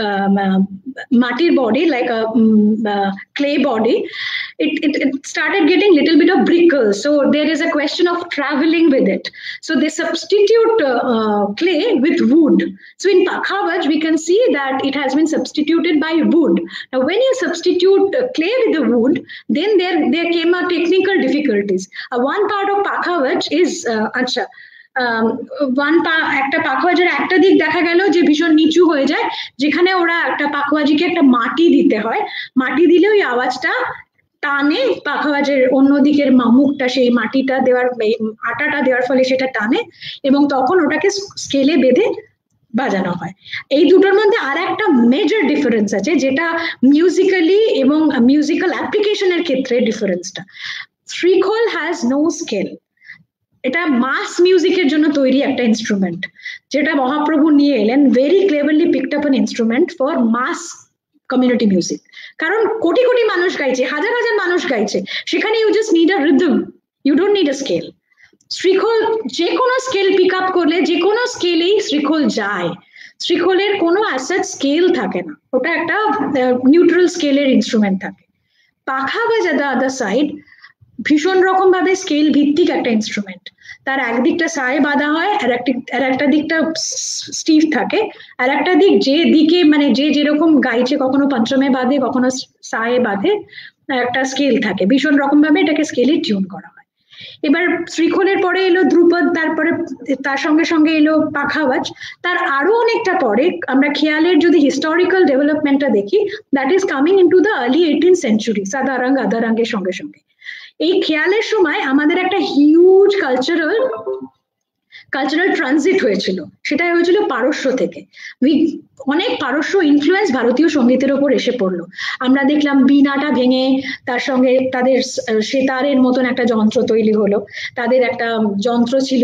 matir body, like a clay body, it started getting little bit of brickles. So there is a question of traveling with it. So they substitute clay with wood. So in Pakhavaj, we can see that it has been substituted by wood. Now, when you substitute clay with the wood, then there came a technical difficulties. One part of Pakhavaj is একটা পাখওয়াজের একটা দিক দেখা গেল যে ভীষণ নিচু হয়ে যায়, যেখানে ওরা একটা পাখওয়াজিকে একটা মাটি দিতে হয়, মাটি দিলে ওই আওয়াজটা টানে, পাখওয়াজের অন্যদিকের মুখটা সেই মাটিটা দেওয়ার আটাটা দেওয়ার ফলে সেটা টানে, এবং তখন ওটাকে স্কেলে বেঁধে বাজানো হয়। এই দুটোর মধ্যে আর একটা মেজর ডিফারেন্স আছে, যেটা মিউজিক্যালি এবং মিউজিক্যাল অ্যাপ্লিকেশনের ক্ষেত্রে ডিফারেন্সটা। Srikhol has no scale. এটা মাস মিউজিকের জন্য তৈরি একটা ইনস্ট্রুমেন্ট, যেটা মহাপ্রভু নিয়ে এলেন, very cleverly picked up an instrument for mass community music. কারণ কোটি কোটি মানুষ গাইছে, হাজার হাজার মানুষ গাইছে, সেখানে you just need a rhythm, you don't need a scale. Srikhol যে কোনো স্কেল পিক আপ করলে যে কোনো স্কেলেই Srikhol যায়। Srikholer কোনো অ্যাসেট স্কেল থাকে না, ওটা একটা নিউট্রাল স্কেলের ইনস্ট্রুমেন্ট থাকে। Pakhavaj at the other side ভীষণ রকম ভাবে স্কেল ভিত্তিক একটা ইনস্ট্রুমেন্ট, তার একদিকটা সায়ে বাঁধা হয়, আর একটা দিকটা স্টিফ থাকে, আর একটা দিক যে দিকে মানে যে যেরকম গাইছে, কখনো পঞ্চমে বাঁধে, কখনো সায়ে বাঁধে, একটা স্কেল থাকে, ভীষণ রকম ভাবে এটাকে স্কেলে টিউন করা হয়। এবার Srikholer পরে এলো Drupad, তারপরে তার সঙ্গে সঙ্গে এলো Pakhavaj, তার আরো অনেকটা পরে আমরা খেয়ালের যদি হিস্টোরিক্যাল ডেভেলপমেন্টটা দেখি, that is coming into the early 18th century, Sadarang আদারাঙ্গের সঙ্গে সঙ্গে। এই খেয়ালের সময় আমাদের একটা হিউজ কালচারাল ট্রানজিট হয়েছিল, সেটাই হয়েছিল পারস্য থেকে। অনেক পারস্য ইনফ্লুয়েন্স ভারতীয় সঙ্গীতের ওপর এসে পড়লো। আমরা দেখলাম বীণাটা ভেঙে তার সঙ্গে তাদের সেতারের মতন একটা যন্ত্র তৈরি হলো, তাদের একটা যন্ত্র ছিল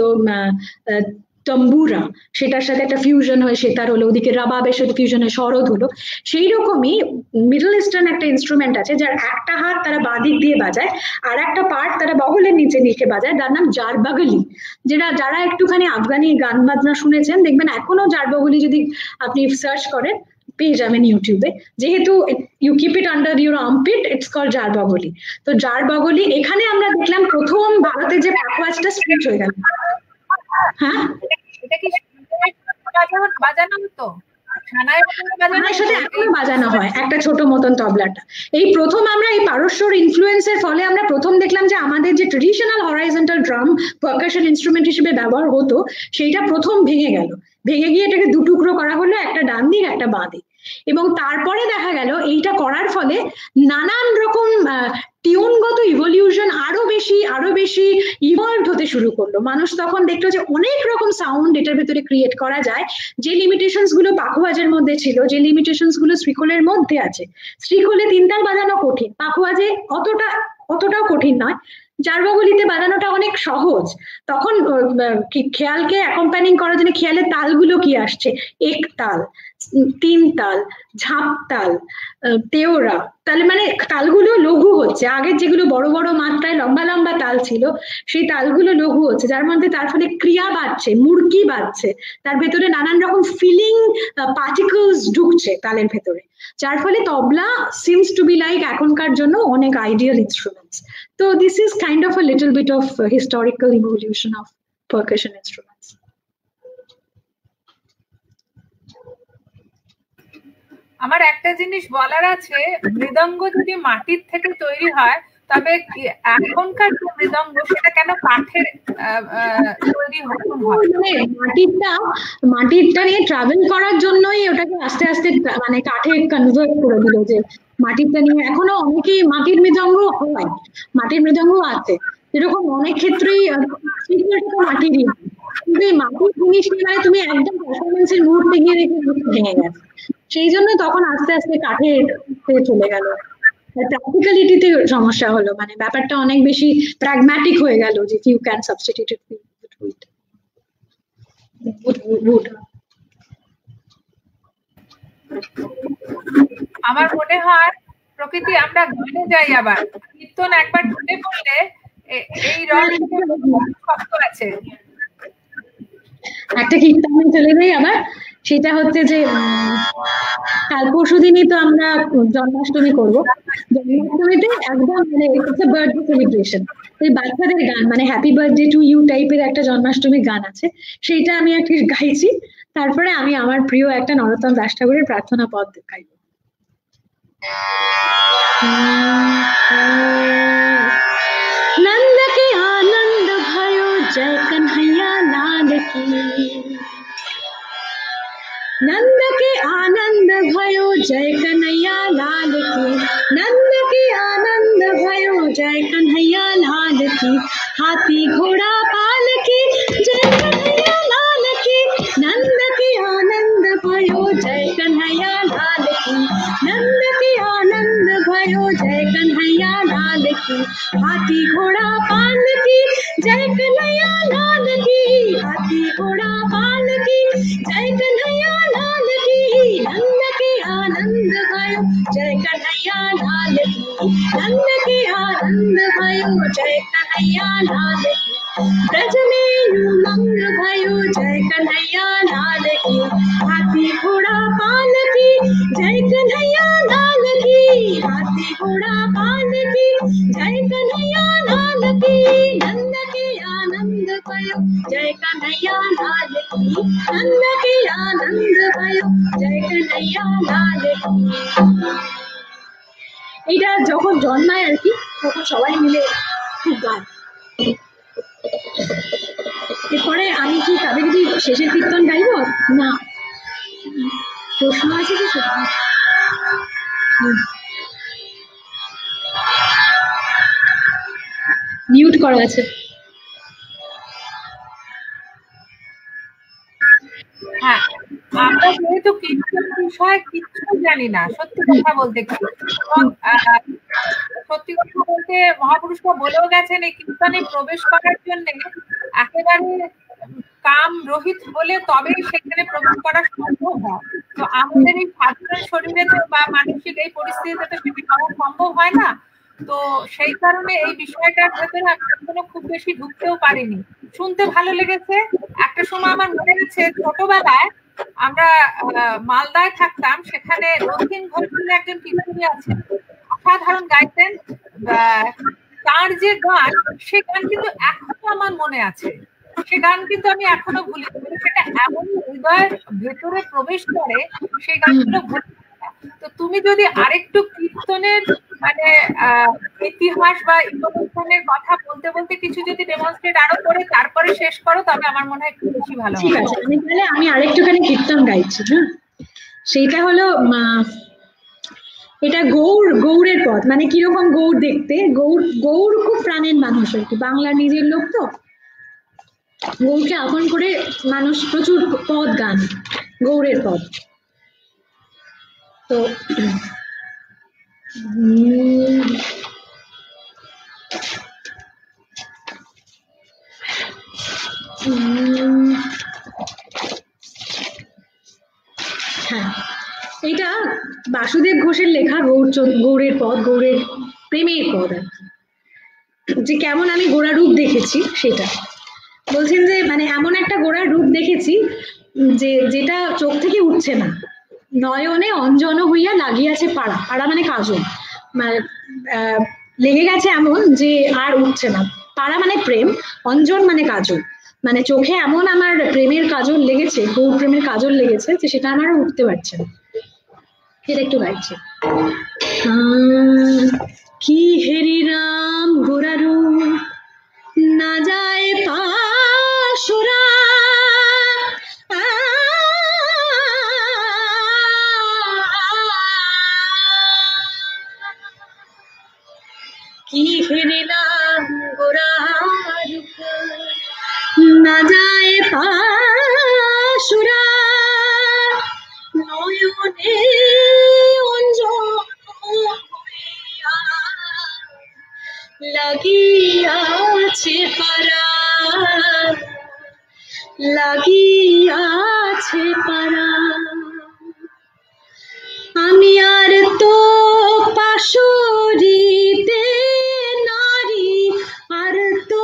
তম্বুরা, সেটার সাথে একটা ফিউশন হয়ে সেতার হলো, ওদিকে রাবাবের সাথে ফিউশন হয়ে শরৎ হলো। সেই রকমই মিডল ইস্টার্ন একটা ইনস্ট্রুমেন্ট আছে, যার একটা হাত তারা বাঁদিক দিয়ে বাজায়, আর একটা পার্ট তারা বগলের নিচে নিচে বাজায়, তার নাম জারবাগলি। যারা একটুখানি আফগানি গান বাজনা শুনেছেন, দেখবেন এখনো জারবাগলি যদি আপনি সার্চ করেন পেয়ে যাবেন ইউটিউবে, যেহেতু you keep it under your armpit, it's called জারবাগলি। তো জারবাগলি এখানে আমরা দেখলাম প্রথম ভারতে যে পাখওয়াজটা স্প্লিট হয়ে গেল। হ্যাঁ, এটা কি বাজানো হতো? সানাইয়ের সাথে এখনো বাজানো হয় একটা ছোট মতন তবলাটা। এই প্রথম আমরা এই পারস্যর ইনফ্লুয়েন্সের ফলে আমরা প্রথম দেখলাম যে আমাদের যে traditional horizontal drum percussion instrument হিসেবে ব্যবহার হতো সেইটা প্রথম ভেঙে গেল, ভেঙে গিয়ে এটাকে দুটুকরো করা হলো, একটা ডান দিক একটা বাঁ দিক। এবং তারপরে দেখা গেল এইটা করার ফলে নানান রকম টিউনগত ইভলিউশন আরো বেশি ইভলভ হতে শুরু করলো। মানুষ তখন দেখলো যে অনেক রকম সাউন্ড এটার ভেতরে ক্রিয়েট করা যায়, যে লিমিটেশনস গুলো পাখোয়াজের মধ্যে ছিল, যে লিমিটেশনস গুলো শ্রীখোলের মধ্যে আছে। শ্রীখোলে তিনতাল বাজানো কঠিন, পাখোয়াজে অতটাও কঠিন নয়, জারবাগুলিতে বাজানোটা অনেক সহজ। তখন খেয়ালকে অ্যাকম্পানিং করার জন্য খেয়ালের তালগুলো কি আসছে, এক তাল, তিন তাল, ঝাঁপ তাল, তেওরা, তাহলে মানে তালগুলো লঘু হচ্ছে। আগের যেগুলো বড় বড় মাত্রায় লম্বা লম্বা তাল ছিল সেই তালগুলো লঘু হচ্ছে, যার মধ্যে তার ফলে ক্রিয়া বাড়ছে, মুড়কি বাড়ছে, তার ভেতরে নানান রকম ফিলিং পার্টিকলস ঢুকছে তালের ভেতরে, যার ফলে tabla seems to be like এখনকার জন্য অনেক আইডিয়াল ইনস্ট্রুমেন্টস। তো this is kind of a little bit of historical evolution of percussion instruments. আমার একটা জিনিস বলার আছে, মৃদঙ্গ যদি মাটির থেকে তৈরি হয় তবে এখনকার যে মৃদঙ্গ সেটা কেন কাঠের তৈরি হয়? মাটিরটা নিয়ে ট্রাভেল করার জন্যই ওটাকে আস্তে আস্তে মানে কাঠে কনভার্ট করে দিল, যে মাটিরটা নিয়ে এখনো অনেকেই মাটির মৃদঙ্গ হয়, মাটির মৃদঙ্গ আছে, এরকম অনেক ক্ষেত্রেই মাটিরই। কিন্তু এই মাটির জিনিস নিয়ে মানে তুমি একদম পারফরমেন্সের মুহূর্তে গিয়ে দেখে ভেঙে গেছে, সেই জন্য তখন আস্তে আস্তে কাঠের চলে গেল। প্র্যাকটিক্যালিটিতে সমস্যা হলো, মানে ব্যাপারটা অনেক বেশি প্র্যাগম্যাটিক হয়ে গেল, যে you can substitute it with wood. আমার মনে হয় প্রকৃতি আমরা গানে যাই, আবার কীর্তন একবার শুনে পড়লে এই রং শক্ত আছে। একটা কীর্তনে চলে যাই আবার, সেটা হচ্ছে যে কাল পরশু দিনই তো আমরা জন্মাষ্টমী করবো। জন্মাষ্টমীতে একদম মানে বার্থডে সেলিব্রেশন, এই বাচ্চাদের গান মানে হ্যাপি বার্থডে টু ইউ টাইপের একটা জন্মাষ্টমীর গান আছে, সেইটা আমি আর কি গাইছি। তারপরে আমি আমার প্রিয় একটা নরোত্তম দাস ঠাকুরের প্রার্থনা পদ গাইব। नंद के आनंद भयो जय कन्हैया लाल की, नंद के आनंद भयो जय कन्हैया लाल की, नंद के आनंद भयो जय कन्हैया लाल की, हाथी घोड़ा पाल की जय कन्हैया लाल की, नंद के आनंद भयो जय कन्हैया लाल की, नंद के आनंद भयो जय कन्हैया लाल की, हाथी घोड़ा पाल की जय कन्हैया लाल की, हाथी घोड़ा पाल की जय कन्हैया लाल की, नंद के आनंद भयो जय कन्हैया लाल की, नंद के आनंद भयो जय कन्हैया लाल की, ब्रज में उमंग भयो जय कन्हैया लाल की, हाथी घोड़ा पाल की जय कन्हैया लाल की, हाथी घोड़ा पाल की जय कन्हैया लाल की, नंद के आनंद भयो जय कन्हैया लाल की, नंद के आनंद भयो जय कन्हैया लाल की। এটা যখন জন্মায় আর কি, তখন সবাই মিলে খুব গান। এরপরে আমি কি কাবেরী শেষের কীর্তন গাইব না, প্রশ্ন আছে কিছু? মিউট করা আছে। হ্যাঁ, আমরা যেহেতু কীর্তন বিষয়ে কিচ্ছু জানি না, সত্যি কথা বলতে কি, সত্যি কথা বলতে মহাপুরুষরা বলেও গেছেন এই কীর্তনে প্রবেশ করার জন্য একেবারে কাম রহিত হলে তবেই সেখানে প্রবেশ করা সম্ভব হয়। তো আমাদের এই সাধারণ শরীরে বা মানসিক এই পরিস্থিতিতে তো সেটা করা সম্ভব হয় না। তো সেই কারণে এই বিষয়টার ভেতরে এখনো খুব বেশি ঢুকতেও পারিনি। শুনতে ভালো লেগেছে। একটা সময় আমার মনে আছে ছোটবেলায় আমরা মালদায় থাকতাম, সেখানে রথীন ঘোষ বলে একজন কীর্তনী আছেন, অসাধারণ গাইতেন। তার যে গান, সে গান কিন্তু এখনো আমার মনে আছে। সে গান কিন্তু আমি এখনো ভুলি, সেটা এমন হৃদয়ের ভেতরে প্রবেশ করে, সেই গানগুলো ভুলি না। তো তুমি যদি আরেকটু কীর্তনের মানে ইতিহাস বা ইমোশনের কথা বলতে বলতে কিছু যদি ডেমনস্ট্রেট আরো করে তারপরে শেষ করো, তবে আমার মনে হয় একটু বেশি ভালো ঠিক আছে। আমি আরেকটুখানি কীর্তন গাইছি। হ্যাঁ, সেইটা হলো এটা গৌড়ের পথ। মানে কিরকম গৌড় দেখতে, গৌড় খুব প্রাণের মানুষ আর কি, বাংলা নিজের লোক তো গৌড়কে আপন করে মানুষ প্রচুর পদ গান, গৌড়ের পথ। তো হ্যাঁ, এটা বাসুদেব ঘোষের লেখা গৌড়ের পথ, গৌড়ের প্রেমের পথ আর কি। যে কেমন আমি গোড়া রূপ দেখেছি সেটা বলছেন, যে মানে এমন একটা গোড়ার রূপ দেখেছি যেটা চোখ থেকে উঠছে না, নয়নে অঞ্জন হইয়া লাগিয়াছে পাড়া, পাড়া মানে কাজল, মানে লেগে গেছে এমন যে আর উঠছে না। পাড়া মানে প্রেম, অঞ্জন মানে কাজল, মানে চোখে এমন আমার প্রেমের কাজল লেগেছে, গৌর প্রেমের কাজল লেগেছে যে সেটা আমার উঠতে পারছে না। সেটা একটু গাইছে। কি হেরি রাম গোরারু না যায় পাশুরা, কি হেরি রাম গোরারু না যায় পাশুরা, নয়নে অঞ্জন লাগিয়াছে পারা, লাগিয়াছে পারা। আমি আর তো পাশরিতে নারী, আর তো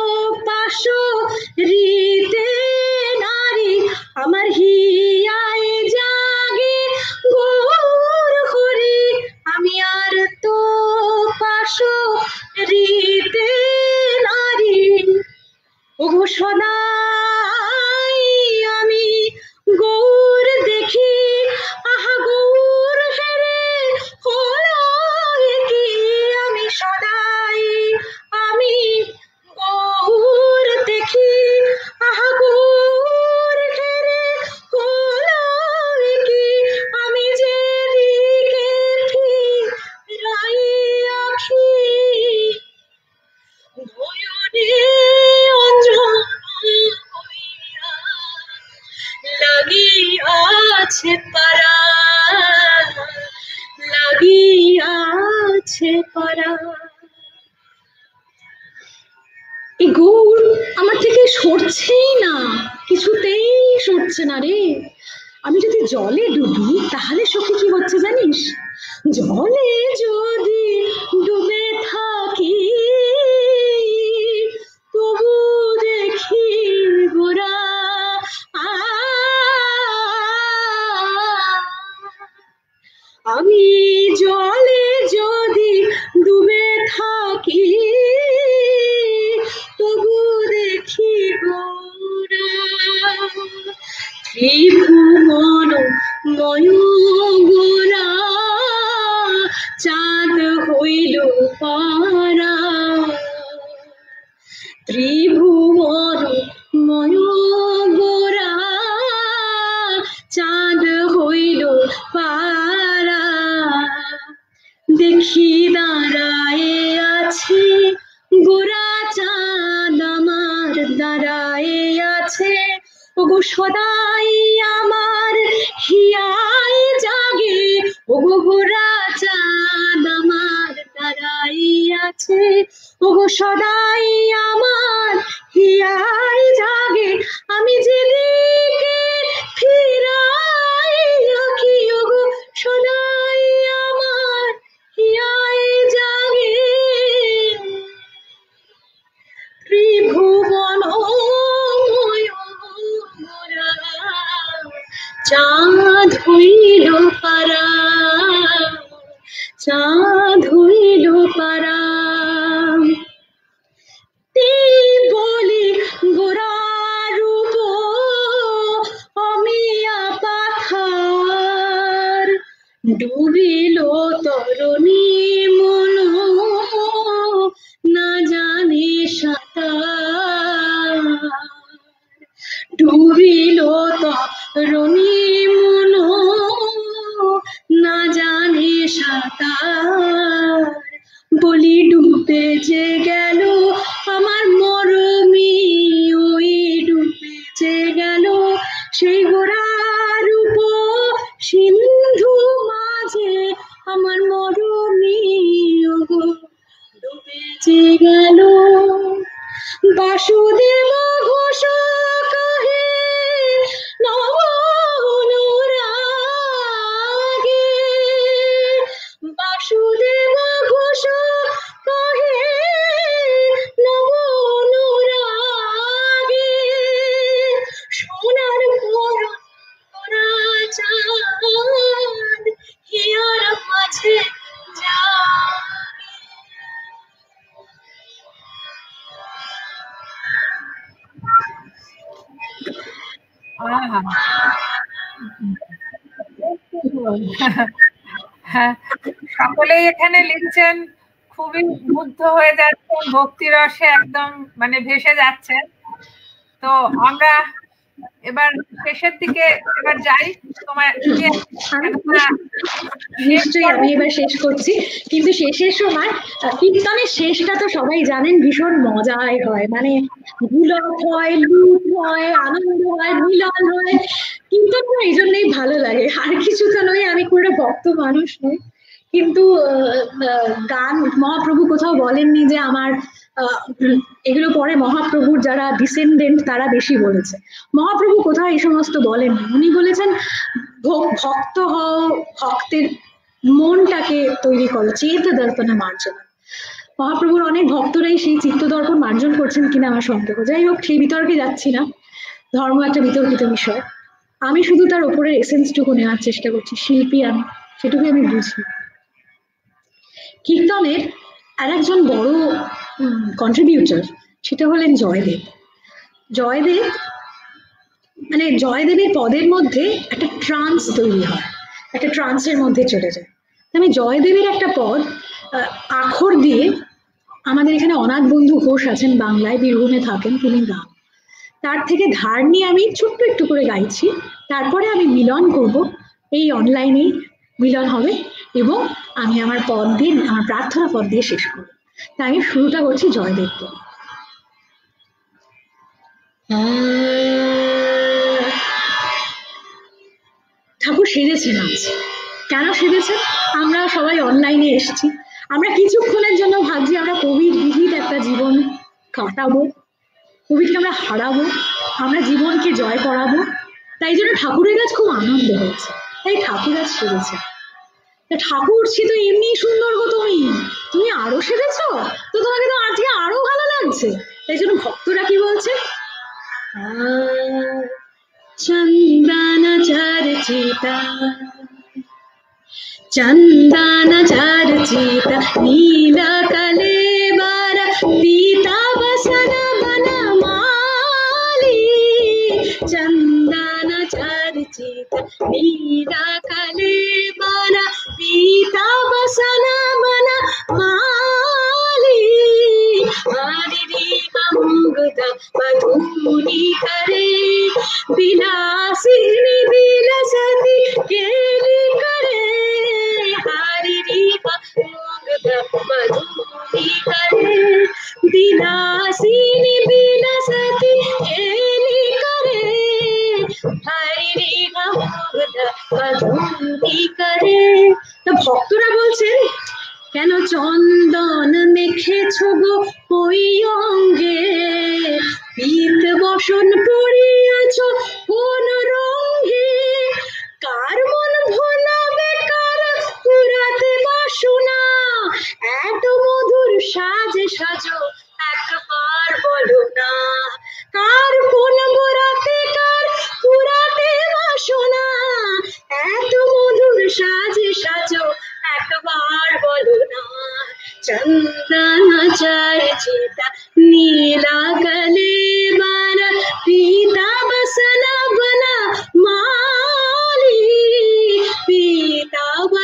পাশরিতে নারী, আমার হিয়ায় জাগে গৌর হরি। আমি আর তো পাশরিতে নারী, ওগো সদাই আমি গৌর দেখি, আহা গৌর হেরে হলো কি। আমি সদাই আমি গৌর দেখি, আহা গৌর হেরে হলো কি। আমি যে দিকে ফিরাই আখি, নয়নে অঞ্জন হইয়া লাগিয়াছে পারা, লাগিয়াছে পারা। এই গৌর আমার থেকে সরছেই না, কিছুতেই সরছে না রে। আমি যদি জলে ডুবি তাহলে সখী কি হচ্ছে জানিস? জলে যদি ডুবে থাকি তবু দেখি গোরা, আমি জলে যদি ডুবে থাকি তবু দেখি গোরা। ত্রিভুবন ময় গোরা চাঁদ হইল পারা, ত্রিভুবন ময় গোরা চাঁদ হইল পারা। দেখি দাঁড়ায় আছে গোরা চাঁদ আমার, দাঁড়ায় আছে ওগো সদাই আমার হিয়ায় জাগে, ওগো গোরা চাঁদ আমার দাঁড়াই আছে, ওগো সদাই আমার হিয়ায় জাগে। আমি যেদিকে ফিরাই আঁকি, ওগো সদাই আমার হিয়ায় জাগে। ত্রিভুবন চাঁদ হইল পারা, চাঁদ হইল পারা। বলি গোরা ডুবিল তরুণী মন না জানে সাঁতার, ডুবিল তরুণী মন না জানে সাঁতার, বলি ডুবে যে গেল আমার মরমী, ওই ডুবে যে গেল সেই গোরার রূপ সিন্ধু মাঝে আমার মরমী, ওগো ডুবে যে গেল। বাসুদেব ঘোষ কহে নব অনুরাগে, বাসুদেব ঘোষ কহে নব অনুরাগে, সোনার পরা চাঁদ হিয়ার মাঝে সকলেই এখানে লিখছেন, খুবই মুগ্ধ হয়ে যাচ্ছেন, ভক্তি রসে একদম মানে ভেসে যাচ্ছেন। তো আমরা এবার শেষের দিকে এবার যাই। তোমার নিশ্চয়ই আমি এবার শেষ করছি, কিন্তু শেষের সময় কীর্তনের শেষটা তো সবাই জানেন ভীষণ মজায় হয়, মানে গুলক হয়, লুট হয়, আনন্দ হয়, মিলন হয়। কীর্তন এই জন্যই ভালো লাগে, আর কিছু তো নয়। আমি কোনো ভক্ত মানুষ নই, কিন্তু গান মহাপ্রভু কোথাও বলেননি যে আমার এগুলো পরে মহাপ্রভুর যারা ডিসেন্ডেন্ট তারা বেশি বলেছে। মহাপ্রভু কোথাও এই সমস্ত বলেননি, উনি বলেছেন ভক্ত হও, ভক্তের মনটাকে তৈরি করো, চেত দর্পণ মার্জনা। মহাপ্রভুর অনেক ভক্তরাই সেই চিত্ত দর্পণ মার্জন করছেন কিনা আমার সন্দেহ। যাই হোক, সেই বিতর্কে যাচ্ছি না, ধর্ম একটা বিতর্কিত বিষয়। আমি শুধু তার ওপরের এসেন্সটুকু নেওয়ার চেষ্টা করছি, শিল্পী আমি, সেটুকু আমি বুঝি। কীর্তনের আর একজন বড় কন্ট্রিবিউটর সেটা হলেন জয়দেব। জয়দেব মানে জয়দেবের পদের মধ্যে একটা ট্রান্স তৈরি হয়, একটা ট্রান্সের মধ্যে চলে যায়। আমি জয়দেবের একটা পদ আখর দিয়ে, আমাদের এখানে অনাথ বন্ধু ঘোষ আছেন বাংলায়, বীরভূমে থাকেন, তিনি গান, তার থেকে ধার নিয়ে আমি ছোট্ট একটু করে গাইছি। তারপরে আমি মিলন করব, এই অনলাইনেই মিলন হবে, এবং আমি আমার পদ দিয়ে, আমার প্রার্থনা পদ দিয়ে শেষ করব। তাই আমি শুরুটা করছি জয়দেবকে। ঠাকুর সেজেছেন আজ। কেন সেজেছেন? আমরা সবাই অনলাইনে এসেছি, আমরা কিছুক্ষণের জন্য ভাবছি আমরা কোভিড বিহিত একটা জীবন কাটাবো, কোভিডকে আমরা হারাবো, আমরা জীবনকে জয় করাবো। তাই জন্য ঠাকুরের কাছে খুব আনন্দ হয়েছে, তাই ঠাকুর আজ সেজেছে। ঠাকুর সে তো এমনি সুন্দর গো, তুমি আরো সেজেছ, তো তোমাকে তো আজকে আরো ভালো লাগছে। তাই জন্য ভক্তরা কি বলছে, চন্দন চর্চিতা, চন্দন চর্চিতা নীল কলেবর পীতা বসন বনমালী, চন্দন চর্চিতা নীল কলেবর পীতা বসন বনমালী, হরি মুগ্ধ মধুনি করে বিলাসিনী বিলাসতি কেলি করে, হরি মুগ্ধ মধুনি করে বিলাসিনী বিলাসতি কেলি করে, হরি মুগ্ধ মধুনি করে। তো ভক্তরা বলছেন, কেন চন্দন মেখেছ গো ওই অঙ্গে, পীত বসন পড়িয়াছ কোন রঙ্গে, কার মন ভোলাবে কার পুরাতে বাসনা, এত মধুর সাজে সাজো একবার বলো না, কার কোন গোরাতে কার পুরাতে বাসনা, এত মধুর সাজে সাজো একবার বলো না, চন্দন চর্চিতা নীলা কলেবর পীতা বসন বনমালী, পীতা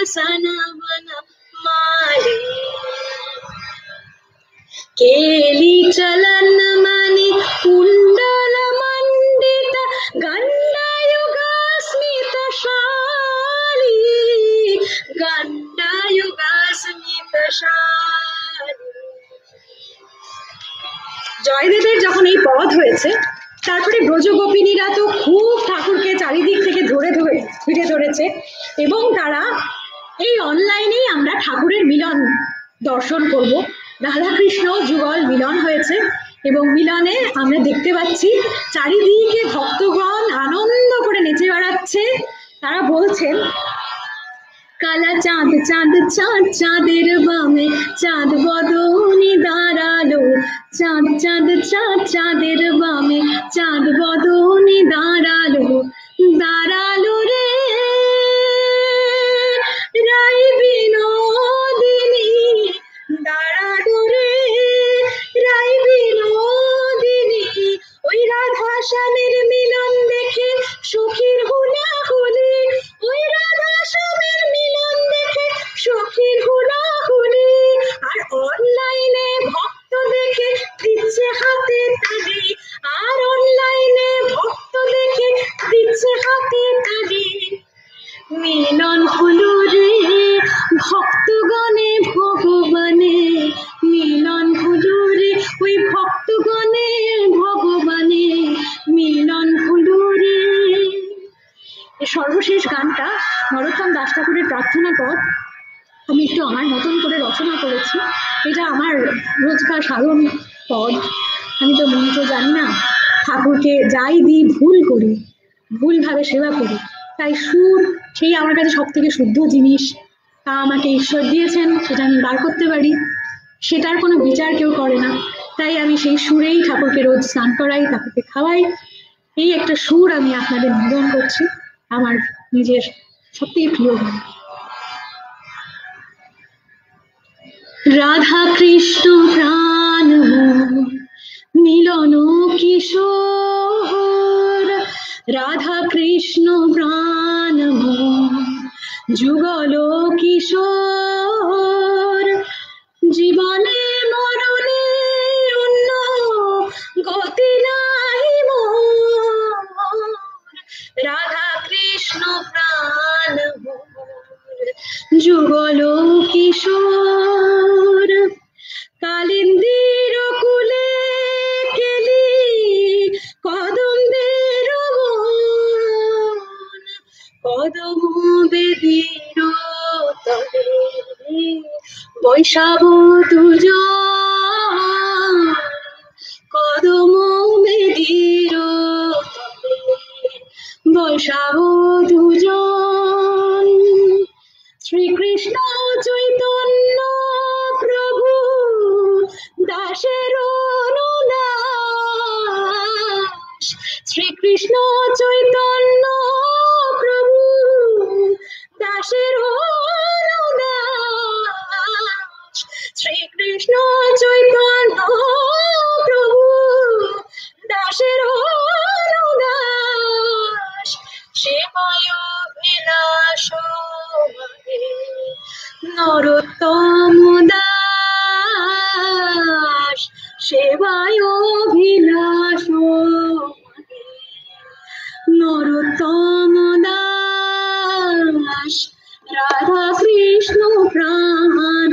হয়েছে। তারপরে ব্রজগোপিনীরা তো খুব ঠাকুরকে চারিদিক থেকে ঘিরে ধরেছে এবং তারা এই অনলাইনেই আমরা ঠাকুরের মিলন দর্শন করব। রাধাকৃষ্ণ যুগল মিলন হয়েছে এবং মিলনে আমরা দেখতে পাচ্ছি চারিদিকে ভক্তগণ আনন্দ করে নেচে বেড়াচ্ছে। তারা বলছেন, কালা চাঁদ চাঁদ চাঁদ চাঁদের বামে চাঁদ বদনে দাঁড়ালো, চাঁদ চাঁদ চাঁদ চাঁদের বামে চাঁদ বদনে দাঁড়ালো, দাঁড়ালো রে রাই বিনোদিনী, দাঁড়ালো রে রাই বিনোদিনী। ওই রাধা শ্যামের মিলন দেখে সখীর হুলাহুলি, ওই রাধা শ্যামের মিলন দেখে সখীর হুলাহুলি। আর অনলাইনে ভক্ত দেখে দিচ্ছে হাতে তালি, আর অনলাইনে ভক্ত দেখে দিচ্ছে হাতে তালি। মিলন হলো রে ভক্তগণে ভগবানে, মিলন হলো রে ওই ভক্তগণে ভগবানে, মিলন হলো রে। সর্বশেষ গানটা নরোত্তম দাস ঠাকুরের প্রার্থনা পদ আমি একটু আমার মতন করে রচনা করেছি। এটা আমার রোজকার সাধন পদ। আমি তো মন্ত্র জানি না, ঠাকুরকে যাই দিই ভুল করি, ভুলভাবে সেবা করি, তাই সুর সেই আমার কাছে সব থেকে শুদ্ধ জিনিস। তা আমাকে ঈশ্বর দিয়েছেন, সেটা আমি বার করতে পারি, সেটার কোনো বিচার কেউ করে না। তাই আমি সেই সুরেই ঠাকুরকে রোজ স্নান করাই, ঠাকুরকে খাওয়াই। এই একটা সুর আমি আপনাদের নিবেদন করছি, আমার নিজের সবথেকে প্রিয় গান। রাধা কৃষ্ণ প্রাণ মিলন কিশোর, রাধা কৃষ্ণ প্রাণ যুগল কিশোর, জীবনে মরণে অন্য গতি নাই মোর, রাধা কৃষ্ণ প্রাণ যুগল কিশোর। কালিন্দির কুলে কেলি কদম্বের বন, কদম বেদির তলে বৈশাখ দুজন, কদম বেদির তলে বৈশাখ দুজন। শ্রীকৃষ্ণ চৈতন্য প্রভু দাসের অনুদাস, শ্রীকৃষ্ণ চৈতন্য প্রভু দাসের অনুদাস, শ্রীকৃষ্ণ চৈতন্য প্রভু দাসের অনুদাস। সেবায় বিলাস নরোত্তম দাস, সেবায় বিলাস নরোত্তম দাস, রাধা কৃষ্ণ প্রাণ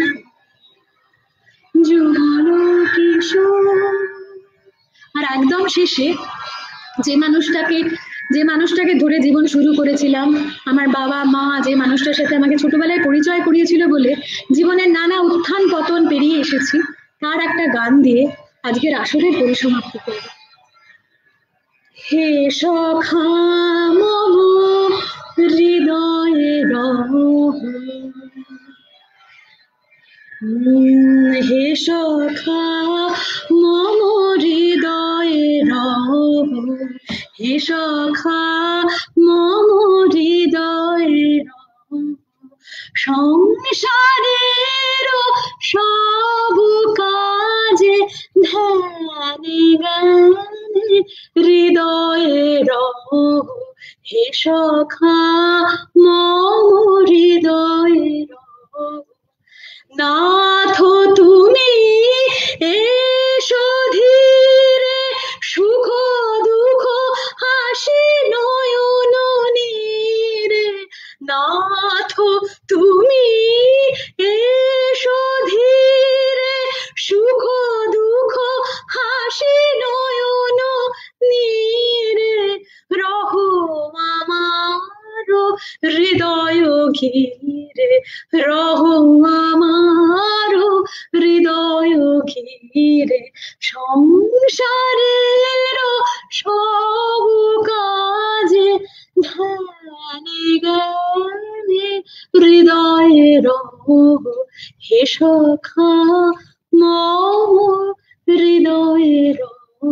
যুগল কিশোর। আর একদম শেষে যে মানুষটাকে ধরে জীবন শুরু করেছিলাম, আমার বাবা মা যে মানুষটার সাথে আমাকে ছোটবেলায় পরিচয় করিয়েছিল বলে জীবনের নানা উত্থান পতন পেরিয়ে এসেছি, তার একটা গান দিয়ে আজকের আসরের পরিসমাপ্তি করব। হে সখা মম হৃদয়ে রহ, হে সখা মম হৃদয়ে রহ, হে সখা মম হৃদয়ে রহ, সংসারের সব কাজে ধ্যানে জ্ঞানে হৃদয়ে রহ, হে সখা মম হৃদয়ে রহ। নাথ তুমি এসো ধীরে, সুখ দুঃখ হাসি নয়ন নীরে, নাথ তুমি এসো ধীরে, সুখ দুঃখ হাসি নয়ন ঘিরে রহো আমার হৃদয় ঘিরে সংসারের সব কাজে ধ্যানে জ্ঞানে হৃদয়ে রহো হে সখা মম হৃদয়ে রহো।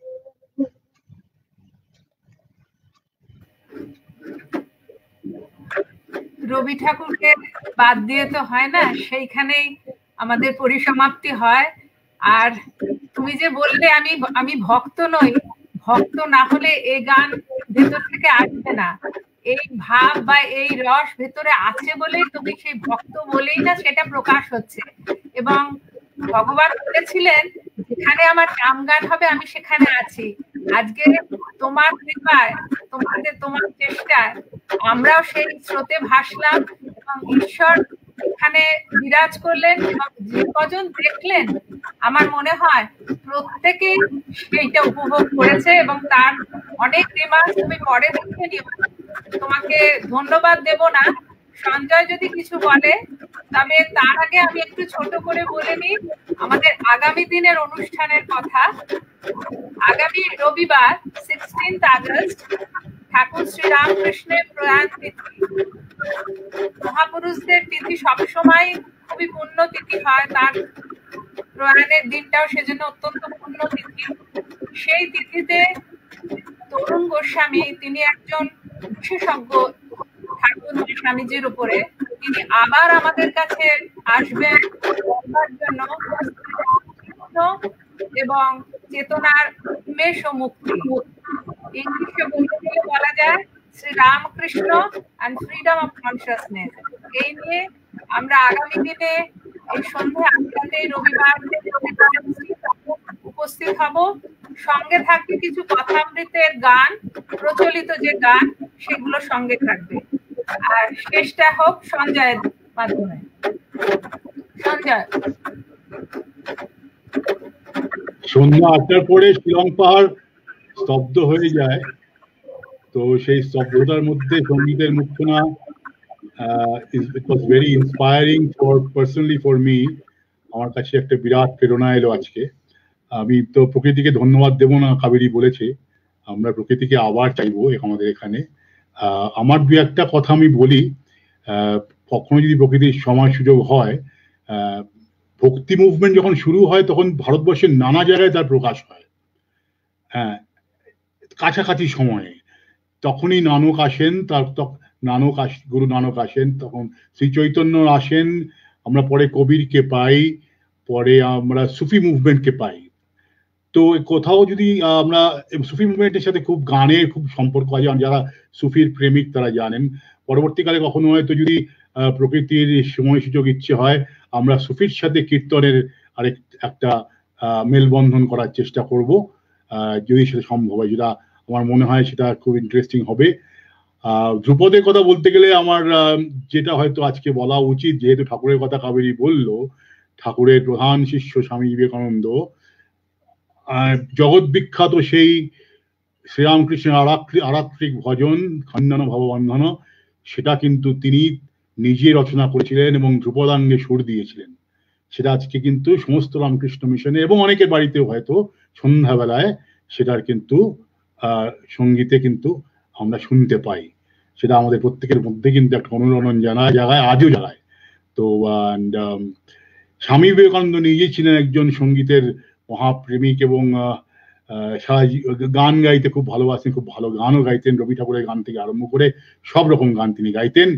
রবি ঠাকুরকে বাদ দিয়ে তো হয় না, সেইখানেই আমাদের পরিসমাপ্তি হয়। আর তুমি যে বললে আমি ভক্ত নই, ভক্ত না হলে এই গান ভেতর থেকে আসবে না। এই ভাব বা এই রস ভেতরে আছে বলেই তুমি সেই ভক্ত বলেই না সেটা প্রকাশ হচ্ছে। এবং ভগবান বলেছিলেন যেখানে আমার নাম গান হবে আমি সেখানে আছি। আজকে তোমার কৃপায়, তোমার চেষ্টায় আমরাও সেই স্রোতে ভাসলাম এবং ঈশ্বর এখানে বিরাজ করলেন এবং যে কজন দেখলেন আমার মনে হয় প্রত্যেকেই সেইটা উপভোগ করেছে এবং তার অনেক রিমার্কস তুমি পরে দেখে নিও। তোমাকে ধন্যবাদ দেব না, সঞ্জয় যদি কিছু বলে, তবে তার আগে আমি একটু ছোট করে বলে নিই আমাদের আগামী দিনের অনুষ্ঠানের কথা। আগামী রবিবার 16 আগস্ট ঠাকুর শ্রী রামকৃষ্ণের প্রয়াণ তিথি। মহাপুরুষদের তিথি সবসময় খুবই পুণ্য তিথি হয়, তার প্রয়াণের দিনটাও সেজন্য অত্যন্ত পুণ্য তিথি। সেই তিথিতে তরুণ গোস্বামী, তিনি একজন বিশেষজ্ঞ ঠাকুর স্বামীজির উপরে, তিনি আবার আমাদের কাছে আসবেন বলবার জন্য এবং চেতনার উন্মেষ ও মুক্তি। ইংলিশে বলতে গেলে বলা যায় Shri Ramakrishna and freedom of consciousness. এই নিয়ে আমরা আগামী দিনে এই সন্ধ্যে 8টাতে রবিবার উপস্থিত হব। সঙ্গে থাকবে কিছু কথামৃতের গান, প্রচলিত যে গান সেগুলো সঙ্গে থাকবে। আর শেষটা হোক সঞ্জয়ের মাধ্যমে। সঞ্জয়। সন্ধ্যা 8টার পরে শিলং পাহাড় স্তব্ধ হয়ে যায়, তো সেই স্তব্ধতার মধ্যে সঙ্গীতের মুখনা it was very inspiring personally for me। আমার কাছে একটা বিরাট প্রেরণা এলো আজকে। আমি তো প্রকৃতিকে ধন্যবাদ দেবো না, কাবেরী বলেছে আমরা প্রকৃতিকে আবার চাইবো আমাদের এখানে। আমার দু একটা কথা আমি বলি, কখনো যদি প্রকৃতির সময় সুযোগ হয়, ভক্তি মুভমেন্ট যখন শুরু হয় তখন ভারতবর্ষের নানা জায়গায় তার প্রকাশ হয়। হ্যাঁ, কাছাকাছি সময়ে তখনই নানক আসেন, গুরু নানক আসেন, তখন শ্রী চৈতন্য আসেন, আমরা পরে কবিরকে পাই, পরে আমরা সুফি মুভমেন্টকে পাই। তো কোথাও যদি আমরা সুফি মুভমেন্টের সাথে খুব গানের খুব সম্পর্ক আছে, যারা সুফির প্রেমিক তারা জানেন। পরবর্তীকালে কখনো হয়তো যদি প্রকৃতির সময় সুযোগ ইচ্ছে হয়, আমরা সুফির সাথে কীর্তনের একটা মেলবন্ধন করার চেষ্টা করব, যদি সেটা সম্ভব হয়। যেটা আমার মনে হয় সেটা খুব ইন্টারেস্টিং হবে। ধ্রুপদের কথা বলতে গেলে আমার যেটা হয়তো আজকে বলা উচিত, যেহেতু ঠাকুরের কথা কাবেরী বলল, ঠাকুরের প্রধান শিষ্য স্বামী বিবেকানন্দ জগৎ বিখ্যাত সেই শ্রীরামকৃষ্ণের আরাত্রিক ভজন খণ্ডন ভববন্ধন, সেটা কিন্তু তিনি নিজে রচনা করেছিলেন এবং ধ্রুপদাঙ্গে সুর দিয়েছিলেন। সেটা আজকে কিন্তু সমস্ত রামকৃষ্ণ মিশনে এবং অনেকের বাড়িতেও হয়তো সন্ধ্যাবেলায় সেটার কিন্তু সঙ্গীতে কিন্তু আমরা শুনতে পাই। সেটা আমাদের প্রত্যেকের মধ্যে কিন্তু একটা অনুরণন জায়গায় আজও জায়গায়। তো স্বামী বিবেকানন্দ নিজে ছিলেন একজন সঙ্গীতের মহাপ্রেমিক এবং গান গাইতে খুব ভালোবাসেন, খুব ভালো গানও গাইতেন। রবি ঠাকুরের গান থেকে আরম্ভ করে সব রকম গান তিনি গাইতেন।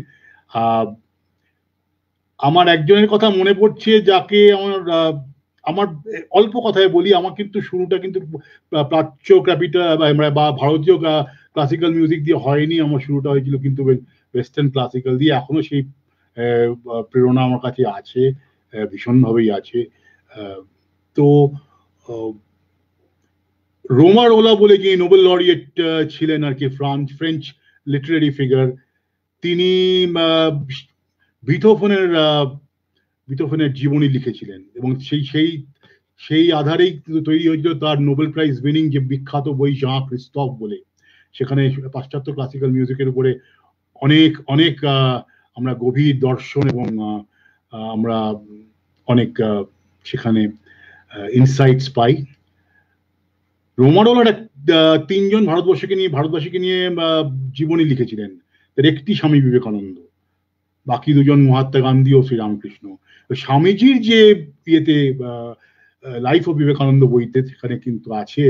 আমার একজনের কথা মনে পড়ছে, যাকে আমার অল্প কথায় বলি, আমার কিন্তু শুরুটা কিন্তু প্রাচ্য বা ভারতীয় ক্লাসিক্যাল মিউজিক দিয়ে হয়নি। আমার শুরুটা হয়েছিল কিন্তু ওয়েস্টার্ন ক্লাসিক্যাল দিয়ে। এখনো সেই প্রেরণা আমার কাছে আছে, ভীষণভাবেই আছে। তো রোমা রোলা বলে কি নোবেল লরিয়েট ছিলেন আর কি, ফ্রেঞ্চ লিটারেরি ফিগার। তিনি বিথোফেনের জীবনী লিখেছিলেন এবং সেই আধারেই তৈরি হয়েছিল তার নোবেল প্রাইজ উইনিং যে বিখ্যাত বই জাঁ ক্রিস্তফ বলে। সেখানে পাশ্চাত্য ক্লাসিক্যাল মিউজিকের উপরে অনেক আমরা গভীর দর্শন এবং আমরা অনেক সেখানে ইনসাইটস পাই। রোমারোলার 3জন ভারতবাসীকে নিয়ে জীবনী লিখেছিলেন। তার একটি স্বামী বিবেকানন্দ, বাকি 2জন মহাত্মা গান্ধী ও শ্রীরামকৃষ্ণ। স্বামীজির যে ইয়েতে লাইফ অফ বিবেকানন্দ বইতে সেখানে কিন্তু আছে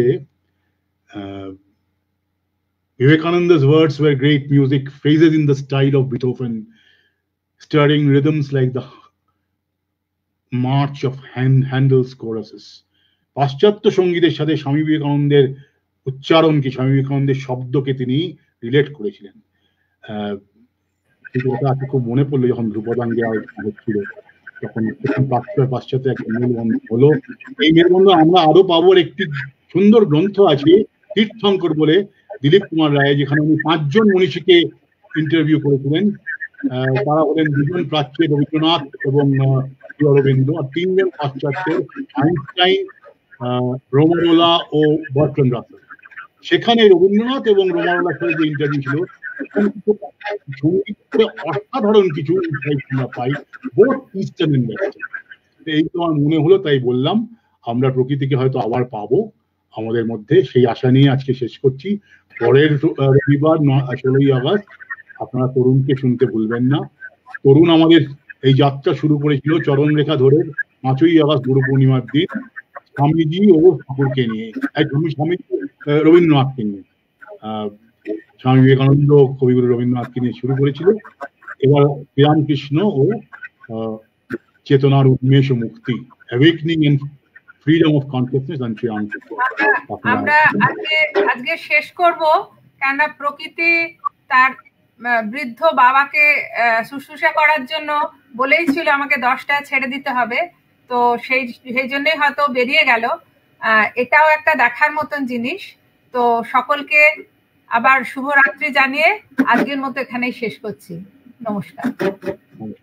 Vivekananda's words were great music, phrases in the style of Beethoven, stirring rhythms like the march of Handel's choruses. পাশ্চাত্য সঙ্গীতের সাথে স্বামী বিবেকানন্দের উচ্চারণকে, স্বামী বিবেকানন্দের শব্দকে তিনি রিলেট করেছিলেন। সেই কথা আজকে খুব মনে পড়লো যখন ধ্রুপদাঙ্গে হচ্ছিল, তখন পাশ্চাত্যে একটা মেলবন্ধন হলো। এই মেলবন্ধন আমরা আরো পাবো। একটি সুন্দর গ্রন্থ আছে তীর্থঙ্কর বলে, দিলীপ কুমার রায়, যেখানে উনি 5জন মনীষীকে ইন্টারভিউ করেছিলেন। তারা হলেন 2জন প্রাচ্যের, রবীন্দ্রনাথ এবং অরবিন্দ, আর 3জন পাশ্চাত্যের, আইনস্টাইন, রোমারোলা ও বার্ট্রান্ড রাসেল। সেখানে রবীন্দ্রনাথ এবং রোমারোলার সাথে যে ইন্টারভিউ ছিল, সঙ্গীতে অসাধারণ কিছু ইনসাইট আমরা পাই, বোথ ইস্টার্ন এন্ড ওয়েস্টার্ন। এই তো আমার মনে হলো, তাই বললাম। আমরা প্রকৃতিকে হয়তো আবার পাবো আমাদের মধ্যে, সেই আশা নিয়ে আজকে শেষ করছি। পরের রবিবার 16ই আগস্ট আপনারা তরুণকে শুনতে ভুলবেন না। তরুণ আমাদের এই যাত্রা শুরু করেছিল চরণ রেখা ধরে 5ই আগস্ট গুরু পূর্ণিমার দিন স্বামীজি ও ঠাকুরকে নিয়ে, স্বামীজি রবীন্দ্রনাথকে নিয়ে, স্বামী বিবেকানন্দ কবিগুরু রবীন্দ্রনাথকে নিয়ে শুরু করেছিল। এবার শ্রীরামকৃষ্ণ ও চেতনার উন্মেষ ও মুক্তি, awakening and freedom of consciousness and Shri Ramakrishna. আমরা আজকে শেষ করব, কেননা প্রকৃতি তার বৃদ্ধ বাবাকে শুশ্রূষা করার জন্য বলেই ছিল আমাকে 10টায় ছেড়ে দিতে হবে। তো সেই জন্যই হয়তো বেরিয়ে গেল। এটাও একটা দেখার মতন জিনিস। তো সকলকে আবার শুভরাত্রি জানিয়ে আজকের মতো এখানেই শেষ করছি। নমস্কার।